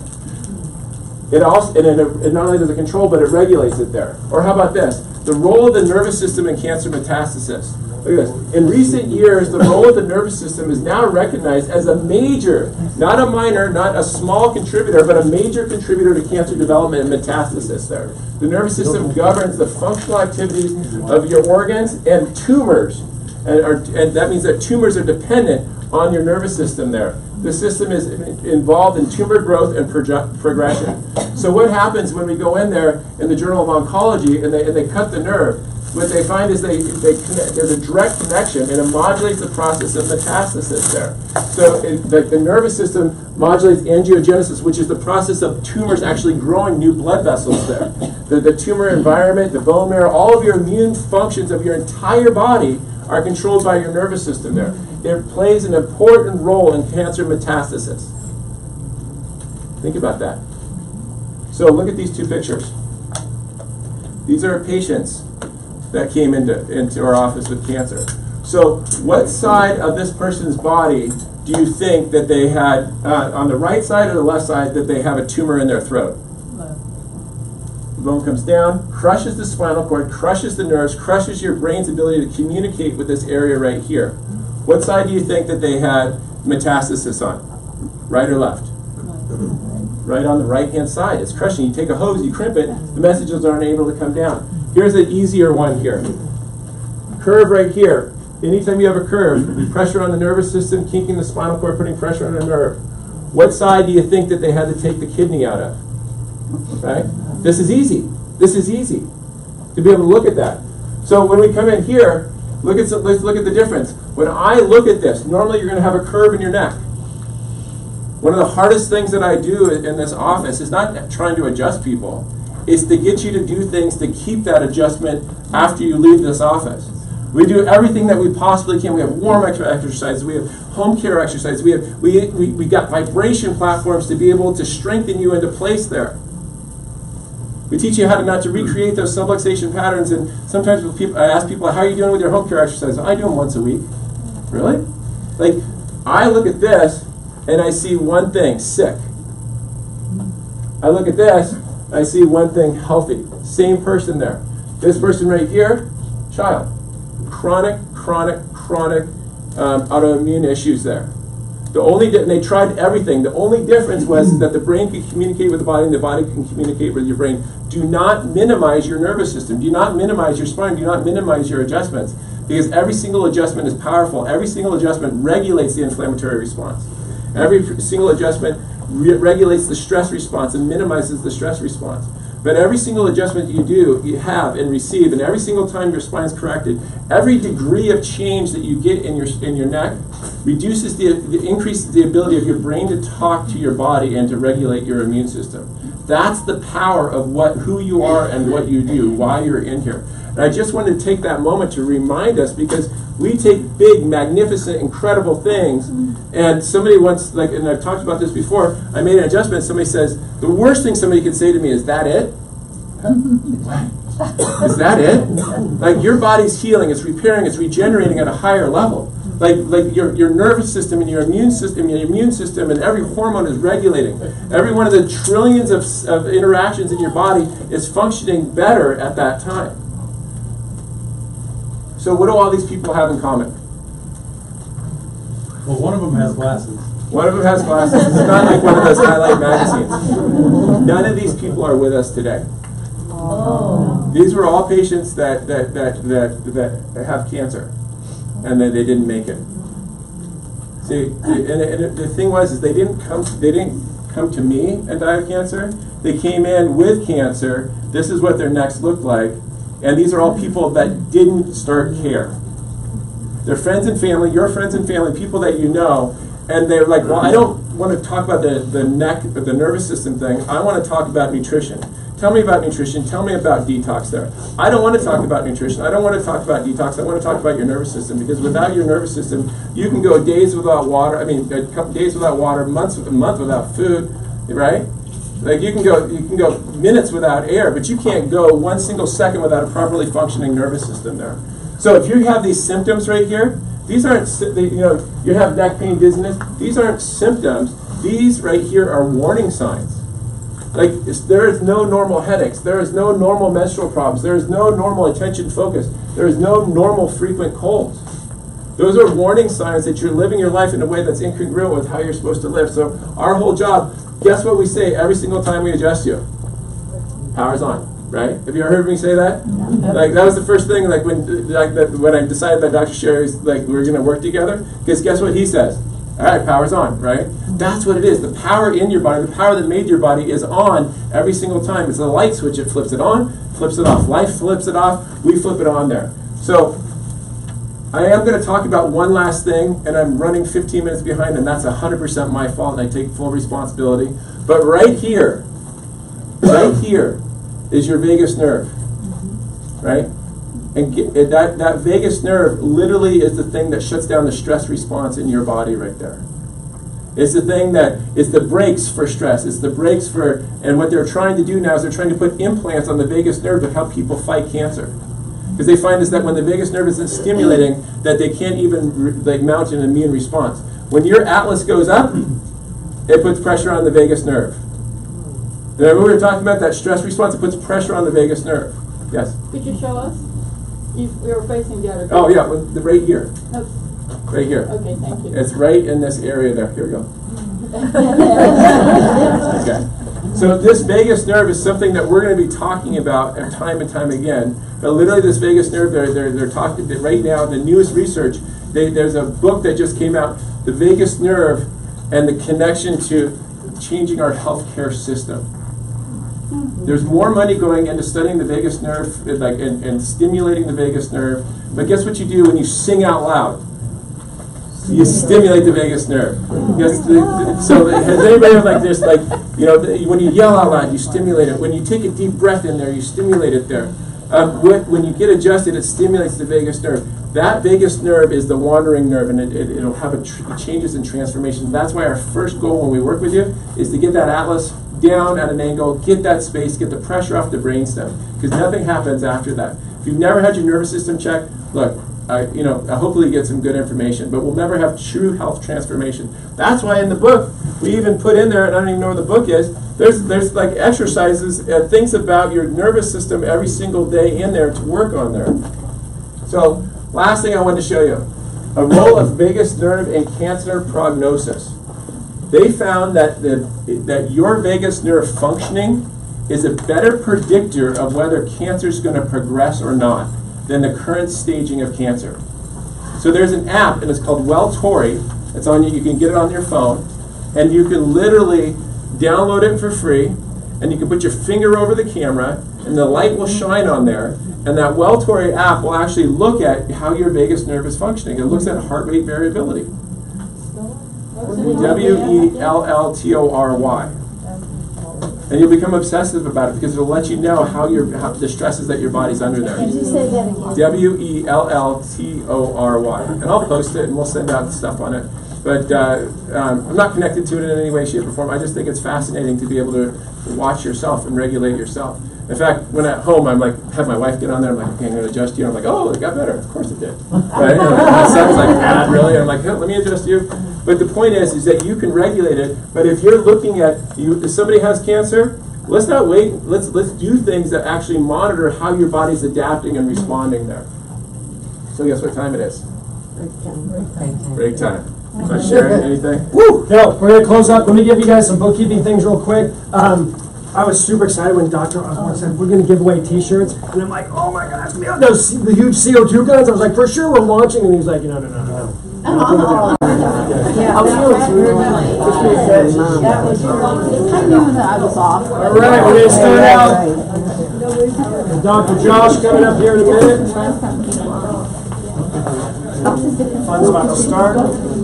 It also, and it, it not only does it control, but it regulates it there. Or how about this? The role of the nervous system in cancer metastasis. Look at this. In recent years, the role of the nervous system is now recognized as a major, not a minor, not a small contributor, but a major contributor to cancer development and metastasis there. The nervous system governs the functional activities of your organs and tumors. And, are, and that means that tumors are dependent on your nervous system there. The system is involved in tumor growth and progression. So what happens when we go in there in the Journal of Oncology and they, and they cut the nerve? What they find is they, they connect, there's a direct connection, and it modulates the process of metastasis there. So it, the, the nervous system modulates angiogenesis, which is the process of tumors actually growing new blood vessels there. The, the tumor environment, the bone marrow, all of your immune functions of your entire body are controlled by your nervous system there. It plays an important role in cancer metastasis. Think about that. So look at these two pictures. These are patients that came into, into our office with cancer. So what side of this person's body do you think that they had, uh, on the right side or the left side, that they have a tumor in their throat? Left. The bone comes down, crushes the spinal cord, crushes the nerves, crushes your brain's ability to communicate with this area right here. What side do you think that they had metastasis on? Right or left? Right on the right-hand side. It's crushing. You take a hose, you crimp it, the messages aren't able to come down. Here's an easier one here. Curve right here. Anytime you have a curve, pressure on the nervous system, kinking the spinal cord, putting pressure on the nerve. What side do you think that they had to take the kidney out of? Right? This is easy. This is easy to be able to look at that. So when we come in here, look at some, let's look at the difference. When I look at this, normally you're going to have a curve in your neck. One of the hardest things that I do in this office is not trying to adjust people. Is to get you to do things to keep that adjustment after you leave this office. We do everything that we possibly can. We have warm exercises. We have home care exercises. We have we we we got vibration platforms to be able to strengthen you into place there. We teach you how to not to recreate those subluxation patterns. And sometimes with people, I ask people, "How are you doing with your home care exercises?" I do them once a week. Really? Like I look at this and I see one thing: sick. I look at this. I see one thing healthy. Same person there. This person right here, child. Chronic, chronic, chronic um, autoimmune issues there. The only di- and they tried everything. The only difference was that the brain could communicate with the body and the body can communicate with your brain. Do not minimize your nervous system. Do not minimize your spine. Do not minimize your adjustments, because every single adjustment is powerful. Every single adjustment regulates the inflammatory response. Every f- single adjustment re- regulates the stress response and minimizes the stress response. But every single adjustment you do, you have and receive, and every single time your spine is corrected, every degree of change that you get in your in your neck reduces the, the increases the ability of your brain to talk to your body and to regulate your immune system. That's the power of what who you are and what you do, why you're in here. And I just wanted to take that moment to remind us, because we take big, magnificent, incredible things, and somebody once, like, and I've talked about this before, I made an adjustment, somebody says, the worst thing somebody could say to me is, that it? Is that it? Like, your body's healing, it's repairing, it's regenerating at a higher level. Like, like your, your nervous system and your immune system, your immune system and every hormone is regulating. Every one of the trillions of, of interactions in your body is functioning better at that time. So what do all these people have in common? Well, one of them has glasses. One of them has glasses. It's not like one of those highlight magazines. None of these people are with us today. Oh. These were all patients that that that that, that have cancer, and that they didn't make it. See, and, and the thing was, is they didn't come. They didn't come to me and die of cancer. They came in with cancer. This is what their necks looked like. And these are all people that didn't start care. They're friends and family, your friends and family, people that you know, and they're like, well, I don't want to talk about the, the neck, the nervous system thing. I want to talk about nutrition. Tell me about nutrition. Tell me about detox there. I don't want to talk about nutrition. I don't want to talk about detox. I want to talk about your nervous system, because without your nervous system, you can go days without water. I mean, a couple days without water, months, a month without food, right? Like you can go, you can go minutes without air, but you can't go one single second without a properly functioning nervous system there. So if you have these symptoms right here, these aren't, you know, you have neck pain, dizziness. These aren't symptoms. These right here are warning signs. Like it's, there is no normal headaches. There is no normal menstrual problems. There is no normal attention focus. There is no normal frequent colds. Those are warning signs that you're living your life in a way that's incongruent with how you're supposed to live. So our whole job, guess what we say every single time we adjust you? Power's on, right? Have you ever heard me say that? Yeah. Like that was the first thing. Like when, like that, when I decided that Doctor Sherry's like we were going to work together. Because guess what he says? All right, power's on, right? That's what it is. The power in your body, the power that made your body, is on every single time. It's a light switch. It flips it on, flips it off. Life flips it off. We flip it on there. So I am going to talk about one last thing, and I'm running fifteen minutes behind, and that's one hundred percent my fault, and I take full responsibility. But right here, right here is your vagus nerve, right? And get, that, that vagus nerve literally is the thing that shuts down the stress response in your body right there. It's the thing that is the brakes for stress. It's the brakes for, and what they're trying to do now is they're trying to put implants on the vagus nerve to help people fight cancer. Because they find is that when the vagus nerve isn't stimulating, that they can't even like mount an immune response. When your atlas goes up, it puts pressure on the vagus nerve. Remember we were talking about that stress response? It puts pressure on the vagus nerve. Yes? Could you show us? If we were facing the other. Oh yeah, well, the, right here. Nope. Right here. Okay, thank you. It's right in this area there. Here we go. Okay. So this vagus nerve is something that we're going to be talking about time and time again. But literally this vagus nerve, they're, they're, they're talking right now, the newest research, they, there's a book that just came out, The Vagus Nerve and the Connection to Changing Our Healthcare System. There's more money going into studying the vagus nerve like, and, and stimulating the vagus nerve. But guess what you do when you sing out loud? You stimulate the vagus nerve. Yes, the, the, so has anybody ever like this, like, you know, the, when you yell out loud, you stimulate it. When you take a deep breath in there, you stimulate it there. Um, when, when you get adjusted, it stimulates the vagus nerve. That vagus nerve is the wandering nerve, and it, it, it'll have a tr changes and transformations. That's why our first goal when we work with you is to get that atlas down at an angle, get that space, get the pressure off the brainstem, because nothing happens after that. If you've never had your nervous system checked, look, uh, you know, hopefully get some good information, but we'll never have true health transformation. That's why in the book, we even put in there, and I don't even know where the book is, there's, there's like exercises, uh, things about your nervous system every single day in there to work on there. So, last thing I wanted to show you, a role of vagus nerve in cancer prognosis. They found that, the, that your vagus nerve functioning is a better predictor of whether cancer is going to progress or not than the current staging of cancer. So there's an app, and it's called Welltori. It's on you. You can get it on your phone, and you can literally download it for free, and you can put your finger over the camera, and the light will shine on there, and that Welltori app will actually look at how your vagus nerve is functioning. It looks at heart rate variability. W E L L T O R Y. And you'll become obsessive about it because it'll let you know how your how, the stresses that your body's under there. Can you say that again? W E L L T O R Y. And I'll post it and we'll send out stuff on it. But uh, um, I'm not connected to it in any way, shape, or form. I just think it's fascinating to be able to watch yourself and regulate yourself. In fact, when at home, I'm like, have my wife get on there. I'm like, okay, I'm going to adjust you. I'm like, oh, it got better. Of course it did. Right? My son's like, ah, really? I'm like, no, let me adjust you. But the point is, is that you can regulate it. But if you're looking at, you, if somebody has cancer, let's not wait. Let's let's do things that actually monitor how your body's adapting and responding there. So guess what time it is? Break time. Am I sharing anything? Woo! No, we're gonna close up. Let me give you guys some bookkeeping things real quick. Um, I was super excited when Doctor Osborne said we're gonna give away T-shirts, and I'm like, oh my gosh, we have those the huge C O two guns. I was like, for sure we're launching, and he's like, no, no, no, no, no. Oh, yeah, that was really, that was, I knew that I was off. All right, we're gonna start out. with Doctor Josh coming up here in a minute. Fun's about to start.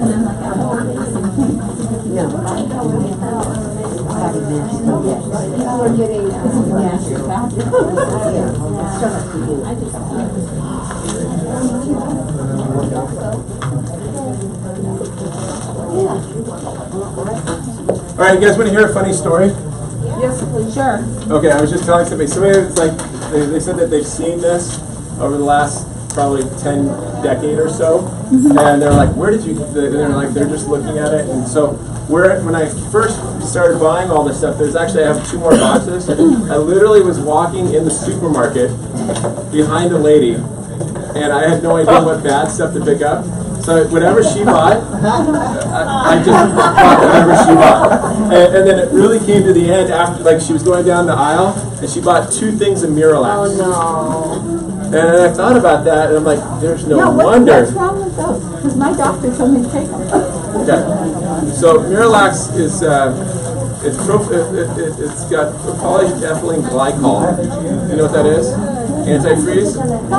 All right, you guys want to hear a funny story? Yes, please. Sure. Okay, I was just telling somebody. Somebody was like, they, they said that they've seen this over the last probably ten decade or so, mm-hmm. and they're like, "Where did you?" They're like, they're just looking at it, and so where when I first started buying all this stuff, there's actually I have two more boxes. I literally was walking in the supermarket behind a lady, and I had no idea what bad stuff to pick up. So whatever she bought, I, I just bought whatever she bought. And, and then it really came to the end after, like she was going down the aisle, and she bought two things of Miralax. Oh, no. And I thought about that, and I'm like, there's no, no what, wonder. What's wrong with those? Because my doctor told me to take them. Okay. So Miralax is, uh, it's, pro, it, it, it, it's got polyethylene glycol. You know what that is? Antifreeze?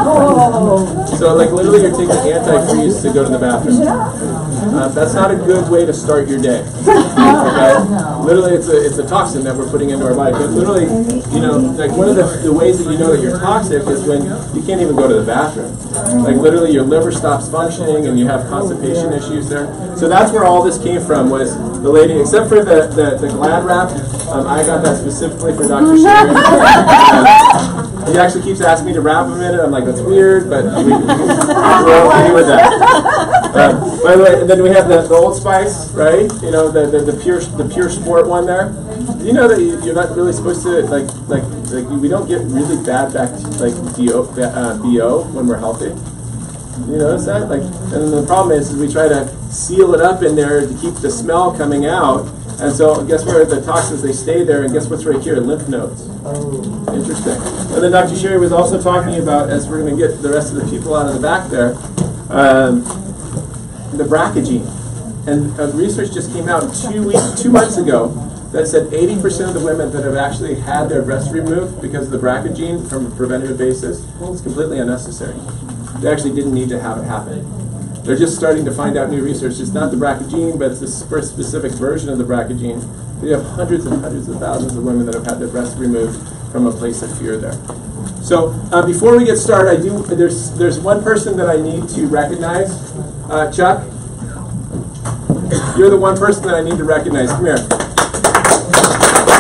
Oh. So like literally you're taking antifreeze to go to the bathroom. Uh, that's not a good way to start your day. Okay? Literally it's a, it's a toxin that we're putting into our body. But literally, you know, like one of the, the ways that you know that you're toxic is when you can't even go to the bathroom. Like literally your liver stops functioning and you have constipation issues there. So that's where all this came from, was the lady, except for the, the, the Glad wrap, um, I got that specifically for Doctor Sherry. Um, he actually keeps asking me to wrap him in it. I'm like, that's weird, but we, we're okay with that. Um, by the way, and then we have the, the Old Spice, right? You know, the, the, the pure the pure sport one there. Do you know that you, you're not really supposed to, like, like, like we don't get really bad back, like, B O, uh, B O when we're healthy? You notice that? Like, and then the problem is, is we try to seal it up in there to keep the smell coming out. And so, guess where the toxins, they stay there, and guess what's right here? Lymph nodes. Oh. Interesting. And then Doctor Sherry was also talking about, as we're going to get the rest of the people out of the back there, um, the B R C A gene. And uh, research just came out two weeks, two months ago that said eighty percent of the women that have actually had their breast removed because of the B R C A gene from a preventative basis, well, it's completely unnecessary. They actually didn't need to have it happen. They're just starting to find out new research. It's not the B R C A gene, but it's a specific version of the B R C A gene. We have hundreds and hundreds of thousands of women that have had their breast removed from a place of fear there. So uh, before we get started, I do. There's there's one person that I need to recognize. Uh, Chuck, you're the one person that I need to recognize. Come here.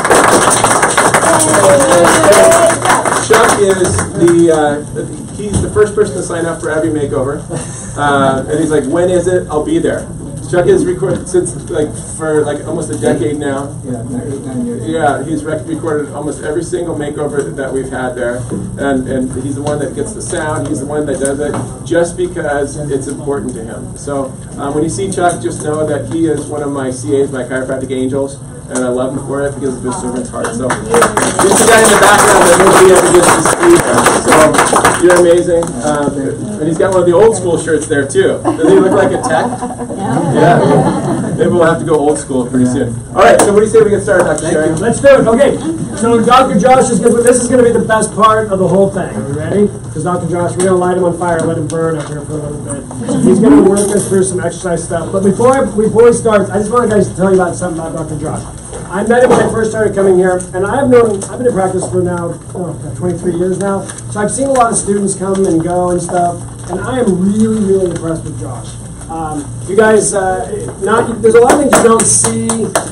Chuck is the uh, he's the first person to sign up for every makeover. Uh, and he's like, when is it? I'll be there. Chuck has recorded since like for like almost a decade now. Yeah, eight, nine years. Yeah, he's rec- recorded almost every single makeover that we've had there, and and he's the one that gets the sound. He's the one that does it, just because it's important to him. So um, when you see Chuck, just know that he is one of my C As, my chiropractic angels, and I love him for it because of his servant's heart. So he's the guy in the background that nobody ever gets to see. So you're amazing, um, and he's got one of the old school shirts there too. Does he look like a tech? Yeah. Maybe we'll have to go old school pretty soon. All right, so what do you say we get started, Doctor Sherry? Let's do it. Okay, so Doctor Josh is going to, this is going to be the best part of the whole thing. Are you ready? Because Doctor Josh, we're going to light him on fire and let him burn up here for a little bit. So he's going to work us through some exercise stuff. But before, I, before he starts, I just want guys to tell you about something about Doctor Josh. I met him when I first started coming here, and I've known, I've been in practice for now, oh, twenty-three years now. So I've seen a lot of students come and go and stuff, and I am really, really impressed with Josh. Um, you guys, uh, not there's a lot of things you don't see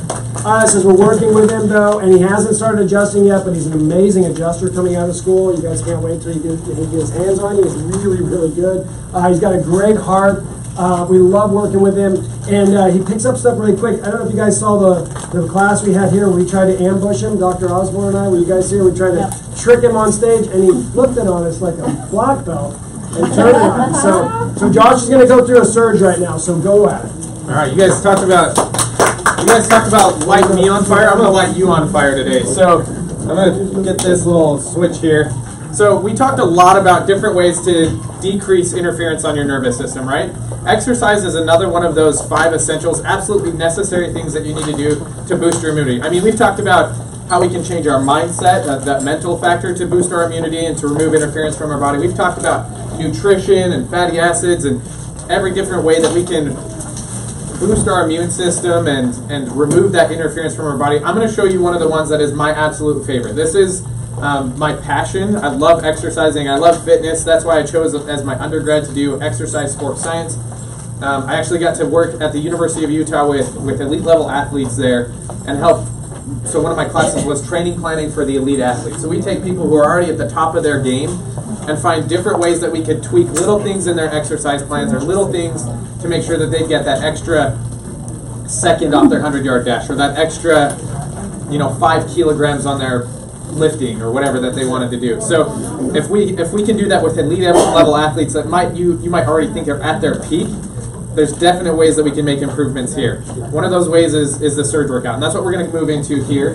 us as we're working with him, though, and he hasn't started adjusting yet, but he's an amazing adjuster coming out of school. You guys can't wait till he gets, he gets his hands on you. He's really, really good. Uh, he's got a great heart. Uh, we love working with him, and uh, he picks up stuff really quick. I don't know if you guys saw the, the class we had here where we tried to ambush him, Doctor Osborne and I. Were you guys here? We tried to yep. trick him on stage, and he flipped it on us like a black belt and turned it on. So, so Josh is going to go through a surge right now, so go at it. All right, you guys talked about you guys talked about lighting me on fire. I'm going to light you on fire today. So I'm going to get this little switch here. So we talked a lot about different ways to decrease interference on your nervous system, right? Exercise is another one of those five essentials, absolutely necessary things that you need to do to boost your immunity. I mean, we've talked about how we can change our mindset, that, that mental factor to boost our immunity and to remove interference from our body. We've talked about nutrition and fatty acids and every different way that we can boost our immune system and, and remove that interference from our body. I'm going to show you one of the ones that is my absolute favorite. This is Um, my passion. I love exercising. I love fitness. That's why I chose as my undergrad to do exercise sports science. Um, I actually got to work at the University of Utah with, with elite level athletes there and help. So one of my classes was training planning for the elite athletes. So we take people who are already at the top of their game and find different ways that we could tweak little things in their exercise plans or little things to make sure that they get that extra second off their hundred-yard dash or that extra, you know, five kilograms on their lifting or whatever that they wanted to do. So if we if we can do that with elite level athletes that might you you might already think are at their peak, there's definite ways that we can make improvements here. One of those ways is is the surge workout, and that's what we're going to move into here.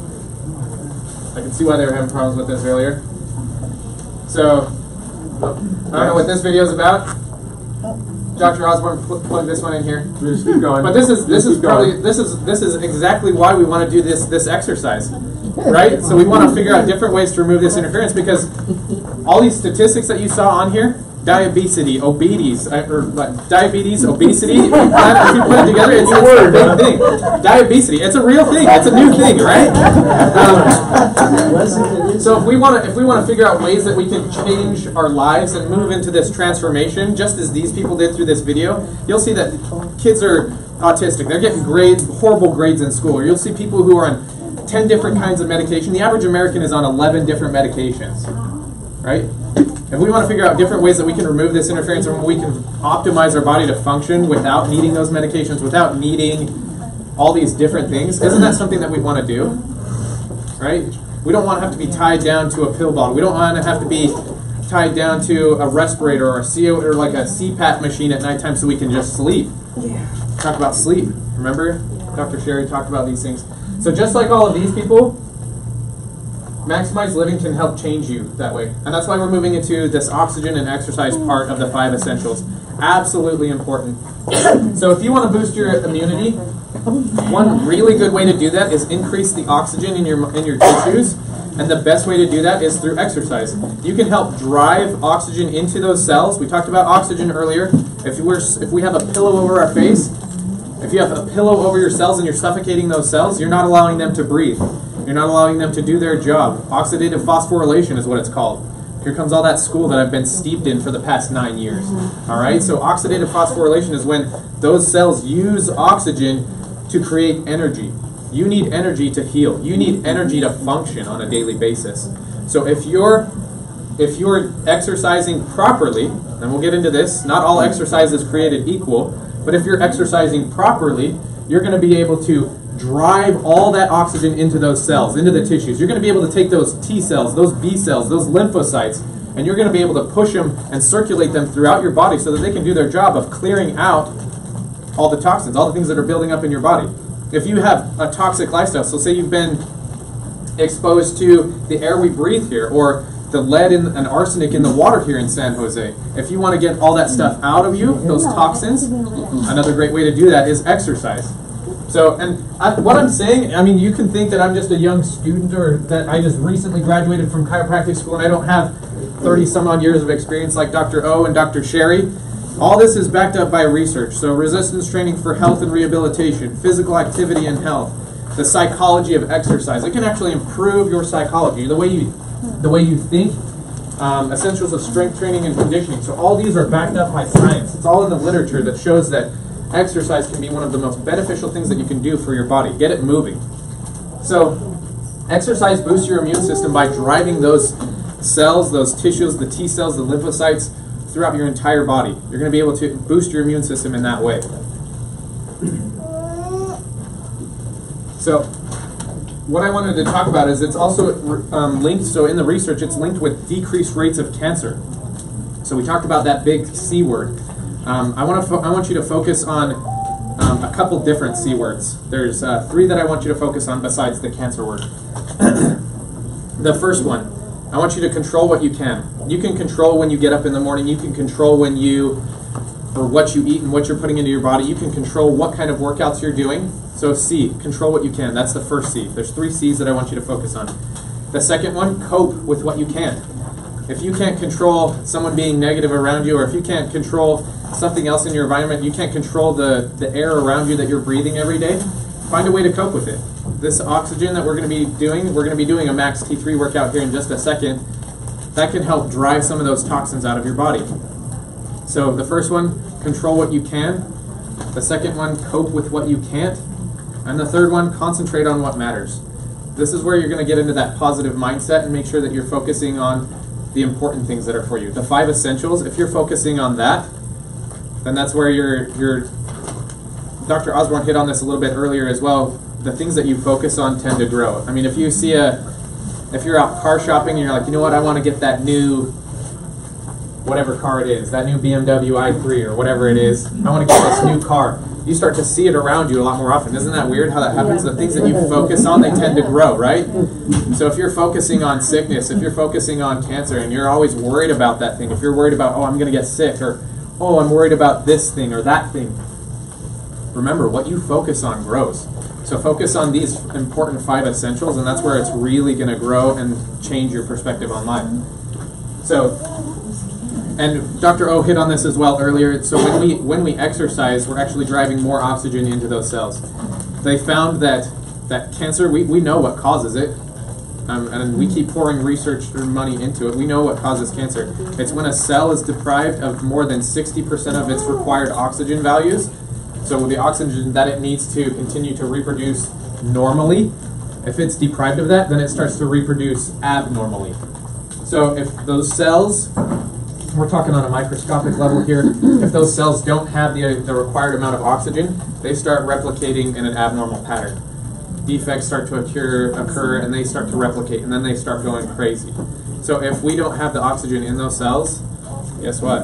I can see why they were having problems with this earlier. So I don't know what this video is about. Doctor Osborne, pl- plug this one in here. Just keep going. But this is this Just is probably this is this is exactly why we want to do this this exercise. Right? So we want to figure out different ways to remove this interference because all these statistics that you saw on here, diabetes, obesities, or like, diabetes, obesity, if you put it together, it's, it's a big thing. Diabetes, it's a real thing. It's a new thing, right? Um, so if we want to, if we want to figure out ways that we can change our lives and move into this transformation, just as these people did through this video, you'll see that kids are autistic. They're getting grades, horrible grades in school. Or you'll see people who are on ten different kinds of medication. The average American is on eleven different medications, right? If we want to figure out different ways that we can remove this interference and we can optimize our body to function without needing those medications, without needing all these different things, isn't that something that we want to do, right? We don't want to have to be tied down to a pill bottle. We don't want to have to be tied down to a respirator or a C O or like a C PAP machine at nighttime so we can just sleep. Yeah. Talk about sleep. Remember, Doctor Sherry talked about these things. So just like all of these people, Maximized Living can help change you that way. And that's why we're moving into this oxygen and exercise part of the five essentials. Absolutely important. So if you want to boost your immunity, one really good way to do that is increase the oxygen in your in your tissues. And the best way to do that is through exercise. You can help drive oxygen into those cells. We talked about oxygen earlier. If you were, if we have a pillow over our face, if you have a pillow over your cells and you're suffocating those cells, you're not allowing them to breathe. You're not allowing them to do their job. Oxidative phosphorylation is what it's called. Here comes all that school that I've been steeped in for the past nine years. All right, so oxidative phosphorylation is when those cells use oxygen to create energy. You need energy to heal. You need energy to function on a daily basis. So if you're if you're exercising properly, and we'll get into this, not all exercise is created equal, but if you're exercising properly, you're going to be able to drive all that oxygen into those cells, into the tissues. You're going to be able to take those T cells, those B cells, those lymphocytes, and you're going to be able to push them and circulate them throughout your body so that they can do their job of clearing out all the toxins, all the things that are building up in your body. If you have a toxic lifestyle, so say you've been exposed to the air we breathe here, or the lead in, and arsenic in the water here in San Jose, if you want to get all that stuff out of you, those toxins, another great way to do that is exercise. So, and I, what I'm saying, I mean, you can think that I'm just a young student or that I just recently graduated from chiropractic school and I don't have thirty some odd years of experience like Doctor O and Doctor Sherry. All this is backed up by research. So resistance training for health and rehabilitation, physical activity and health, the psychology of exercise. It can actually improve your psychology, the way you, the way you think, um, essentials of strength training and conditioning. So all these are backed up by science. It's all in the literature that shows that exercise can be one of the most beneficial things that you can do for your body. Get it moving. So exercise boosts your immune system by driving those cells, those tissues, the T cells, the lymphocytes throughout your entire body. You're going to be able to boost your immune system in that way. So what I wanted to talk about is it's also um, linked, so in the research it's linked with decreased rates of cancer. So we talked about that big C word. Um, I want to I want you to focus on um, a couple different C words. There's uh, three that I want you to focus on besides the cancer word. The first one, I want you to control what you can. You can control when you get up in the morning. You can control when you, or what you eat and what you're putting into your body. You can control what kind of workouts you're doing. So C, control what you can. That's the first C. There's three C's that I want you to focus on. The second one, cope with what you can. If you can't control someone being negative around you, or if you can't control something else in your environment, you can't control the, the air around you that you're breathing every day, find a way to cope with it. This oxygen that we're going to be doing, we're going to be doing a max T three workout here in just a second. That can help drive some of those toxins out of your body. So the first one, control what you can. The second one, cope with what you can't. And the third one, concentrate on what matters. This is where you're going to get into that positive mindset and make sure that you're focusing on the important things that are for you. The five essentials, if you're focusing on that, then that's where you're, you're Doctor Osborne hit on this a little bit earlier as well. The things that you focus on tend to grow. I mean, if you see a, if you're out car shopping and you're like, you know what, I want to get that new, whatever car it is, that new B M W i three or whatever it is, I want to get this new car. You start to see it around you a lot more often. Isn't that weird how that happens? The things that you focus on, they tend to grow, right? So if you're focusing on sickness, if you're focusing on cancer and you're always worried about that thing, if you're worried about, oh, I'm going to get sick, or, oh, I'm worried about this thing or that thing, remember, what you focus on grows. So focus on these important five essentials, and that's where it's really going to grow and change your perspective on life. So, and Doctor O hit on this as well earlier. So when we when we exercise, we're actually driving more oxygen into those cells. They found that that cancer, we, we know what causes it, um, and we keep pouring research and money into it. We know what causes cancer. It's when a cell is deprived of more than sixty percent of its required oxygen values. So the oxygen that it needs to continue to reproduce normally, if it's deprived of that, then it starts to reproduce abnormally. So if those cells, we're talking on a microscopic level here, if those cells don't have the, the required amount of oxygen, they start replicating in an abnormal pattern. Defects start to occur, occur and they start to replicate, and then they start going crazy. So if we don't have the oxygen in those cells, guess what?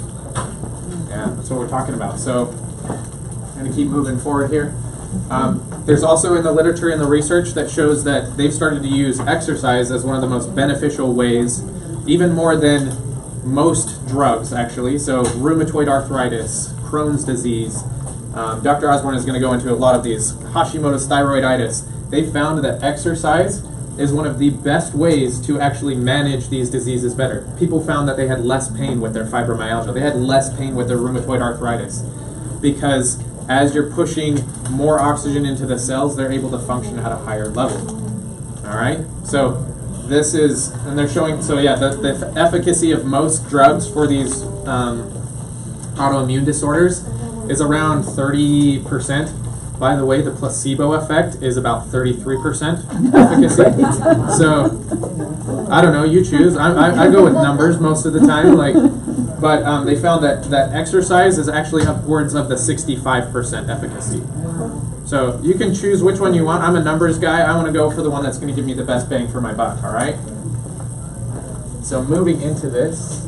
Yeah, that's what we're talking about. So I'm going to keep moving forward here. Um, there's also in the literature and the research that shows that they've started to use exercise as one of the most beneficial ways, even more than most drugs, actually. So rheumatoid arthritis, Crohn's disease. Um, Doctor Osborne is going to go into a lot of these. Hashimoto's thyroiditis. They found that exercise is one of the best ways to actually manage these diseases better. People found that they had less pain with their fibromyalgia. They had less pain with their rheumatoid arthritis because as you're pushing more oxygen into the cells, they're able to function at a higher level. All right? So this is, and they're showing, so yeah, the, the efficacy of most drugs for these um, autoimmune disorders is around thirty percent. By the way, the placebo effect is about thirty-three percent efficacy. So, I don't know, you choose. I, I, I go with numbers most of the time. Like, but um, they found that, that exercise is actually upwards of the sixty-five percent efficacy. So you can choose which one you want. I'm a numbers guy. I want to go for the one that's going to give me the best bang for my buck, all right? So moving into this,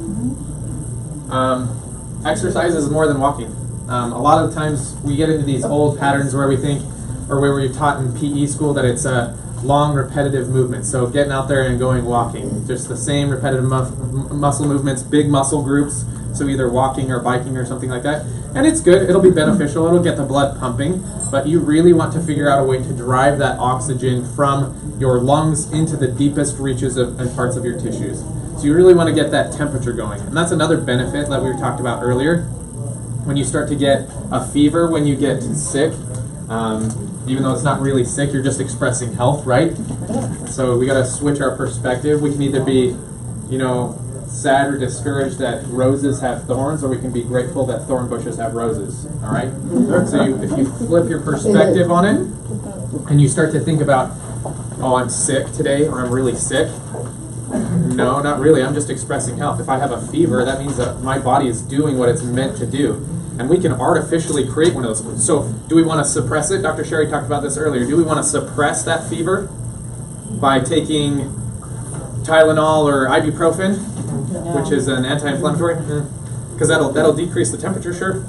um, exercise is more than walking. Um, a lot of times we get into these old patterns where we think, or where we're taught in P E school that it's a long repetitive movement. So getting out there and going walking, just the same repetitive mu muscle movements, big muscle groups. So either walking or biking or something like that. And it's good, it'll be beneficial, it'll get the blood pumping, but you really want to figure out a way to drive that oxygen from your lungs into the deepest reaches of, and parts of your tissues. So you really want to get that temperature going. And that's another benefit that we talked about earlier. When you start to get a fever, when you get sick, um, even though it's not really sick, you're just expressing health, right? So we got to switch our perspective. We can either be, you know, sad or discouraged that roses have thorns, or we can be grateful that thorn bushes have roses. All right. So you, if you flip your perspective on it, and you start to think about, oh, I'm sick today, or I'm really sick. No, not really. I'm just expressing health. If I have a fever, that means that my body is doing what it's meant to do. And we can artificially create one of those. So do we want to suppress it? Doctor Sherry talked about this earlier. Do we want to suppress that fever by taking Tylenol or ibuprofen, which is an anti-inflammatory? Because that'll, that'll decrease the temperature, sure.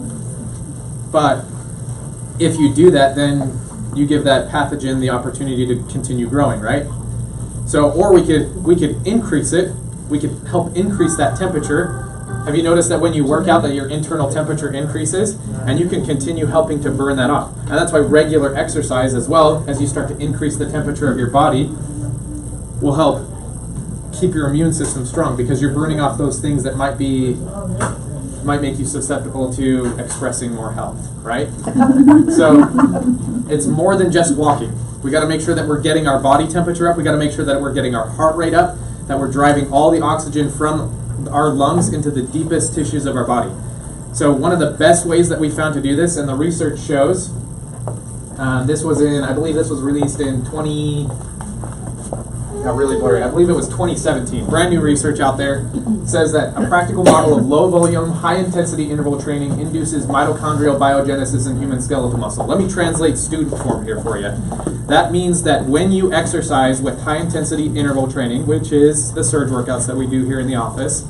But if you do that, then you give that pathogen the opportunity to continue growing, right? So, or we could we could increase it. We could help increase that temperature. Have you noticed that when you work out that your internal temperature increases, and you can continue helping to burn that off? And that's why regular exercise as well, as you start to increase the temperature of your body, will help keep your immune system strong, because you're burning off those things that might be might make you susceptible to expressing more health, right? So it's more than just walking. We got to make sure that we're getting our body temperature up. We got to make sure that we're getting our heart rate up, that we're driving all the oxygen from our lungs into the deepest tissues of our body. So one of the best ways that we found to do this, and the research shows, uh, this was in, I believe this was released in twenty, got really blurry, I believe it was twenty seventeen. Brand new research out there says that a practical model of low volume, high intensity interval training induces mitochondrial biogenesis in human skeletal muscle. Let me translate student form here for you. That means that when you exercise with high intensity interval training, which is the surge workouts that we do here in the office,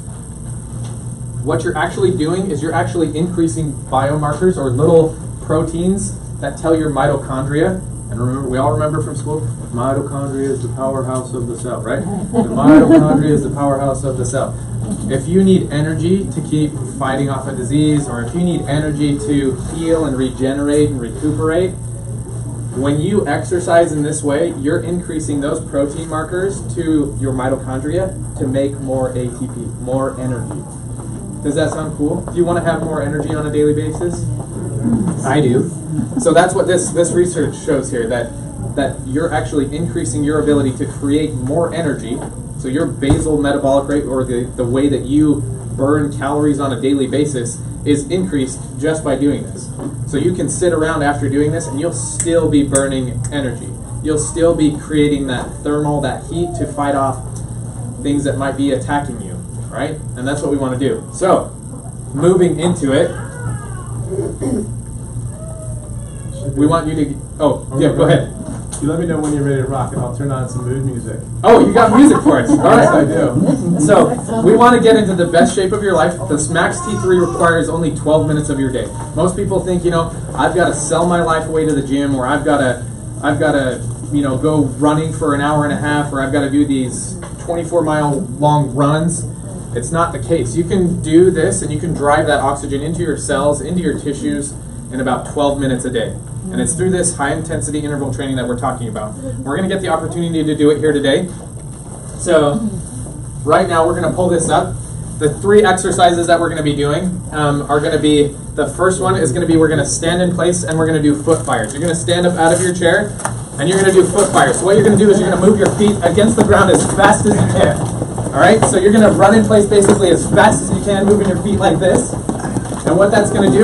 what you're actually doing is you're actually increasing biomarkers or little proteins that tell your mitochondria. And remember, we all remember from school, mitochondria is the powerhouse of the cell, right? The mitochondria is the powerhouse of the cell. If you need energy to keep fighting off a disease, or if you need energy to heal and regenerate and recuperate, when you exercise in this way, you're increasing those protein markers to your mitochondria to make more A T P, more energy. Does that sound cool? Do you want to have more energy on a daily basis? I do. So that's what this, this research shows here, that, that you're actually increasing your ability to create more energy. So your basal metabolic rate, or the, the way that you burn calories on a daily basis, is increased just by doing this. So you can sit around after doing this and you'll still be burning energy. You'll still be creating that thermal, that heat to fight off things that might be attacking you, right? And that's what we want to do. So, moving into it, we want you to, oh, Okay, yeah, go ahead. You let me know when you're ready to rock, and I'll turn on some mood music. Oh, you got music for us. All right. Yes, I do. So, we want to get into the best shape of your life. The Max T three requires only twelve minutes of your day. Most people think, you know, I've got to sell my life away to the gym, or I've got to, I've got to, you know, go running for an hour and a half, or I've got to do these twenty-four mile long runs. It's not the case. You can do this, and you can drive that oxygen into your cells, into your tissues, in about twelve minutes a day. And it's through this high-intensity interval training that we're talking about. We're going to get the opportunity to do it here today. So right now, we're going to pull this up. The three exercises that we're going to be doing um, are going to be, the first one is going to be, we're going to stand in place, and we're going to do foot fires. You're going to stand up out of your chair, and you're going to do foot fires. So what you're going to do is you're going to move your feet against the ground as fast as you can. All right? So you're going to run in place basically as fast as you can, moving your feet like this. And what that's going to do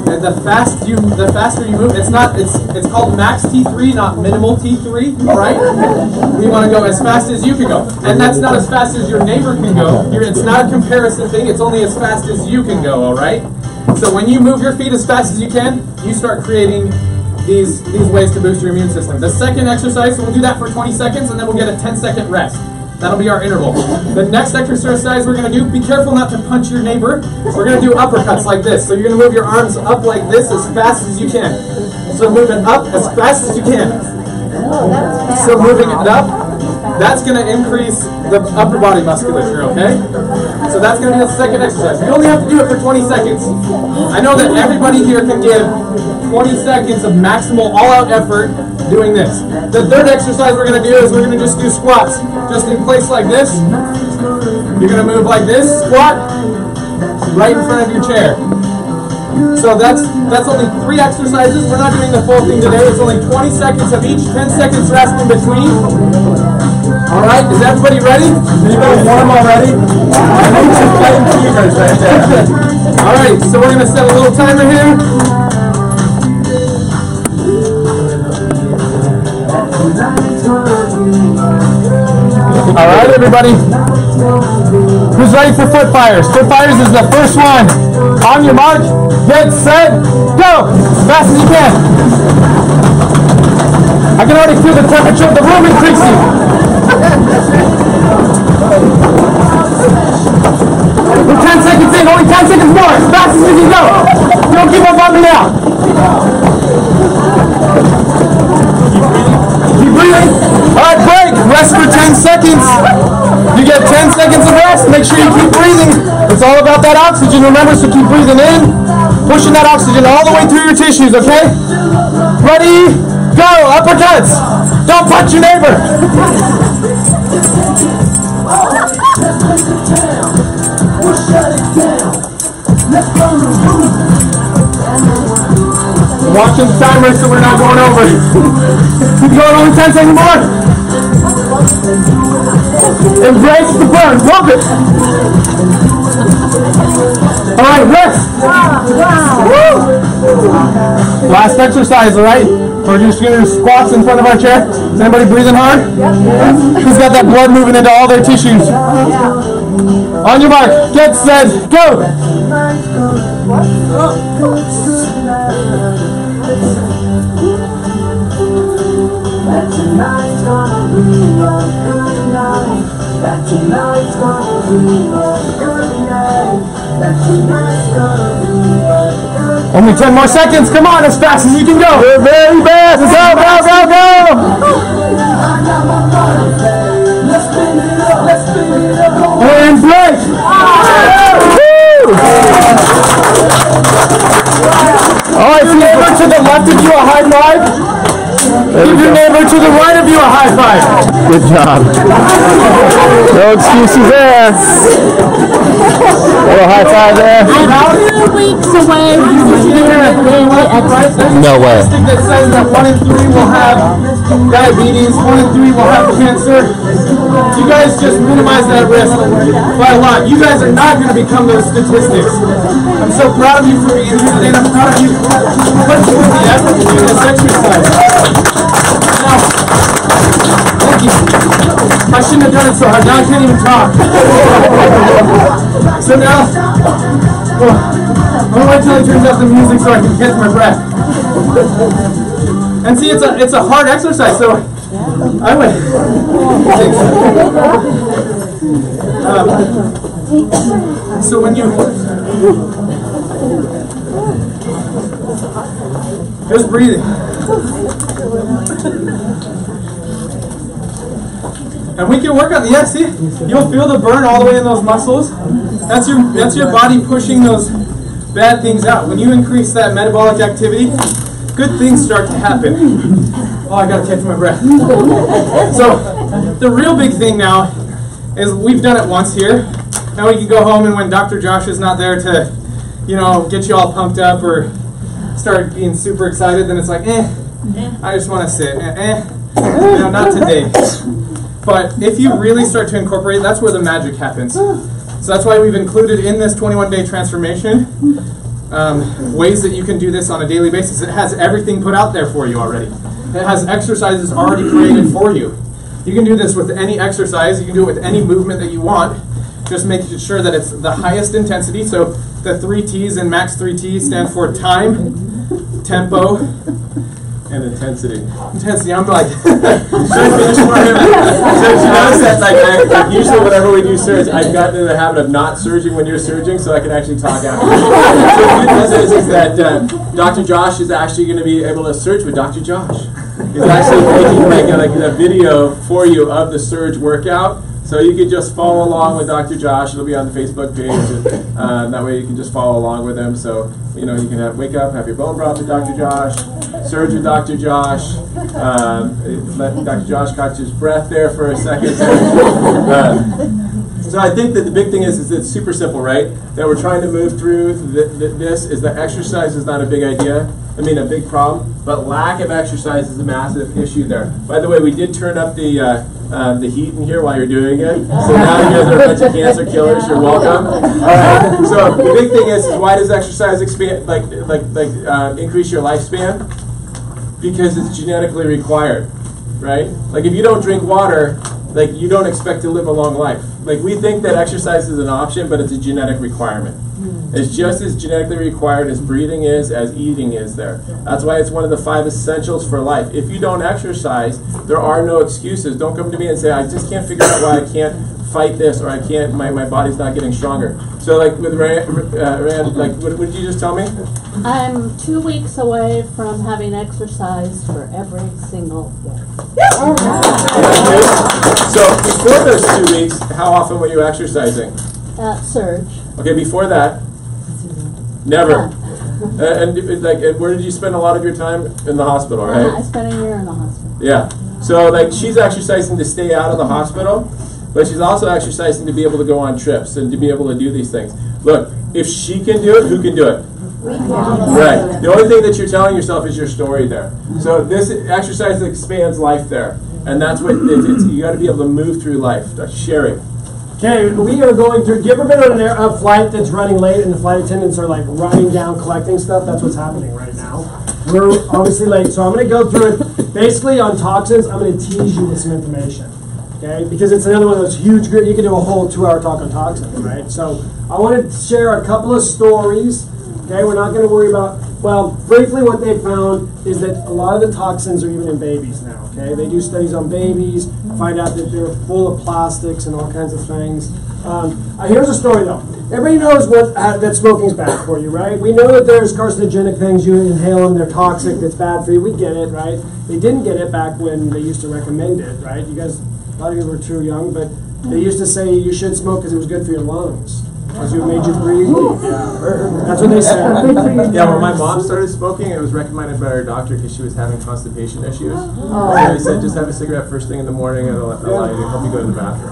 And the fast you, the faster you move, it's not. It's it's called max T three, not minimal T three. All right. We want to go as fast as you can go, and that's not as fast as your neighbor can go. You're, it's not a comparison thing. It's only as fast as you can go. All right. So when you move your feet as fast as you can, you start creating these these ways to boost your immune system. The second exercise, we'll do that for twenty seconds, and then we'll get a ten second rest. That'll be our interval. The next exercise we're going to do, be careful not to punch your neighbor. We're going to do uppercuts like this. So you're going to move your arms up like this as fast as you can. So move it up as fast as you can. So moving it up, that's going to increase the upper body musculature, okay? So that's going to be the second exercise. You only have to do it for twenty seconds. I know that everybody here can give twenty seconds of maximal all-out effort doing this. The third exercise we're going to do is we're going to just do squats. Just in place like this. You're going to move like this, squat, right in front of your chair. So that's that's only three exercises. We're not doing the full thing today. It's only twenty seconds of each, ten seconds rest in between. All right, is everybody ready? Is anybody warm already? I know some fighting fevers right there. All right, so we're going to set a little timer here. All right, everybody. Who's ready for foot fires? Foot fires is the first one. On your mark, get set, go! As fast as you can. I can already feel the temperature of the room increasing. We're ten seconds in, only ten seconds more. As fast as you can go. Don't give up on me now. Keep breathing. All right, break. Rest for ten seconds. You get ten seconds of rest. Make sure you keep breathing. It's all about that oxygen. Remember, so keep breathing in, pushing that oxygen all the way through your tissues, okay? Ready, go. Uppercuts. Don't punch your neighbor. Watching the timer so we're not going over. Keep going, only ten seconds more. Embrace the burn, love it. Alright, rest. Woo. Last exercise, alright? We're just going to do squats in front of our chair. Is anybody breathing hard? Who's got that blood moving into all their tissues? On your mark, get set, go! Only ten more seconds, come on, as fast as you can go! You're very fast, go, go, go, go! And break! Alright, so neighbor to the left of you a high five. Give your neighbor to the right of you a high five. Good job. No excuses there. Little high five there. I'm two weeks away from my daily exercise. No way. That says that one in three will have diabetes, one in three will have cancer. You guys just minimize that risk by a lot. You guys are not going to become those statistics. I'm so proud of you for being here today, and I'm proud of you for putting forth the effort to do this exercise. Now, thank you. I shouldn't have done it so hard. Now I can't even talk. So now, well, I'm going to wait till it turns off the music so I can catch my breath. And see, it's a it's a hard exercise, so I went. Um, so when you just breathing, and we can work on the yeah. See, you'll feel the burn all the way in those muscles. That's your that's your body pushing those bad things out. When you increase that metabolic activity, good things start to happen. Oh, I gotta catch my breath. So, the real big thing now is we've done it once here. Now we can go home, and when Doctor Josh is not there to, you know, get you all pumped up or start being super excited, then it's like, eh, I just want to sit. Eh, eh. You know, not today. But if you really start to incorporate, that's where the magic happens. So that's why we've included in this twenty-one day transformation um, ways that you can do this on a daily basis. It has everything put out there for you already. It has exercises already created for you. You can do this with any exercise. You can do it with any movement that you want. Just making sure that it's the highest intensity. So the three T's in Max three T stand for time, tempo, and intensity. Intensity. I'm like, so finish for him. So you notice that, like, I, usually whenever we do surge, I've gotten into the habit of not surging when you're surging, so I can actually talk after. So the good news is, is that uh, Doctor Josh is actually going to be able to surge with Doctor Josh. He's actually making like a, like a video for you of the surge workout. So you can just follow along with Doctor Josh. It'll be on the Facebook page. And, uh, that way you can just follow along with him. So, you know, you can have, wake up, have your bone broth with Doctor Josh, surge with Doctor Josh, um, let Doctor Josh catch his breath there for a second. Uh, so I think that the big thing is, is it's super simple, right? That we're trying to move through th th this is that exercise is not a big idea. I mean, a big problem, but lack of exercise is a massive issue there. By the way, we did turn up the uh, uh, the heat in here while you're doing it, so now you guys are a bunch of cancer killers. You're welcome. All right. So the big thing is, is why does exercise expand, like like like uh, increase your lifespan? Because it's genetically required, right? Like if you don't drink water, like you don't expect to live a long life. Like we think that exercise is an option, but it's a genetic requirement. It's just as genetically required as breathing is, as eating is there. That's why it's one of the five essentials for life. If you don't exercise, there are no excuses. Don't come to me and say, I just can't figure out why I can't fight this, or I can't, my, my body's not getting stronger. So like with Rand, uh, Rand like what, what did you just tell me? I'm two weeks away from having exercise for every single day. So before those two weeks, how often were you exercising? Uh, surge. Okay, before that, never. Uh, and like, where did you spend a lot of your time? In the hospital, right? Uh, I spent a year in the hospital. Yeah. So like, she's exercising to stay out of the hospital, but she's also exercising to be able to go on trips and to be able to do these things. Look, if she can do it, who can do it? Right. The only thing that you're telling yourself is your story there. So this exercise expands life there, and that's what it is. It's, you got to be able to move through life. Doctor Sherry. Okay, we are going through, have you ever been on an air, a flight that's running late and the flight attendants are like running down collecting stuff? That's what's happening right now. We're obviously late, so I'm going to go through it. Basically on toxins, I'm going to tease you with some information, okay? Because it's another one of those huge, you can do a whole two-hour talk on toxins, right? So I want to share a couple of stories, okay? We're not going to worry about, well, briefly what they found is that a lot of the toxins are even in babies now, okay? They do studies on babies, find out that they're full of plastics and all kinds of things. Um, uh, here's a story though. Everybody knows what uh, that smoking's bad for you, right? We know that there's carcinogenic things, you inhale them, they're toxic, that's bad for you. We get it, right? They didn't get it back when they used to recommend it, right? You guys, a lot of you were too young, but they used to say you should smoke because it was good for your lungs. Because it made you breathe. Yeah. That's what they said. Yeah, when my mom started smoking, it was recommended by her doctor because she was having constipation issues. Oh. So he said, just have a cigarette first thing in the morning and it'll allow you to help you go to the bathroom.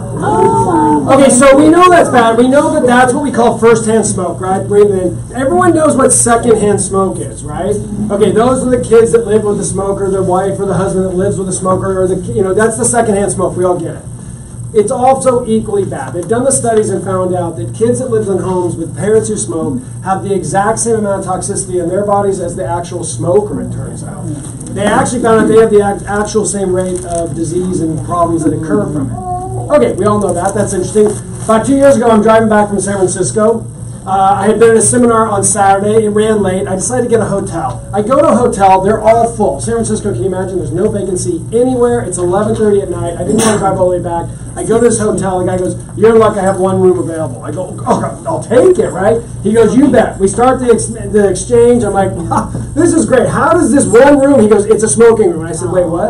Oh. Okay, so we know that's bad. We know that that's what we call first-hand smoke, right? Breathing in. Everyone knows what second-hand smoke is, right? Okay, those are the kids that live with the smoker, the wife or the husband that lives with the smoker, or the, you know, that's the second-hand smoke. We all get it. It's also equally bad. They've done the studies and found out that kids that live in homes with parents who smoke have the exact same amount of toxicity in their bodies as the actual smoker, it turns out. They actually found out they have the actual same rate of disease and problems that occur from it. Okay, we all know that. That's interesting. About two years ago, I'm driving back from San Francisco. Uh, I had been at a seminar on Saturday. It ran late. I decided to get a hotel. I go to a hotel. They're all full. San Francisco, can you imagine? There's no vacancy anywhere. It's eleven thirty at night. I didn't want to drive all the way back. I go to this hotel. The guy goes, you're in luck. I have one room available. I go, oh, I'll take it, right? He goes, you bet. We start the, ex the exchange. I'm like, wow, this is great. How does this one room? He goes, it's a smoking room. And I said, wait, what?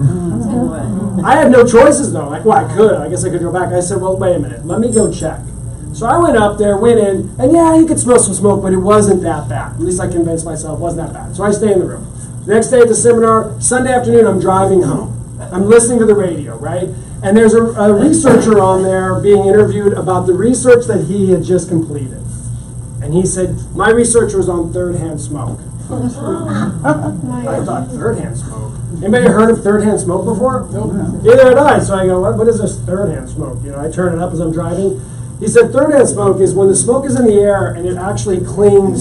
I had no choices, though. Like, well, I could. I guess I could go back. I said, well, wait a minute. Let me go check. So I went up there, went in, and yeah, you could smell some smoke, but it wasn't that bad. At least I convinced myself it wasn't that bad. So I stay in the room. The next day at the seminar, Sunday afternoon, I'm driving home. I'm listening to the radio, right? And there's a, a researcher on there being interviewed about the research that he had just completed. And he said, my research was on third-hand smoke. I thought, third-hand smoke? Anybody heard of third-hand smoke before? Nope. Neither had I. So I go, what, what is this third-hand smoke? You know, I turn it up as I'm driving. He said third-hand smoke is when the smoke is in the air and it actually clings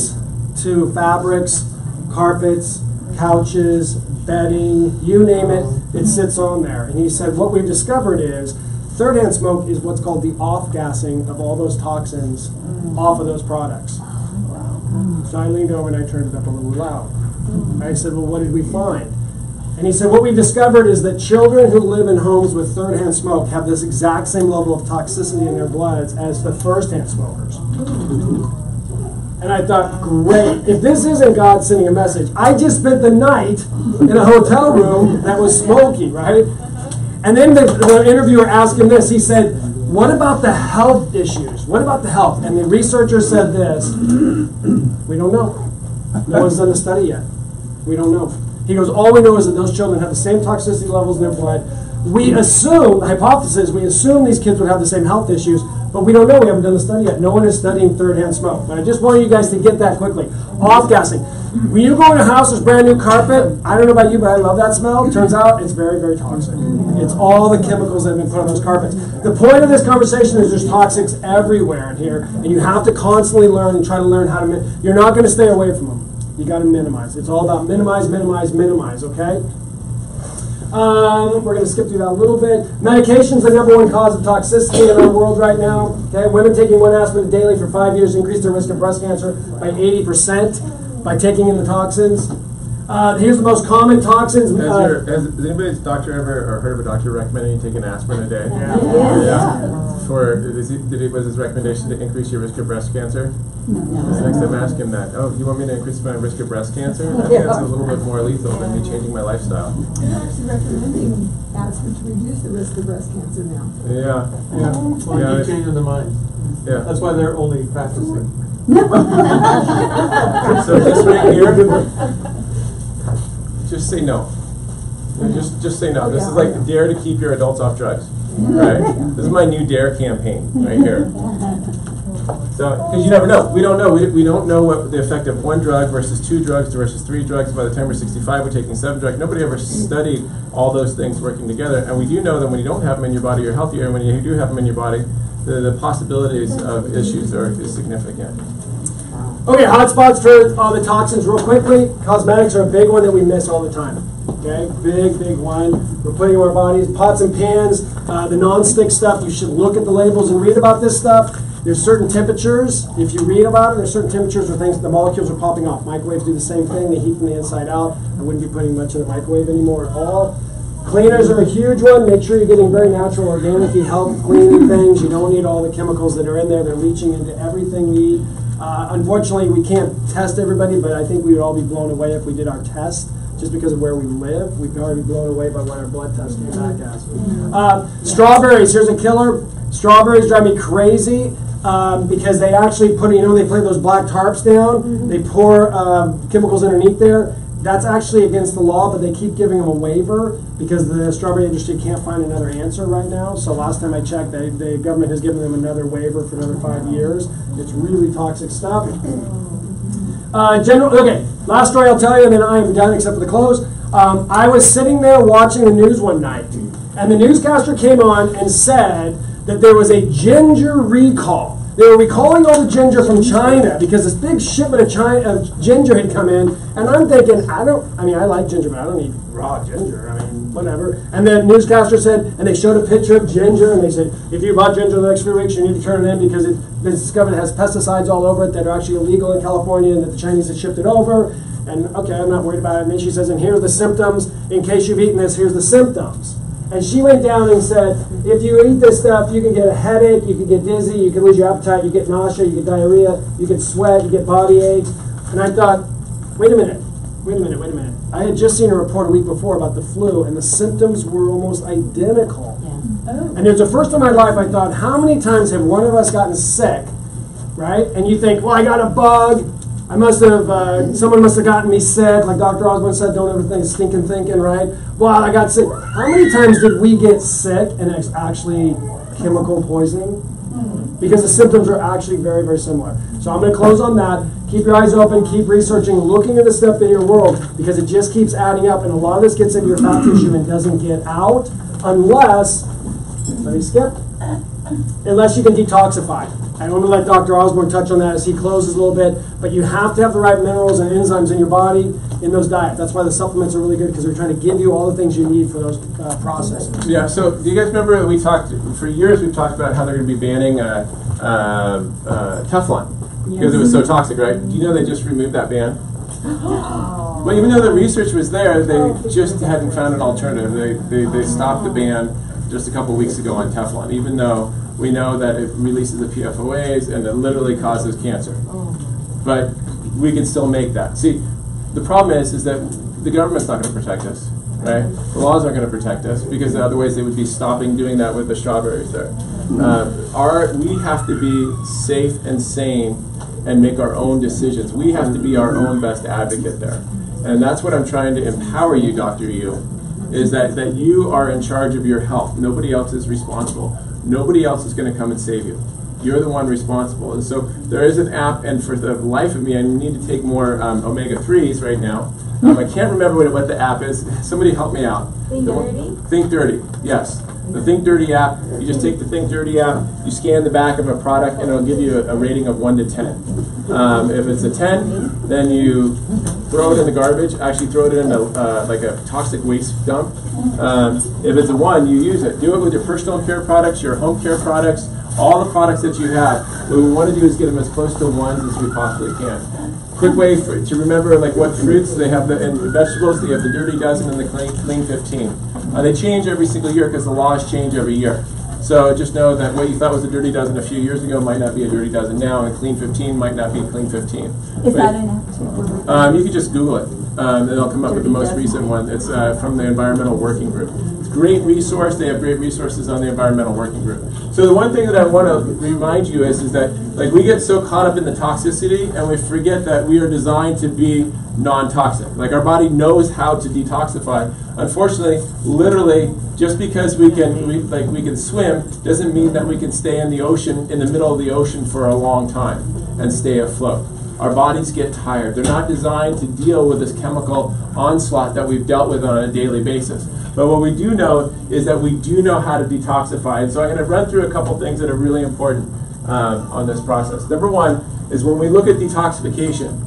to fabrics, carpets, couches, bedding, you name it, it sits on there. And he said what we've discovered is third-hand smoke is what's called the off-gassing of all those toxins off of those products. So I leaned over and I turned it up a little loud. I said, well, what did we find? And he said, what we've discovered is that children who live in homes with third-hand smoke have this exact same level of toxicity in their bloods as the first-hand smokers. And I thought, great, if this isn't God sending a message, I just spent the night in a hotel room that was smoky, right? And then the, the interviewer asked him this. He said, what about the health issues? What about the health? And the researcher said this, we don't know. No one's done the study yet. We don't know. He goes, all we know is that those children have the same toxicity levels in their blood. We assume, the hypothesis, we assume these kids would have the same health issues, but we don't know. We haven't done the study yet. No one is studying third-hand smoke. But I just want you guys to get that quickly. Off-gassing. When you go in a house with brand new carpet, I don't know about you, but I love that smell. Turns out it's very, very toxic. It's all the chemicals that have been put on those carpets. The point of this conversation is there's toxics everywhere in here, and you have to constantly learn and try to learn how to, min- you're not going to stay away from them. You got to minimize. It's all about minimize, minimize, minimize, okay? Um, we're going to skip through that a little bit. Medication's the number one cause of toxicity in our world right now. Okay, women taking one aspirin daily for five years increased their risk of breast cancer by eighty percent by taking in the toxins. Uh, here's the most common toxins. Has, Uh, your, has, has anybody's doctor ever or heard of a doctor recommending you take an aspirin a day? Yeah. Yeah. yeah. For is he, did he, was his recommendation to increase your risk of breast cancer? No. no. Next time, ask him that. Oh, you want me to increase my risk of breast cancer? I think that's a little bit more lethal than me changing my lifestyle. They're actually recommending aspirin to reduce the risk of breast cancer now. Yeah. Yeah. Well, Yeah, keep changing their minds. Yeah. That's why they're only practicing. So this right here, just say no. Just just say no. This is like dare to keep your adults off drugs. Right? This is my new dare campaign right here. So, because you never know. We don't know. We, we don't know what the effect of one drug versus two drugs versus three drugs. By the time we're sixty-five, we're taking seven drugs. Nobody ever studied all those things working together. And we do know that when you don't have them in your body, you're healthier. And when you do have them in your body, the, the possibilities of issues are is significant. Okay, hotspots for all the toxins real quickly. Cosmetics are a big one that we miss all the time. Okay, big, big one. We're putting in our bodies. Pots and pans, uh, the non-stick stuff, you should look at the labels and read about this stuff. There's certain temperatures, if you read about it, there's certain temperatures where things, the molecules are popping off. Microwaves do the same thing, they heat from the inside out. I wouldn't be putting much in the microwave anymore at all. Cleaners are a huge one. Make sure you're getting very natural, organic-y help cleaning things. You don't need all the chemicals that are in there. They're leaching into everything we eat. Uh, unfortunately, we can't test everybody, but I think we would all be blown away if we did our test. Just because of where we live, we'd probably be blown away by what our blood test came back as. Uh, strawberries, here's a killer. Strawberries drive me crazy um, because they actually put, you know, they play those black tarps down. Mm-hmm. They pour um, chemicals underneath there. That's actually against the law, but they keep giving them a waiver because the strawberry industry can't find another answer right now. So last time I checked, they, the government has given them another waiver for another five years. It's really toxic stuff. Uh, general, okay, last story I'll tell you, and then I am done except for the close. Um, I was sitting there watching the news one night, and the newscaster came on and said that there was a ginger recall. They were recalling all the ginger from China because this big shipment of, China, of ginger had come in, and I'm thinking, I don't, I mean, I like ginger, but I don't eat raw ginger. I mean, whatever. And the newscaster said, and they showed a picture of ginger, and they said, if you bought ginger in the next few weeks, you need to turn it in because it's been discovered it has pesticides all over it that are actually illegal in California and that the Chinese had shipped it over. And okay, I'm not worried about it. And then she says, and here are the symptoms. In case you've eaten this, here's the symptoms. And she went down and said, if you eat this stuff, you can get a headache, you can get dizzy, you can lose your appetite, you get nausea, you get diarrhea, you get sweat, you get body aches. And I thought, wait a minute, wait a minute, wait a minute. I had just seen a report a week before about the flu, and the symptoms were almost identical. Yeah. Oh. And it was the first time in my life I thought, how many times have one of us gotten sick, right? And you think, well, I got a bug. I must have, uh, someone must have gotten me sick, like Doctor Osborne said, don't ever think stinking thinking, right? Well, I got sick. How many times did we get sick and it's actually chemical poisoning? Because the symptoms are actually very, very similar. So I'm going to close on that. Keep your eyes open, keep researching, looking at the stuff in your world, because it just keeps adding up, and a lot of this gets into your fat tissue and doesn't get out unless, let me skip, unless you can detoxify. I'm going to let Doctor Osborne touch on that as he closes a little bit, but you have to have the right minerals and enzymes in your body in those diets. That's why the supplements are really good, because they're trying to give you all the things you need for those uh, processes. Yeah, so do you guys remember we talked, for years we've talked about how they're going to be banning uh, uh, uh, Teflon because it was so toxic, right? Do you know they just removed that ban? Well, even though the research was there, they just hadn't found an alternative. They, they, they stopped the ban just a couple weeks ago on Teflon, even though we know that it releases the P F O As and it literally causes cancer. But we can still make that. See, the problem is, is that the government's not going to protect us, right? The laws aren't going to protect us, because the other ways they would be stopping doing that with the strawberries there. Uh, our, we have to be safe and sane and make our own decisions. We have to be our own best advocate there. And that's what I'm trying to empower you, Doctor Yu, is that, that you are in charge of your health. Nobody else is responsible. Nobody else is going to come and save you. You're the one responsible. And so there is an app, and for the life of me, I need to take more um, omega threes right now. Um, I can't remember what, what the app is. Somebody help me out. Think Dirty? Think Dirty, yes. The Think Dirty app, you just take the Think Dirty app, you scan the back of a product, and it'll give you a, a rating of one to ten. Um, if it's a ten, then you throw it in the garbage, actually throw it in a, uh, like a toxic waste dump. Um, if it's a one, you use it. Do it with your personal care products, your home care products, all the products that you have. What we want to do is get them as close to ones as we possibly can. Quick way for, to remember, like, what fruits they have, the, and vegetables, they have the Dirty Dozen and the Clean, clean fifteen. Uh, they change every single year because the laws change every year. So just know that what you thought was a Dirty Dozen a few years ago might not be a Dirty Dozen now, and Clean fifteen might not be Clean fifteen. Is but, that an app? Um, you can just Google it, um, and it'll come up with the most recent one. It's uh, from the Environmental Working Group. It's a great resource. They have great resources on the Environmental Working Group. So the one thing that I want to remind you is, is that, like, we get so caught up in the toxicity, and we forget that we are designed to be non-toxic. Like, our body knows how to detoxify. Unfortunately, literally, just because we can we, like we can swim doesn't mean that we can stay in the ocean, in the middle of the ocean for a long time and stay afloat. Our bodies get tired. They're not designed to deal with this chemical onslaught that we've dealt with on a daily basis. But what we do know is that we do know how to detoxify. And so I'm going to run through a couple things that are really important um, on this process. Number one is when we look at detoxification.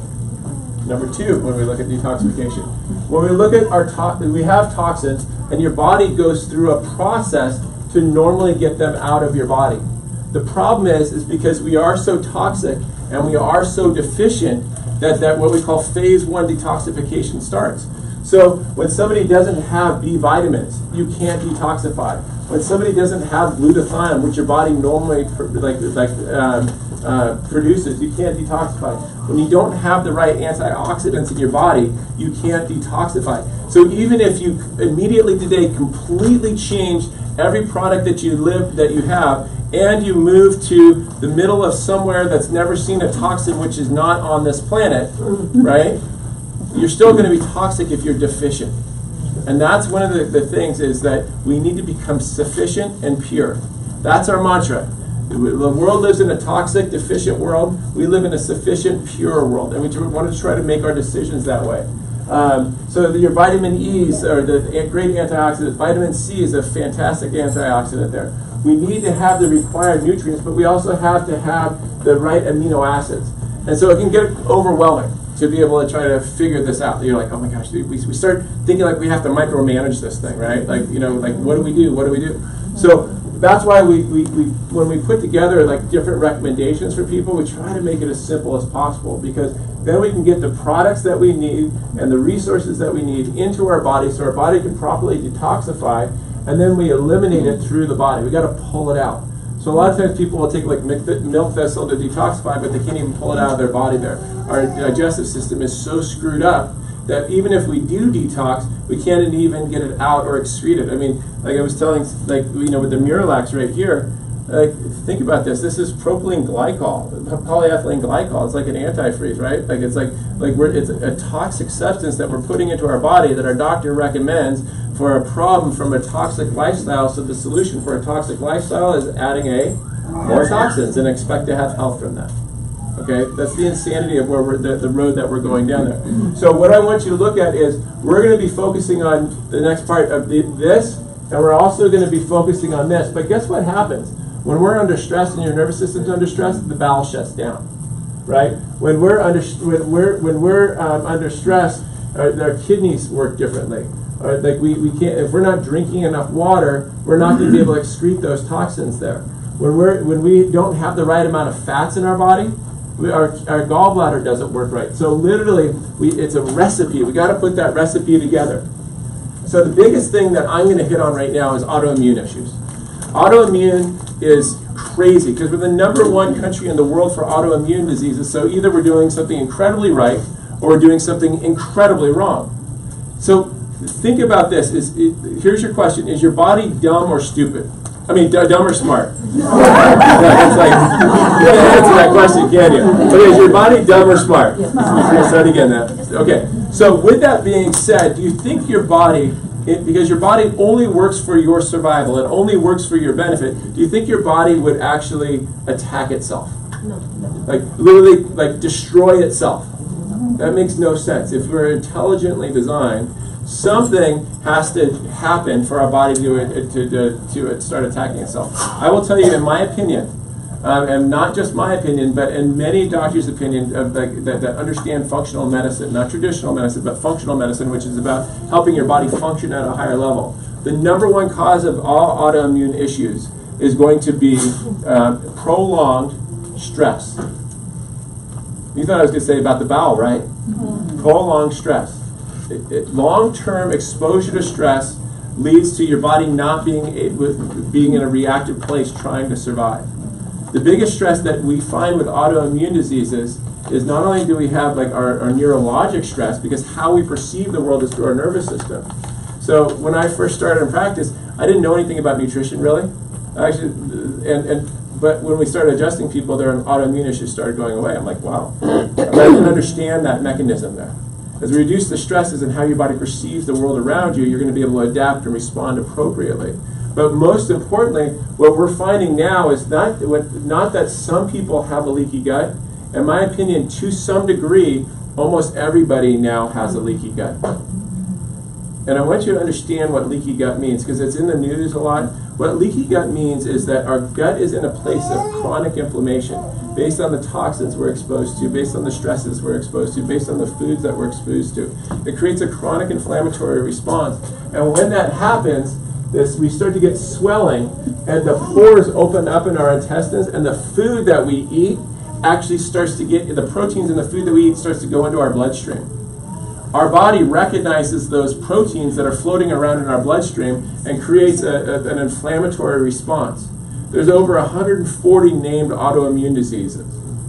Number two, when we look at detoxification. When we look at our, to we have toxins, and your body goes through a process to normally get them out of your body. The problem is, is because we are so toxic and we are so deficient that, that what we call phase one detoxification starts. So when somebody doesn't have B vitamins, you can't detoxify. When somebody doesn't have glutathione, which your body normally like, like um, uh, produces, you can't detoxify. When you don't have the right antioxidants in your body, you can't detoxify. So even if you immediately today completely change every product that you live that you have, and you move to the middle of somewhere that's never seen a toxin, which is not on this planet, right? You're still going to be toxic if you're deficient. And that's one of the, the things is that we need to become sufficient and pure. That's our mantra. The world lives in a toxic, deficient world. We live in a sufficient, pure world. And we want to try to make our decisions that way. Um, so your vitamin E's are the great antioxidants. Vitamin C is a fantastic antioxidant there. We need to have the required nutrients, but we also have to have the right amino acids. And so it can get overwhelming to be able to try to figure this out. You're like, oh my gosh, we, we start thinking like we have to micromanage this thing, right? Like, you know, like what do we do? What do we do? So that's why we, we, we when we put together like different recommendations for people, we try to make it as simple as possible, because then we can get the products that we need and the resources that we need into our body so our body can properly detoxify, and then we eliminate it through the body. We got to pull it out. So a lot of times people will take like milk thistle to detoxify, but they can't even pull it out of their body there. Our digestive system is so screwed up that even if we do detox, we can't even get it out or excrete it. I mean, like I was telling, like, you know, with the Miralax right here, like, think about this. This is propylene glycol, polyethylene glycol. It's like an antifreeze, right? Like it's like like we're, it's a toxic substance that we're putting into our body that our doctor recommends for a problem from a toxic lifestyle. So the solution for a toxic lifestyle is adding a more toxins and expect to have health from that. Okay, that's the insanity of where we're the, the road that we're going down there. So what I want you to look at is we're going to be focusing on the next part of the, this, and we're also going to be focusing on this. But guess what happens? When we're under stress and your nervous system's under stress, the bowel shuts down, right? When we're under when we're when we're um, under stress, our, our kidneys work differently. Or like we, we can't if we're not drinking enough water, we're not going to be able to excrete those toxins there. When we're when we don't have the right amount of fats in our body, we, our our gallbladder doesn't work right. So literally, we it's a recipe. We got to put that recipe together. So the biggest thing that I'm going to hit on right now is autoimmune issues. Autoimmune is crazy because we're the number one country in the world for autoimmune diseases. So either we're doing something incredibly right or we're doing something incredibly wrong. So think about this. Is it, here's your question: is your body dumb or stupid? I mean, d- dumb or smart? Yeah, it's like you can't answer that question, can you? Okay, is your body dumb or smart? Let's start again. That okay. So with that being said, do you think your body, it, because your body only works for your survival, it only works for your benefit, do you think your body would actually attack itself? No, no. Like literally, like destroy itself? That makes no sense. If we're intelligently designed, something has to happen for our body to, to, to, to start attacking itself. I will tell you, in my opinion, um, and not just my opinion, but in many doctors' opinion of the, that, that understand functional medicine, not traditional medicine, but functional medicine, which is about helping your body function at a higher level. The number one cause of all autoimmune issues is going to be uh, prolonged stress. You thought I was going to say about the bowel, right? Mm-hmm. Prolonged stress. It, it, long-term exposure to stress leads to your body not being able, being in a reactive place trying to survive. The biggest stress that we find with autoimmune diseases is not only do we have like our, our neurologic stress, because how we perceive the world is through our nervous system. So when I first started in practice, I didn't know anything about nutrition really. Actually, and, and but when we started adjusting people, their autoimmune issues started going away. I'm like, wow, I didn't understand that mechanism there. As we reduce the stresses and how your body perceives the world around you, you're going to be able to adapt and respond appropriately. But most importantly, what we're finding now is not, not that some people have a leaky gut. In my opinion, to some degree, almost everybody now has a leaky gut. And I want you to understand what leaky gut means, because it's in the news a lot. What leaky gut means is that our gut is in a place of chronic inflammation based on the toxins we're exposed to, based on the stresses we're exposed to, based on the foods that we're exposed to. It creates a chronic inflammatory response. And when that happens, this we start to get swelling, and the pores open up in our intestines, and the food that we eat actually starts to get, the proteins in the food that we eat starts to go into our bloodstream. Our body recognizes those proteins that are floating around in our bloodstream and creates a, a, an inflammatory response. There's over one hundred forty named autoimmune diseases.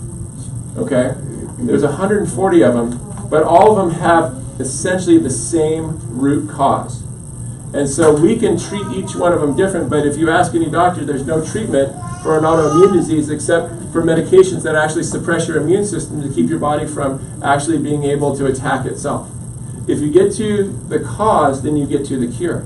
Okay? There's one hundred forty of them, but all of them have essentially the same root cause. And so we can treat each one of them different, but if you ask any doctor, there's no treatment for an autoimmune disease except for medications that actually suppress your immune system to keep your body from actually being able to attack itself. If you get to the cause, then you get to the cure.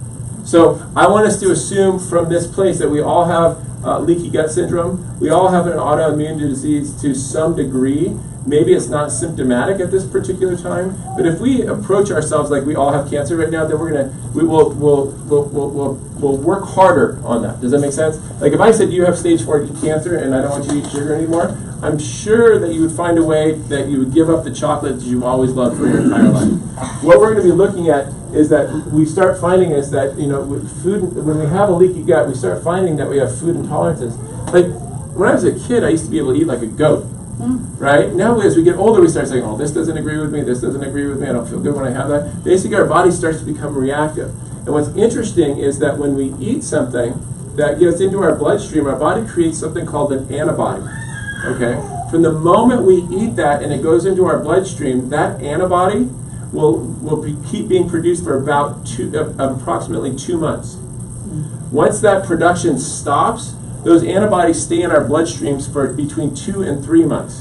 So I want us to assume from this place that we all have uh, leaky gut syndrome. We all have an autoimmune disease to some degree. Maybe it's not symptomatic at this particular time, but if we approach ourselves like we all have cancer right now, then we're gonna we will we'll we'll, we'll, we'll, we'll work harder on that. Does that make sense? Like if I said you have stage four cancer and I don't want you to eat sugar anymore, I'm sure that you would find a way that you would give up the chocolate that you've always loved for your entire life. What we're going to be looking at is that we start finding is that, you know, with food, when we have a leaky gut, we start finding that we have food intolerances. Like when I was a kid, I used to be able to eat like a goat. Right? Now as we get older, we start saying, oh, this doesn't agree with me, this doesn't agree with me, I don't feel good when I have that. Basically, our body starts to become reactive. And what's interesting is that when we eat something that gets into our bloodstream, our body creates something called an antibody. Okay? From the moment we eat that and it goes into our bloodstream, that antibody will, will be, keep being produced for about two, uh, approximately two months. Once that production stops, those antibodies stay in our bloodstreams for between two and three months.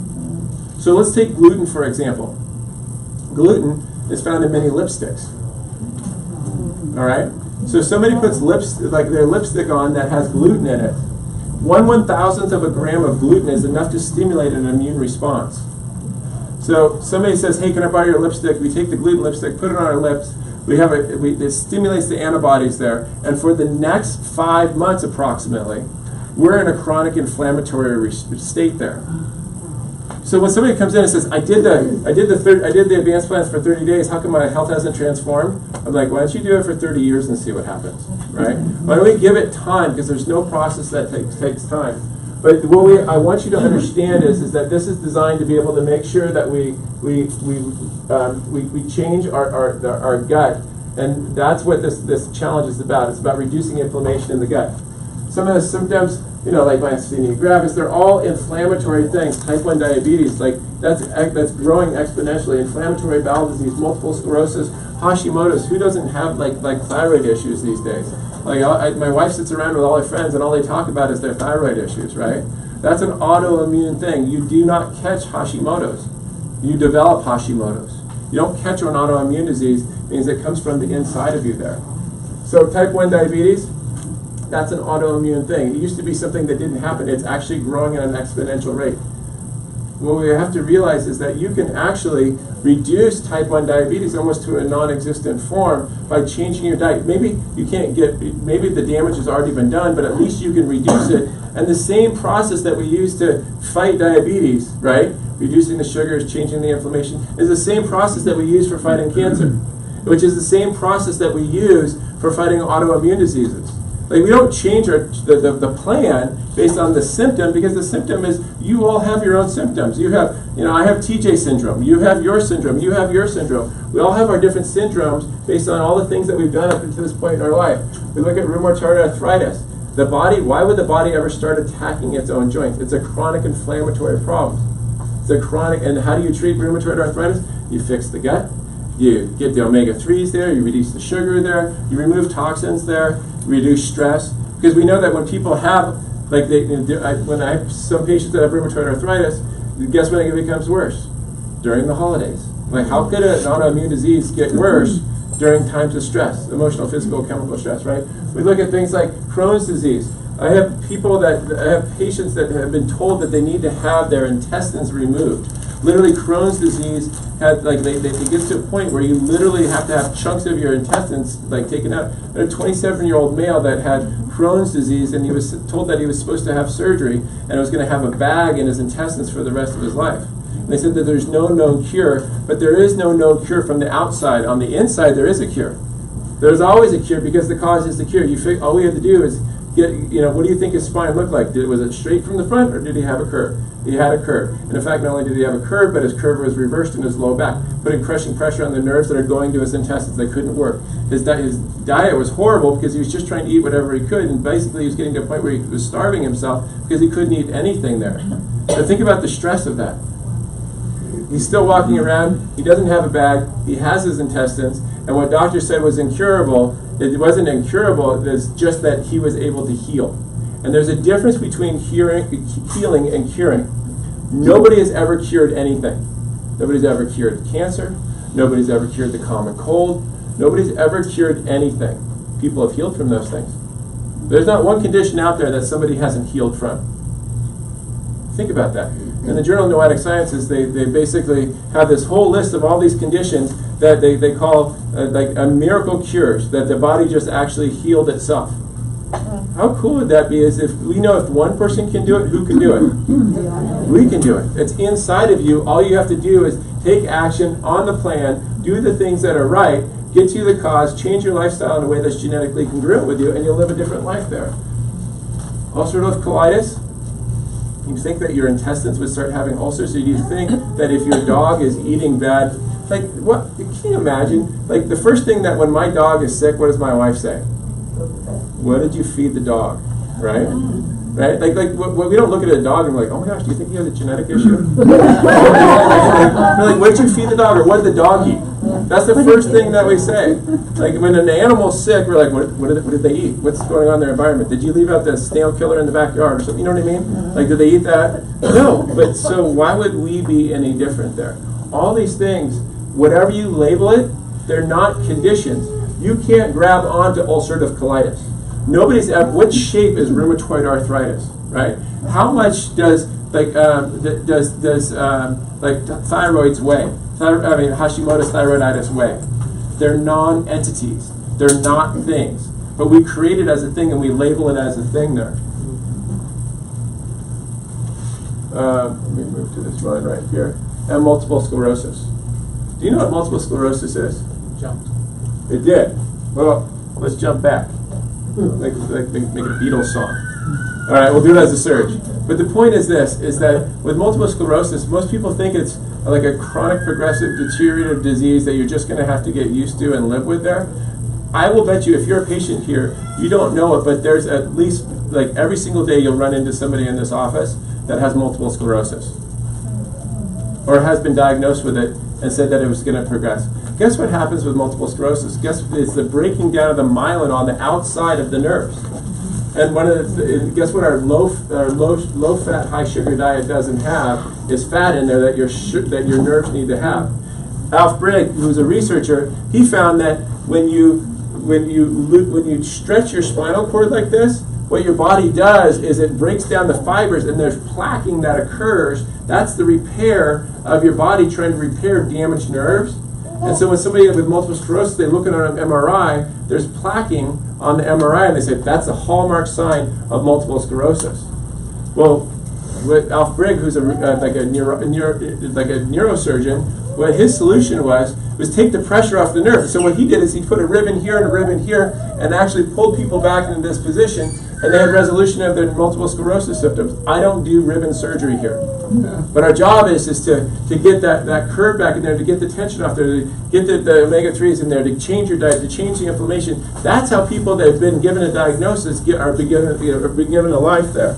So let's take gluten, for example. Gluten is found in many lipsticks. All right? So if somebody puts lips, like their lipstick on that has gluten in it, one one thousandth of a gram of gluten is enough to stimulate an immune response. So somebody says, hey, can I borrow your lipstick? We take the gluten lipstick, put it on our lips, We have a, we, it stimulates the antibodies there, and for the next five months approximately, we're in a chronic inflammatory re- state there. So when somebody comes in and says, I did the I did the thir- I did the advanced plans for thirty days, how come my health hasn't transformed? I'm like, why don't you do it for thirty years and see what happens, right? Why don't we give it time, because there's no process that takes takes time. But what we I want you to understand is, is that this is designed to be able to make sure that we we we um, we, we change our, our the, our gut, and that's what this this challenge is about. It's about reducing inflammation in the gut. Some of the symptoms, you know, like myasthenia gravis, they're all inflammatory things. Type one diabetes, like that's that's growing exponentially. Inflammatory bowel disease, multiple sclerosis, Hashimoto's. Who doesn't have like like thyroid issues these days? Like I, my wife sits around with all her friends, and all they talk about is their thyroid issues, right? That's an autoimmune thing. You do not catch Hashimoto's. You develop Hashimoto's. You don't catch an autoimmune disease. It means it comes from the inside of you there. So type one diabetes, that's an autoimmune thing. It used to be something that didn't happen. It's actually growing at an exponential rate. What we have to realize is that you can actually reduce type one diabetes almost to a non-existent form by changing your diet. Maybe you can't get, maybe the damage has already been done, but at least you can reduce it. And the same process that we use to fight diabetes, right? Reducing the sugars, changing the inflammation, is the same process that we use for fighting cancer, which is the same process that we use for fighting autoimmune diseases. Like, we don't change our, the, the, the plan based on the symptom, because the symptom is, you all have your own symptoms. You have, you know, I have T J syndrome, you have your syndrome, you have your syndrome. We all have our different syndromes based on all the things that we've done up until this point in our life. We look at rheumatoid arthritis. The body, why would the body ever start attacking its own joints? It's a chronic inflammatory problem. It's a chronic, and how do you treat rheumatoid arthritis? You fix the gut, you get the omega threes there, you reduce the sugar there, you remove toxins there, reduce stress, because we know that when people have, like they, when I have some patients that have rheumatoid arthritis, guess when it becomes worse? During the holidays. Like, how could an autoimmune disease get worse during times of stress, emotional, physical, chemical stress, right? We look at things like Crohn's disease. I have people that, I have patients that have been told that they need to have their intestines removed. Literally, Crohn's disease had, like, they, they, it gets to a point where you literally have to have chunks of your intestines, like, taken out. I had a twenty-seven-year-old male that had Crohn's disease, and he was told that he was supposed to have surgery, and it was going to have a bag in his intestines for the rest of his life. And they said that there's no known cure, but there is no known cure from the outside. On the inside, there is a cure. There's always a cure, because the cause is the cure. You fig- all we have to do is get, you know, what do you think his spine looked like? Did, was it straight from the front, or did he have a curve? He had a curve. And in fact, not only did he have a curve, but his curve was reversed in his low back, putting crushing pressure on the nerves that are going to his intestines. They couldn't work. His, di- his diet was horrible, because he was just trying to eat whatever he could, and basically he was getting to a point where he was starving himself because he couldn't eat anything there. So think about the stress of that. He's still walking around. He doesn't have a bag. He has his intestines. And what doctors said was incurable, it wasn't incurable. It's just that he was able to heal. And there's a difference between hearing, healing and curing. Nobody has ever cured anything. Nobody's ever cured cancer. Nobody's ever cured the common cold. Nobody's ever cured anything. People have healed from those things. There's not one condition out there that somebody hasn't healed from. Think about that. In the Journal of Noetic Sciences, they, they basically have this whole list of all these conditions that they, they call uh, like a miracle cures, that the body just actually healed itself. How cool would that be? Is if we know if one person can do it, who can do it? We can do it. It's inside of you. All you have to do is take action on the plan, do the things that are right, get to the cause, change your lifestyle in a way that's genetically congruent with you, and you'll live a different life there. Ulcerative colitis. You think that your intestines would start having ulcers, or do you think that if your dog is eating bad, like, what, can you imagine? Like, the first thing that when my dog is sick, what does my wife say? What did you feed the dog, right? Right? Like, like w- we don't look at a dog and we're like, oh my gosh, do you think he has a genetic issue? We're like, what did you feed the dog, or what did the dog eat? That's the first thing that we say. Like, when an animal's sick, we're like, what, what, did, what did they eat? What's going on in their environment? Did you leave out the snail killer in the backyard or something? You know what I mean? Like, did they eat that? No. But so why would we be any different there? All these things, whatever you label it, they're not conditions. You can't grab onto ulcerative colitis. Nobody's ever, what shape is rheumatoid arthritis, right? How much does, like, um, th- does, does um, like, thyroids weigh? Thyro- I mean, Hashimoto's thyroiditis weigh? They're non-entities. They're not things. But we create it as a thing, and we label it as a thing there. uh, let me move to this one right here, and multiple sclerosis. Do you know what multiple sclerosis is? Jumped. It did. Well, let's jump back. Like, like make, make a Beatles song. All right, we'll do it as a surge. But the point is this, is that with multiple sclerosis, most people think it's like a chronic progressive deteriorative disease that you're just going to have to get used to and live with there. I will bet you if you're a patient here, you don't know it, but there's at least, like every single day you'll run into somebody in this office that has multiple sclerosis or has been diagnosed with it and said that it was going to progress. Guess what happens with multiple sclerosis? Guess it's the breaking down of the myelin on the outside of the nerves. And one of the, guess what our low, our low, low fat, high sugar diet doesn't have is fat in there that your that your nerves need to have. Alf Brigg, who's a researcher, he found that when you when you when you stretch your spinal cord like this, what your body does is it breaks down the fibers, and there's plaquing that occurs. That's the repair of your body trying to repair damaged nerves. And so when somebody with multiple sclerosis, they look at an M R I, there's plaquing on the M R I, and they say, that's a hallmark sign of multiple sclerosis. Well, with Alf Brigg, who's a, uh, like, a neuro, neuro, like a neurosurgeon, what his solution was, was take the pressure off the nerve. So what he did is he put a ribbon here and a ribbon here, and actually pulled people back into this position, and they had resolution of their multiple sclerosis symptoms. I don't do ribbon surgery here. Yeah. But our job is, is to, to get that, that curve back in there, to get the tension off there, to get the, the omega threes in there, to change your diet, to change the inflammation. That's how people that have been given a diagnosis get, are, be given, are be given a life there.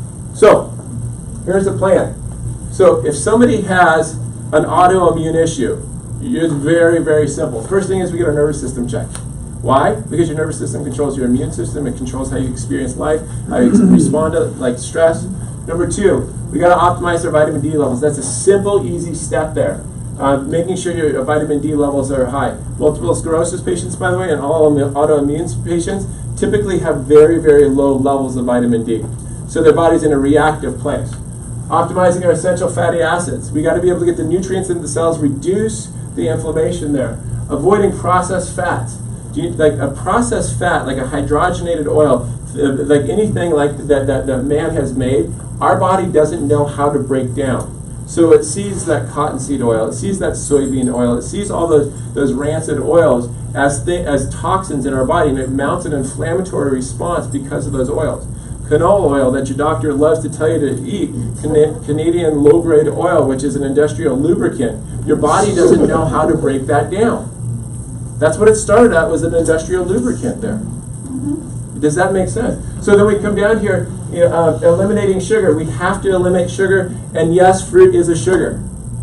So, here's the plan. So if somebody has an autoimmune issue, it's very, very simple. First thing is we get our nervous system checked. Why? Because your nervous system controls your immune system. It controls how you experience life, how you respond to like stress. Number two, we got to optimize our vitamin D levels. That's a simple, easy step there. Uh, making sure your vitamin D levels are high. Multiple sclerosis patients, by the way, and all autoimmune patients typically have very, very low levels of vitamin D. So their body's in a reactive place. Optimizing our essential fatty acids. We got to be able to get the nutrients into the cells, reduce the inflammation there. Avoiding processed fats. Do you, like a processed fat, like a hydrogenated oil, like anything like that, that that man has made, our body doesn't know how to break down. So it sees that cottonseed oil, it sees that soybean oil, it sees all those those rancid oils as th as toxins in our body, and it mounts an inflammatory response because of those oils. Canola oil that your doctor loves to tell you to eat, Can Canadian low-grade oil, which is an industrial lubricant. Your body doesn't know how to break that down. That's what it started at, was an industrial lubricant there. Mm-hmm. Does that make sense? So then we come down here, you know, uh, eliminating sugar. We have to eliminate sugar, and yes, fruit is a sugar.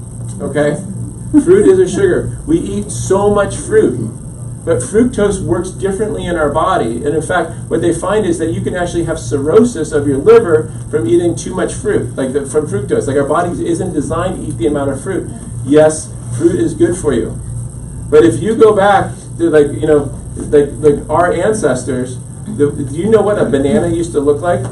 Okay? Fruit is a sugar. We eat so much fruit. But fructose works differently in our body. And in fact, what they find is that you can actually have cirrhosis of your liver from eating too much fruit, like the, from fructose. Like our body isn't designed to eat the amount of fruit. Yes, fruit is good for you. But if you go back to like, you know, like, like our ancestors, the, do you know what a banana used to look like?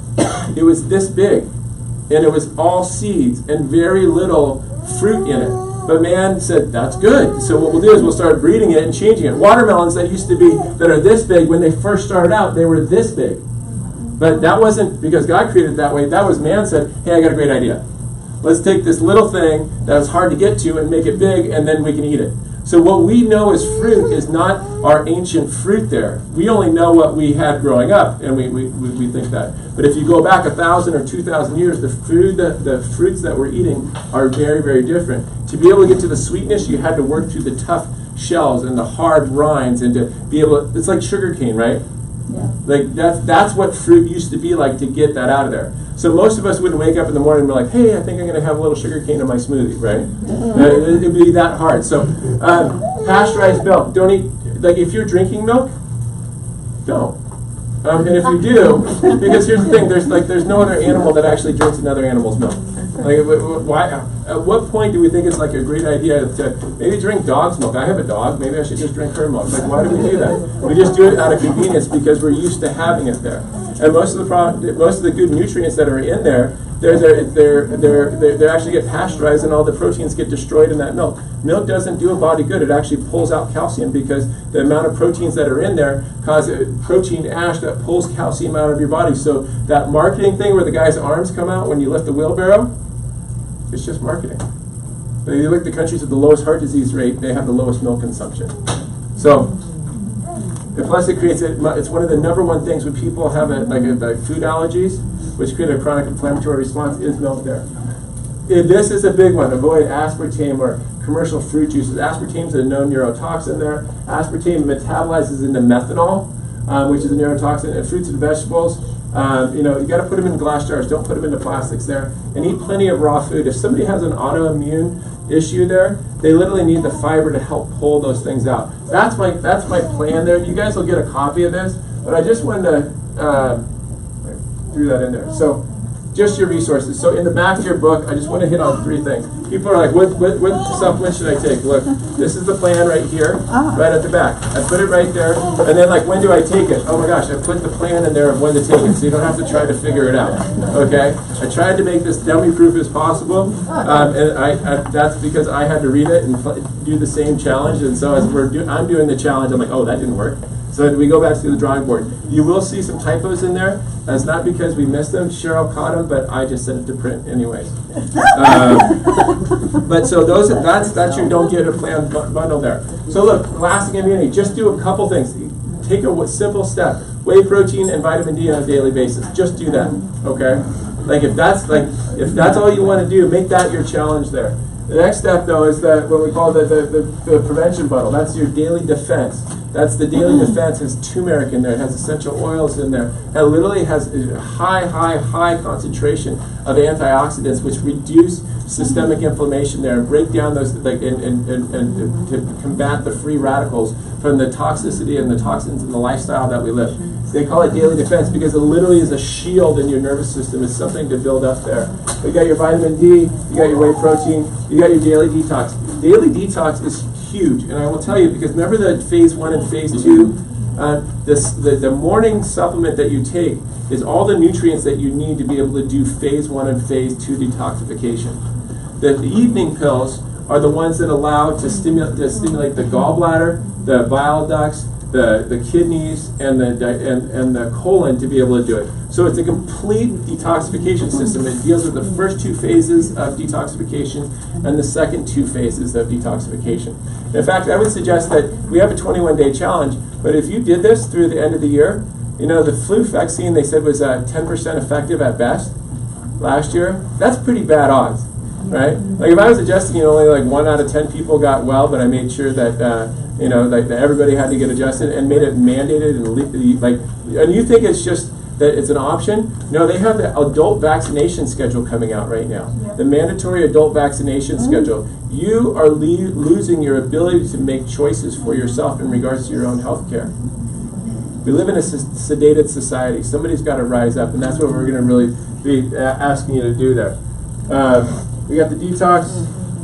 It was this big. And it was all seeds and very little fruit in it. But man said, that's good. So what we'll do is we'll start breeding it and changing it. Watermelons that used to be, that are this big, when they first started out, they were this big. But that wasn't because God created it that way. That was man said, hey, I got a great idea. Let's take this little thing that is hard to get to and make it big, and then we can eat it. So what we know as fruit is not our ancient fruit there. We only know what we had growing up, and we, we, we, we think that. But if you go back a thousand or two thousand years, the food, that, the fruits that we're eating are very, very different. To be able to get to the sweetness, you had to work through the tough shells and the hard rinds, and to be able to, it's like sugar cane, right? Yeah. Like that's, that's what fruit used to be like to get that out of there. So most of us wouldn't wake up in the morning and be like, hey, I think I'm going to have a little sugar cane in my smoothie, right? uh, it would be that hard. So um, pasteurized milk, don't eat, like if you're drinking milk, don't. Um, and if you do, because here's the thing, there's like there's no other animal that actually drinks another animal's milk. Like, why? At what point do we think it's like a great idea to maybe drink dog's milk? I have a dog. Maybe I should just drink her milk. Like, why do we do that? We just do it out of convenience because we're used to having it there. And most of the pro most of the good nutrients that are in there they're, they're, they're, they're, they're, they actually get pasteurized and all the proteins get destroyed in that milk. Milk doesn't do a body good. It actually pulls out calcium because the amount of proteins that are in there cause a protein ash that pulls calcium out of your body. So that marketing thing where the guy's arms come out when you lift the wheelbarrow, it's just marketing. So you look at the countries with the lowest heart disease rate, they have the lowest milk consumption. So, and plus it creates, a, it's one of the number one things when people have a, like, a, like food allergies, which create a chronic inflammatory response, is milk there. If this is a big one. Avoid aspartame or commercial fruit juices. Aspartame is a known neurotoxin there. Aspartame metabolizes into methanol, um, which is a neurotoxin, and fruits and vegetables. Um, you know, you got to put them in glass jars. Don't put them into plastics there. And eat plenty of raw food. If somebody has an autoimmune issue there, they literally need the fiber to help pull those things out. That's my that's my plan there. You guys will get a copy of this, but I just wanted to uh, threw that in there. So, just your resources. So in the back of your book, I just want to hit on three things. People are like, what, what, what supplement should I take? Look, this is the plan right here, right at the back. I put it right there, and then like, when do I take it? Oh my gosh, I put the plan in there of when to take it, so you don't have to try to figure it out, okay? I tried to make this dummy-proof as possible, um, and I, I, that's because I had to read it and do the same challenge, and so as we're do I'm doing the challenge, I'm like, oh, that didn't work. So we go back to the drawing board. You will see some typos in there. That's not because we missed them. Cheryl caught them, but I just sent it to print anyways. Um, but so those that's that's your don't get a plan bundle there. So look, lasting immunity. Just do a couple things. Take a simple step: whey protein and vitamin D on a daily basis. Just do that. Okay. Like if that's like if that's all you want to do, make that your challenge there. The next step though is that what we call the the, the, the prevention bundle. That's your daily defense. That's the daily defense. It has turmeric in there. It has essential oils in there. It literally has a high, high, high concentration of antioxidants, which reduce systemic inflammation there and break down those, like, and, and, and, and to combat the free radicals from the toxicity and the toxins and the lifestyle that we live. They call it daily defense because it literally is a shield in your nervous system. It's something to build up there. You got your vitamin D, you got your whey protein, you got your daily detox. Daily detox is huge, and I will tell you because remember the phase one and phase two. Uh, this the, the morning supplement that you take is all the nutrients that you need to be able to do phase one and phase two detoxification. The, the evening pills are the ones that allow to stimulate to stimulate the gallbladder, the bile ducts, the the kidneys, and the and and the colon to be able to do it. So it's a complete detoxification system. It deals with the first two phases of detoxification and the second two phases of detoxification. In fact, I would suggest that we have a twenty-one day challenge, but if you did this through the end of the year, you know, the flu vaccine they said was uh, ten percent effective at best last year. That's pretty bad odds, right? Like if I was adjusting, you know, only like one out of ten people got well, but I made sure that, uh, you know, like that everybody had to get adjusted and made it mandated and le like, and you think it's just that it's an option? No, they have the adult vaccination schedule coming out right now. Yep. The mandatory adult vaccination mm-hmm. schedule. You are le losing your ability to make choices for yourself in regards to your own health care. We live in a sedated society. Somebody's got to rise up, and that's what we're going to really be asking you to do there. Uh, we got the detox.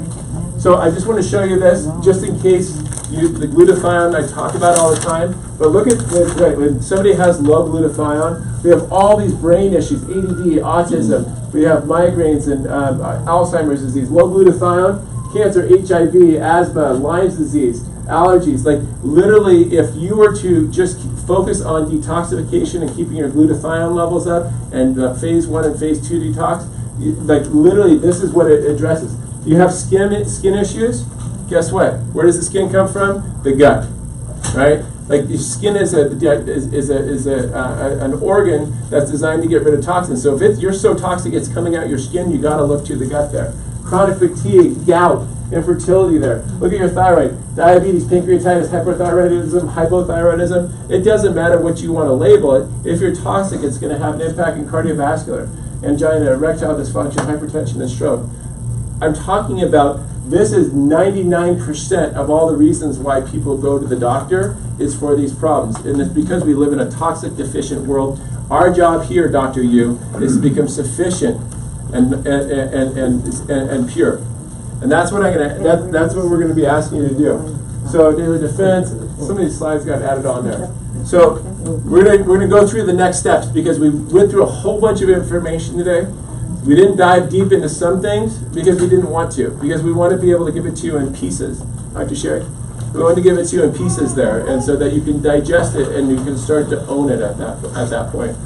So I just want to show you this, just in case you, the glutathione I talk about all the time. But look at when, when somebody has low glutathione, we have all these brain issues: A D D, autism. We have migraines and um, Alzheimer's disease. Low glutathione, cancer, H I V, asthma, Lyme's disease, allergies. Like literally, if you were to just focus on detoxification and keeping your glutathione levels up, and uh, phase one and phase two detox, you, like literally, this is what it addresses. You have skin skin issues. Guess what? Where does the skin come from? The gut, right? Like the skin is a is, is a is a, uh, an organ that's designed to get rid of toxins. So if it's, you're so toxic it's coming out your skin, you got to look to the gut there. Chronic fatigue, gout, infertility there. Look at your thyroid, diabetes, pancreatitis, hyperthyroidism, hypothyroidism. It doesn't matter what you want to label it. If you're toxic, it's going to have an impact in cardiovascular, angina, erectile dysfunction, hypertension, and stroke. I'm talking about this is ninety-nine percent of all the reasons why people go to the doctor is for these problems. And it's because we live in a toxic, deficient world. Our job here, Doctor Yu, is to become sufficient and and and and, and, and pure. And that's what I'm gonna that, that's what we're gonna be asking you to do. So daily defense, some of these slides got added on there. So we're gonna we're gonna go through the next steps because we went through a whole bunch of information today. We didn't dive deep into some things because we didn't want to, because we want to be able to give it to you in pieces. Doctor Sherry? We want to give it to you in pieces there, and so that you can digest it and you can start to own it at that at that point.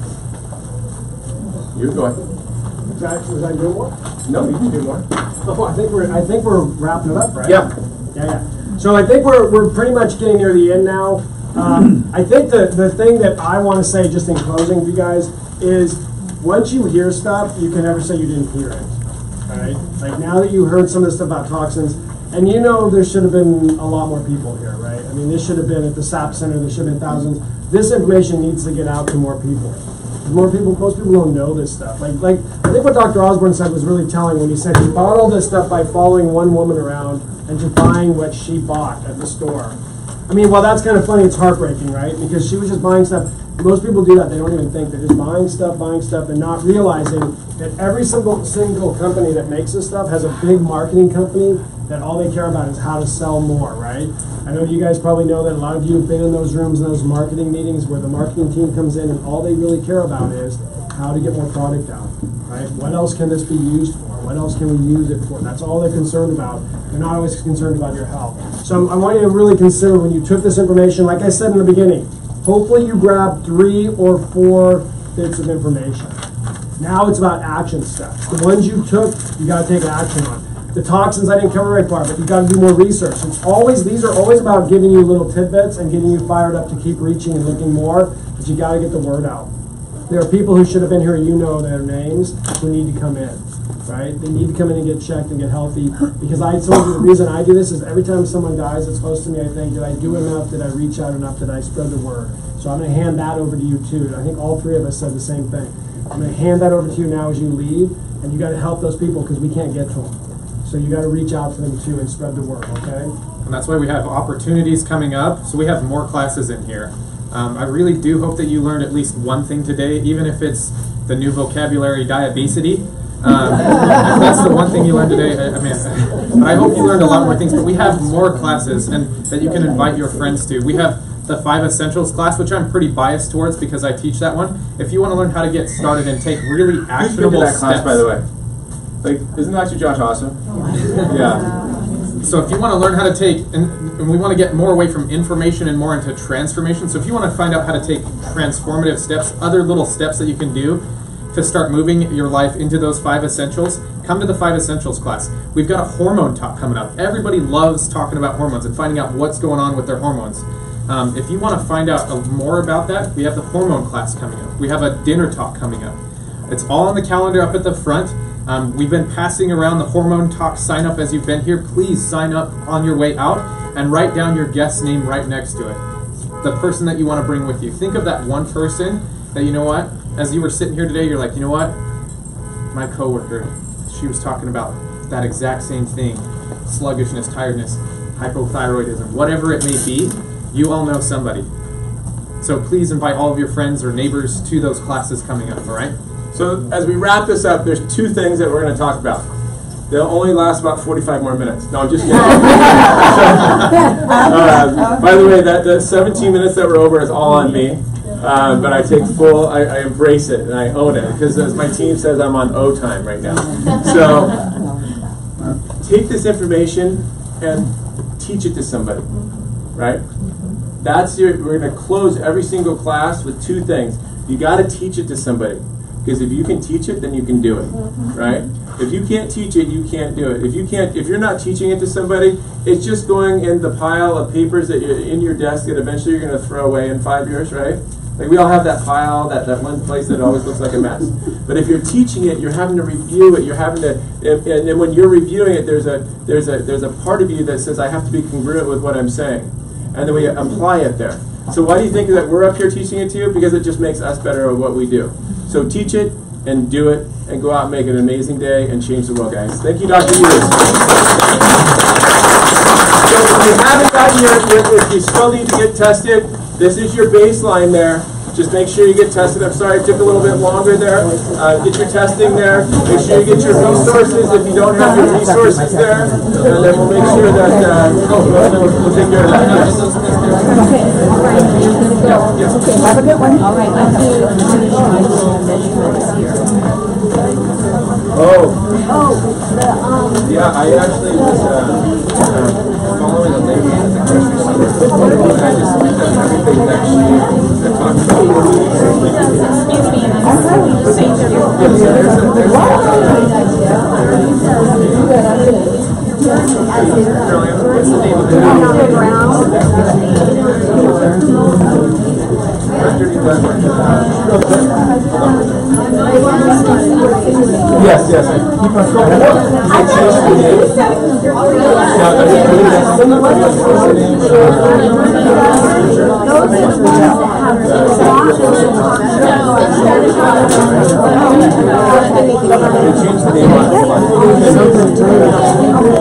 You go ahead. Was I, was I doing more? No, you can do more. Oh, I think we're I think we're wrapping it up, right? Yeah. Yeah, yeah. So I think we're we're pretty much getting near the end now. Um, I think the the thing that I want to say just in closing for you guys is once you hear stuff, you can never say you didn't hear it. All right? Like now that you heard some of the stuff about toxins, and you know there should have been a lot more people here, right? I mean, this should have been at the S A P Center, there should have been thousands. This information needs to get out to more people. More people, most people don't know this stuff. Like, like I think what Doctor Osborne said was really telling when he said he bought all this stuff by following one woman around and just buying what she bought at the store. I mean, while that's kind of funny, it's heartbreaking, right? Because she was just buying stuff. Most people do that. They don't even think. They're just buying stuff, buying stuff, and not realizing that every single, single company that makes this stuff has a big marketing company that all they care about is how to sell more, right? I know you guys probably know that a lot of you have been in those rooms and those marketing meetings where the marketing team comes in and all they really care about is how to get more product out, right? What else can this be used for? What else can we use it for? That's all they're concerned about. They're not always concerned about your health. So I want you to really consider when you took this information, like I said in the beginning, hopefully you grabbed three or four bits of information. Now it's about action steps. The ones you took, you got to take action on. The toxins I didn't cover very far, but you got to do more research. It's always these are always about giving you little tidbits and getting you fired up to keep reaching and looking more. But you got to get the word out. There are people who should have been here. You know their names who need to come in, right? They need to come in and get checked and get healthy. Because I told you the reason I do this is every time someone dies that's close to me, I think, did I do enough? Did I reach out enough? Did I spread the word? So I'm going to hand that over to you too. And I think all three of us said the same thing. I'm going to hand that over to you now as you leave, and you got to help those people because we can't get to them. So you got to reach out to them too and spread the word, okay? And that's why we have opportunities coming up. So we have more classes in here. Um, I really do hope that you learned at least one thing today, even if it's the new vocabulary, diabesity. Um, if that's the one thing you learned today, I, I mean, I hope you learned a lot more things. But we have more classes and that you can invite your friends to. We have the Five Essentials class, which I'm pretty biased towards because I teach that one. If you want to learn how to get started and take really actionable that steps. class, by the way. Like, isn't Doctor Josh awesome? Yeah. So if you want to learn how to take, and, and we want to get more away from information and more into transformation. So if you want to find out how to take transformative steps, other little steps that you can do to start moving your life into those five essentials, come to the Five Essentials class. We've got a hormone talk coming up. Everybody loves talking about hormones and finding out what's going on with their hormones. Um, if you want to find out more about that, we have the hormone class coming up. We have a dinner talk coming up. It's all on the calendar up at the front. Um, we've been passing around the hormone talk sign up as you've been here. Please sign up on your way out and write down your guest name right next to it. The person that you want to bring with you. Think of that one person that, you know what, as you were sitting here today, you're like, you know what, my coworker, she was talking about that exact same thing. Sluggishness, tiredness, hypothyroidism, whatever it may be, you all know somebody. So please invite all of your friends or neighbors to those classes coming up, all right? So as we wrap this up, there's two things that we're going to talk about. They'll only last about forty-five more minutes. No, I'm just kidding. uh, by the way, that, that seventeen minutes that we're over is all on me. Uh, but I take full, I, I embrace it and I own it. Because as my team says, I'm on O time right now. So take this information and teach it to somebody, right? That's your, we're going to close every single class with two things. You got to teach it to somebody. Because if you can teach it, then you can do it, right? If you can't teach it, you can't do it. If you can't, if you're not teaching it to somebody, it's just going in the pile of papers that you're in your desk that eventually you're going to throw away in five years, right? Like we all have that pile, that, that one place that always looks like a mess. But if you're teaching it, you're having to review it. You're having to, and, and then when you're reviewing it, there's a there's a there's a part of you that says I have to be congruent with what I'm saying, and then we apply it there. So why do you think that we're up here teaching it to you? Because it just makes us better at what we do. So teach it and do it and go out and make an amazing day and change the world, guys. Thank you, Doctor Hughes. So if you haven't gotten your, your, if you still need to get tested, this is your baseline there. Just make sure you get tested. I'm sorry it took a little bit longer there. Uh, get your testing there. Make sure you get your resources if you don't have your resources there. And then we'll make sure that uh, we'll, we'll take care of that. Okay. Yeah, yeah. Okay, have a good one. All right, let's do measurements here. Oh, Oh, the, um. yeah, I actually was uh, um, following a lady at the grocery store, and I just picked up everything that she had talked about. Excuse me, and I'm sorry, you just changed your. Yeah, so there's a, there's Caroline, what's the name of the Yes, yes. Keep on scrolling. I changed the name. Now, I just believe that's the name. They changed the name on